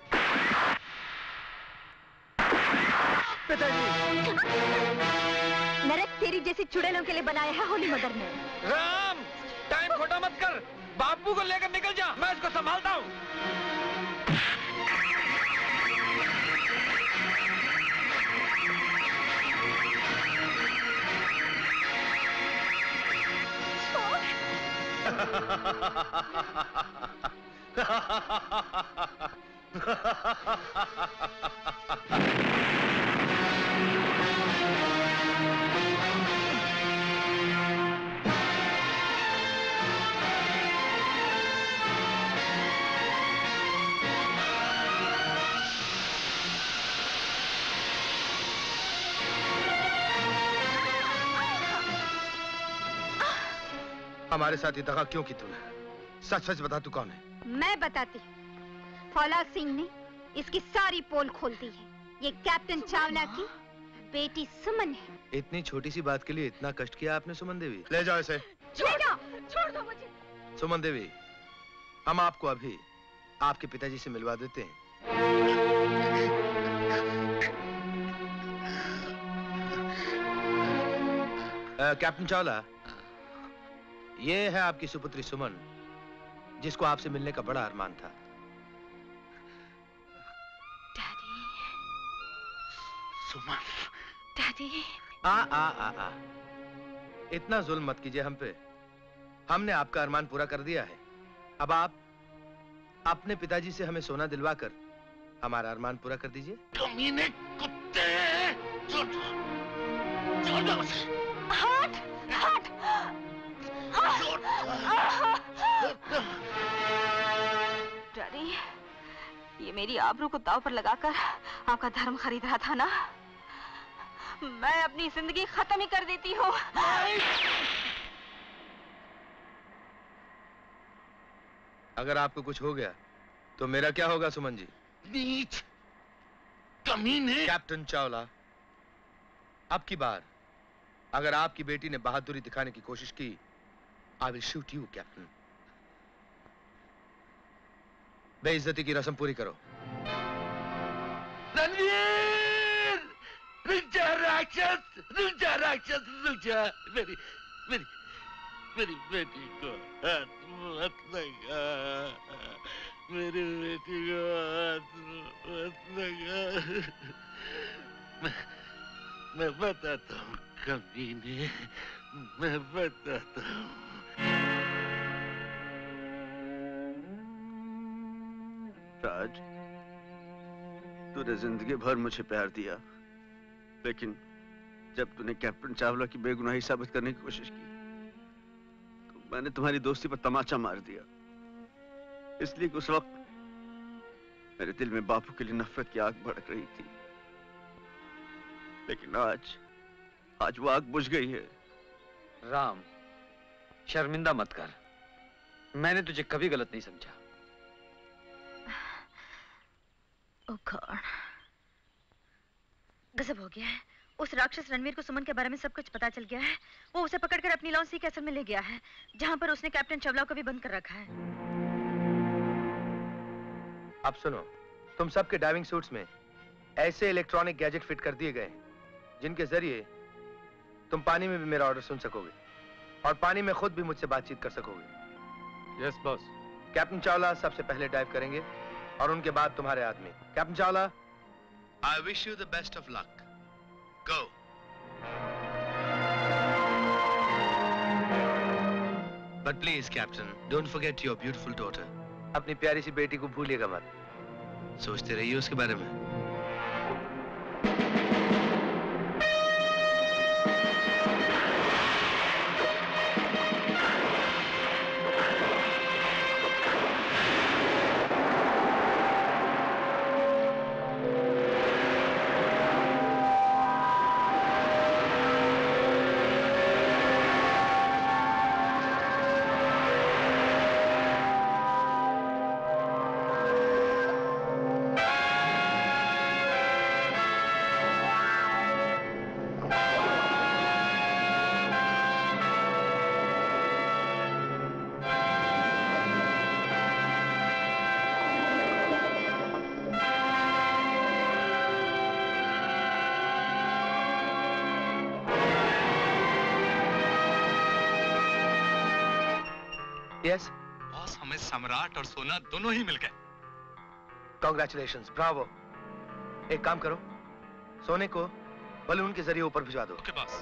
नरक तेरी जैसी चुड़ैलों के लिए बनाया है होली मदर ने। राम, टाइम खोटा मत कर, बापू को लेकर निकल जा, मैं इसको संभालता हूँ। हमारे साथ ये दगा क्यों की तूने? सच सच बता, तू कौन है? मैं बताती। फौलाद सिंह ने इसकी सारी पोल खोल दी है। ये कैप्टन चावला की बेटी सुमन है। इतनी छोटी सी बात के लिए इतना कष्ट किया आपने सुमन देवी? ले जाओ इसे। छोड़ दो, छोड़ दो मुझे। सुमन देवी, हम आपको अभी आपके पिताजी से मिलवा देते हैं। आ, कैप्टन चावला, ये है आपकी सुपुत्री सुमन, जिसको आपसे मिलने का बड़ा अरमान था। डैडी। सुमन। डैडी। आ आ आ आ इतना जुल्म मत कीजिए हम पे। हमने आपका अरमान पूरा कर दिया है। अब आप अपने पिताजी से हमें सोना दिलवा कर हमारा अरमान पूरा कर दीजिए। कमीने कुत्ते! छोड़ छोड़ दो मुझे। हट! हट! डैडी, ये मेरी आबरू को दांव पर लगाकर आपका धर्म खरीद रहा था ना? मैं अपनी जिंदगी खत्म ही कर देती हूँ। अगर आपको कुछ हो गया तो मेरा क्या होगा सुमन जी? नीच कमीने! कैप्टन चावला, अब की बार अगर आपकी बेटी ने बहादुरी दिखाने की कोशिश की, I will shoot you captain. बेइज्जती की रस्म पूरी करो। रणवीर! रुक जा राक्षस! रुक जा राक्षस! रुक जा! मेरी मेरी मेरी बेटी को हाथ मत लगा। मेरी बेटी को हाथ मत लगा। मैं मैं बताता हूँ कमीने, मैं बताता हूँ। राज, तूने जिंदगी भर मुझे प्यार दिया, लेकिन जब तूने कैप्टन चावला की बेगुनाही साबित करने की कोशिश की तो मैंने तुम्हारी दोस्ती पर तमाचा मार दिया। इसलिए कि उस वक्त मेरे दिल में बापू के लिए नफरत की आग भड़क रही थी, लेकिन आज आज वो आग बुझ गई है। राम, शर्मिंदा मत कर। मैंने तुझे कभी गलत नहीं समझा। ओह गॉड, गजब हो गया है। उस राक्षस रणवीर को सुमन के बारे में सब कुछ पता चल गया है। वो उसे पकड़कर अपनी लॉन्च सी कैसल में ले गया है, जहां पर उसने कैप्टन चावला को भी बंद कर रखा है। अब सुनो, तुम सबके डाइविंग सूट्स में ऐसे इलेक्ट्रॉनिक गैजेट फिट कर दिए गए जिनके जरिए तुम पानी में भी मेरा ऑर्डर सुन सकोगे और पानी में खुद भी मुझसे बातचीत कर सकोगे। Yes boss. कैप्टन चावला सबसे पहले डाइव करेंगे और उनके बाद तुम्हारे आदमी। Captain Chawla, I wish you the best of luck. Go. But please captain, don't forget your beautiful daughter. अपनी प्यारी सी बेटी को भूलिएगा मत। सोचते रहिए उसके बारे में। Yes? बॉस, हमें सम्राट और सोना दोनों ही मिल गए। Congratulations, bravo. एक काम करो, सोने को बलून के जरिए ऊपर भिजवा दो। Okay boss.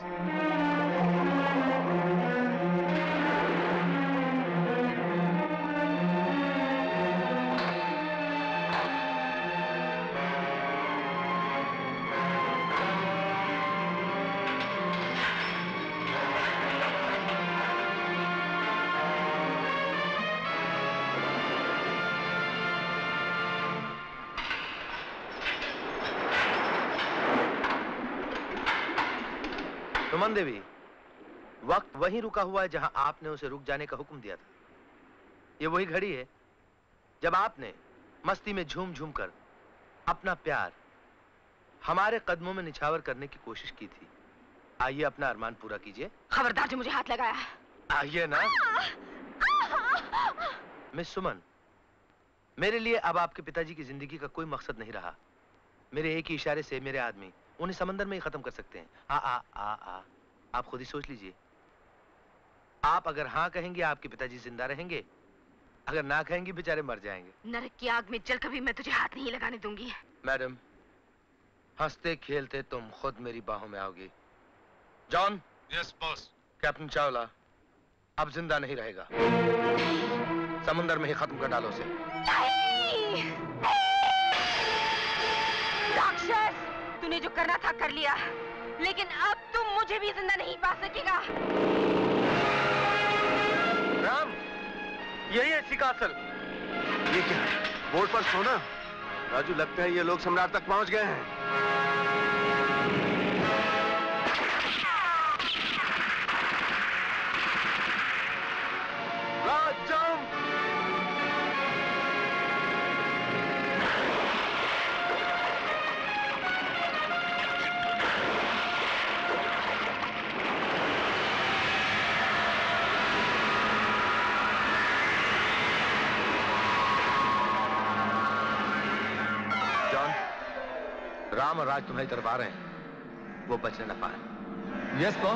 सुमन देवी, वक्त वहीं रुका हुआ है जहां आपने उसे रुक जाने का हुक्म दिया था। ये वही घड़ी है जब आपने मस्ती में झूम झूम कर अपना प्यार हमारे कदमों में निछावर करने की कोशिश की थी। आइए अपना अरमान पूरा कीजिए। खबरदार जो मुझे हाथ लगाया। आइए ना। मिस सुमन, मेरे लिए अब आपके पिताजी की जिंदगी का कोई मकसद नहीं रहा। मेरे एक ही इशारे से मेरे आदमी उन्हें समंदर में ही खत्म कर सकते हैं। आ आ आ आ आप खुद ही सोच लीजिए। आप अगर हाँ कहेंगे आपके पिताजी जिंदा रहेंगे, अगर ना कहेंगे बेचारे मर जाएंगे। नरक की आग में जल कभी मैं तुझे हाथ नहीं लगाने दूंगी। मैडम, हंसते खेलते तुम खुद मेरी बाहों में आओगी। John. Yes boss. Captain Chawla अब जिंदा नहीं रहेगा। समुंदर में ही खत्म कर डालो उसे। राक्षस, तूने जो करना था कर लिया, लेकिन अब तुम मुझे भी जिंदा नहीं पा सकेगा। राम, यही है इसी का असल। ये क्या बोर्ड पर सोना? राजू, लगता है ये लोग सम्राट तक पहुंच गए हैं। राम और राज तुम्हारी तरफ आ रहे हैं, वो बचने न पाए। Yes boss.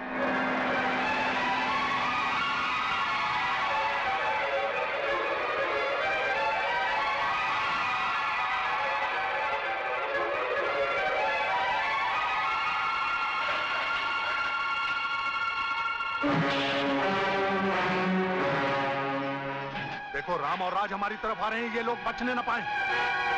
देखो, राम और राज हमारी तरफ आ रहे हैं, ये लोग बचने न पाए।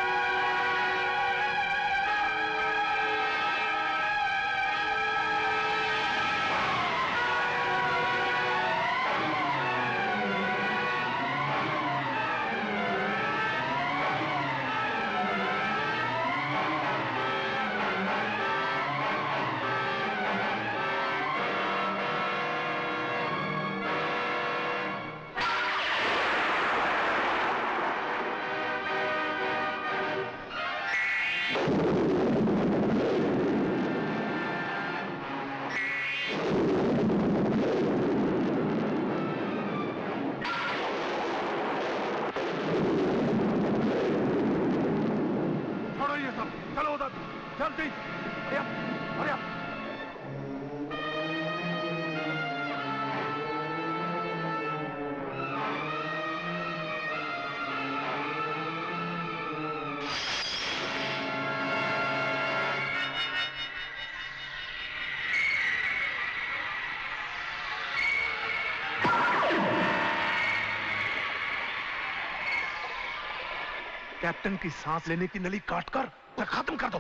कैप्टन की सांस लेने की नली काटकर उसे खत्म कर दो।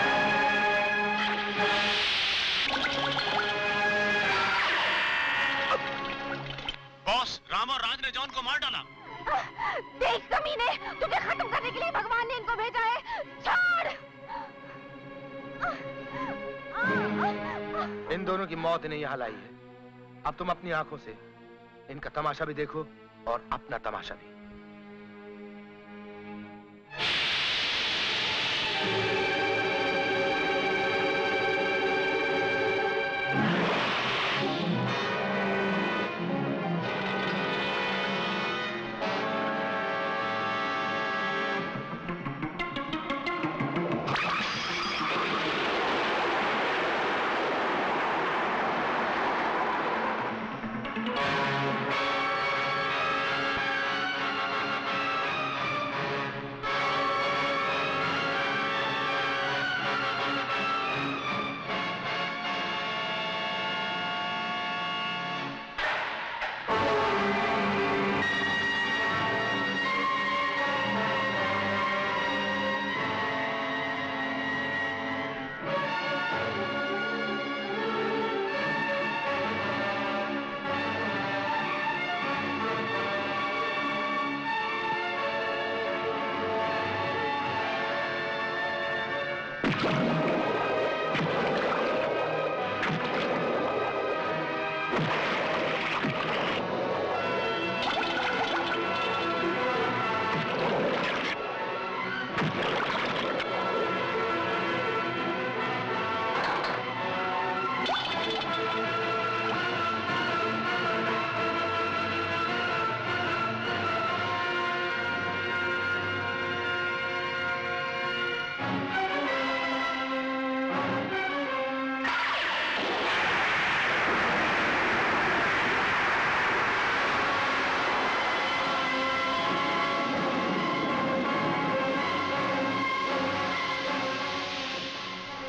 बॉस, राम और राज ने जॉन को मार डाला। देख कमीने, तुझे खत्म करने के लिए भगवान ने इनको भेजा है। छोड़! इन दोनों की मौत इन्हें यहाँ लाई है। अब तुम अपनी आंखों से इनका तमाशा भी देखो और अपना तमाशा भी।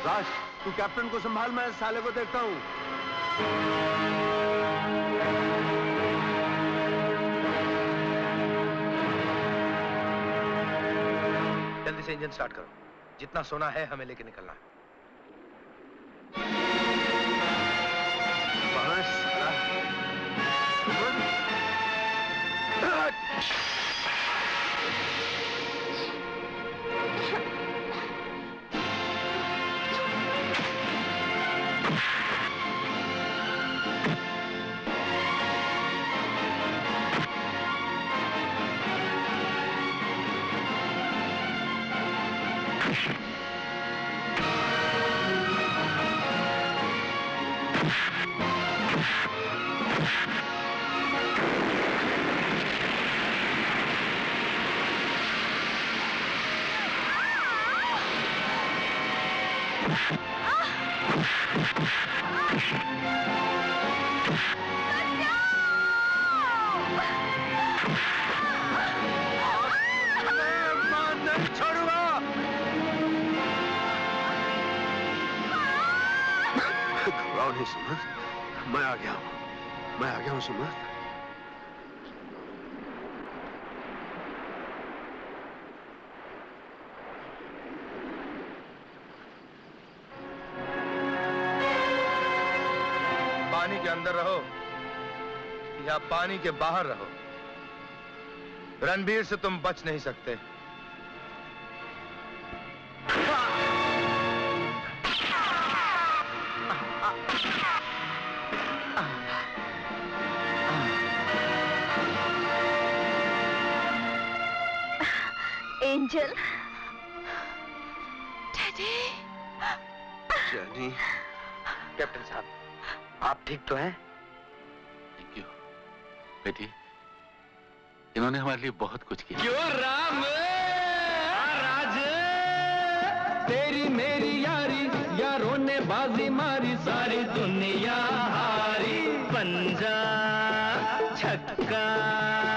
प्रकाश, तू कैप्टन को संभाल, मैं इस साले को देखता हूँ। जल्दी से इंजन स्टार्ट करो। जितना सोना है हमें लेके निकलना है। नहीं सुमन, मैं आ गया हूँ, मैं आ गया हूँ सुमन। पानी के अंदर रहो या पानी के बाहर रहो, रणबीर से तुम बच नहीं सकते। Angel, daddy. जैनी। कैप्टन साहब, आप ठीक तो हैं? थैंक यू बेटी, इन्होंने हमारे लिए बहुत कुछ किया। क्यों राम राज, तेरी मेरी यारी, यारों ने बाजी मारी, सारी दुनिया हारी। पंजा छक्का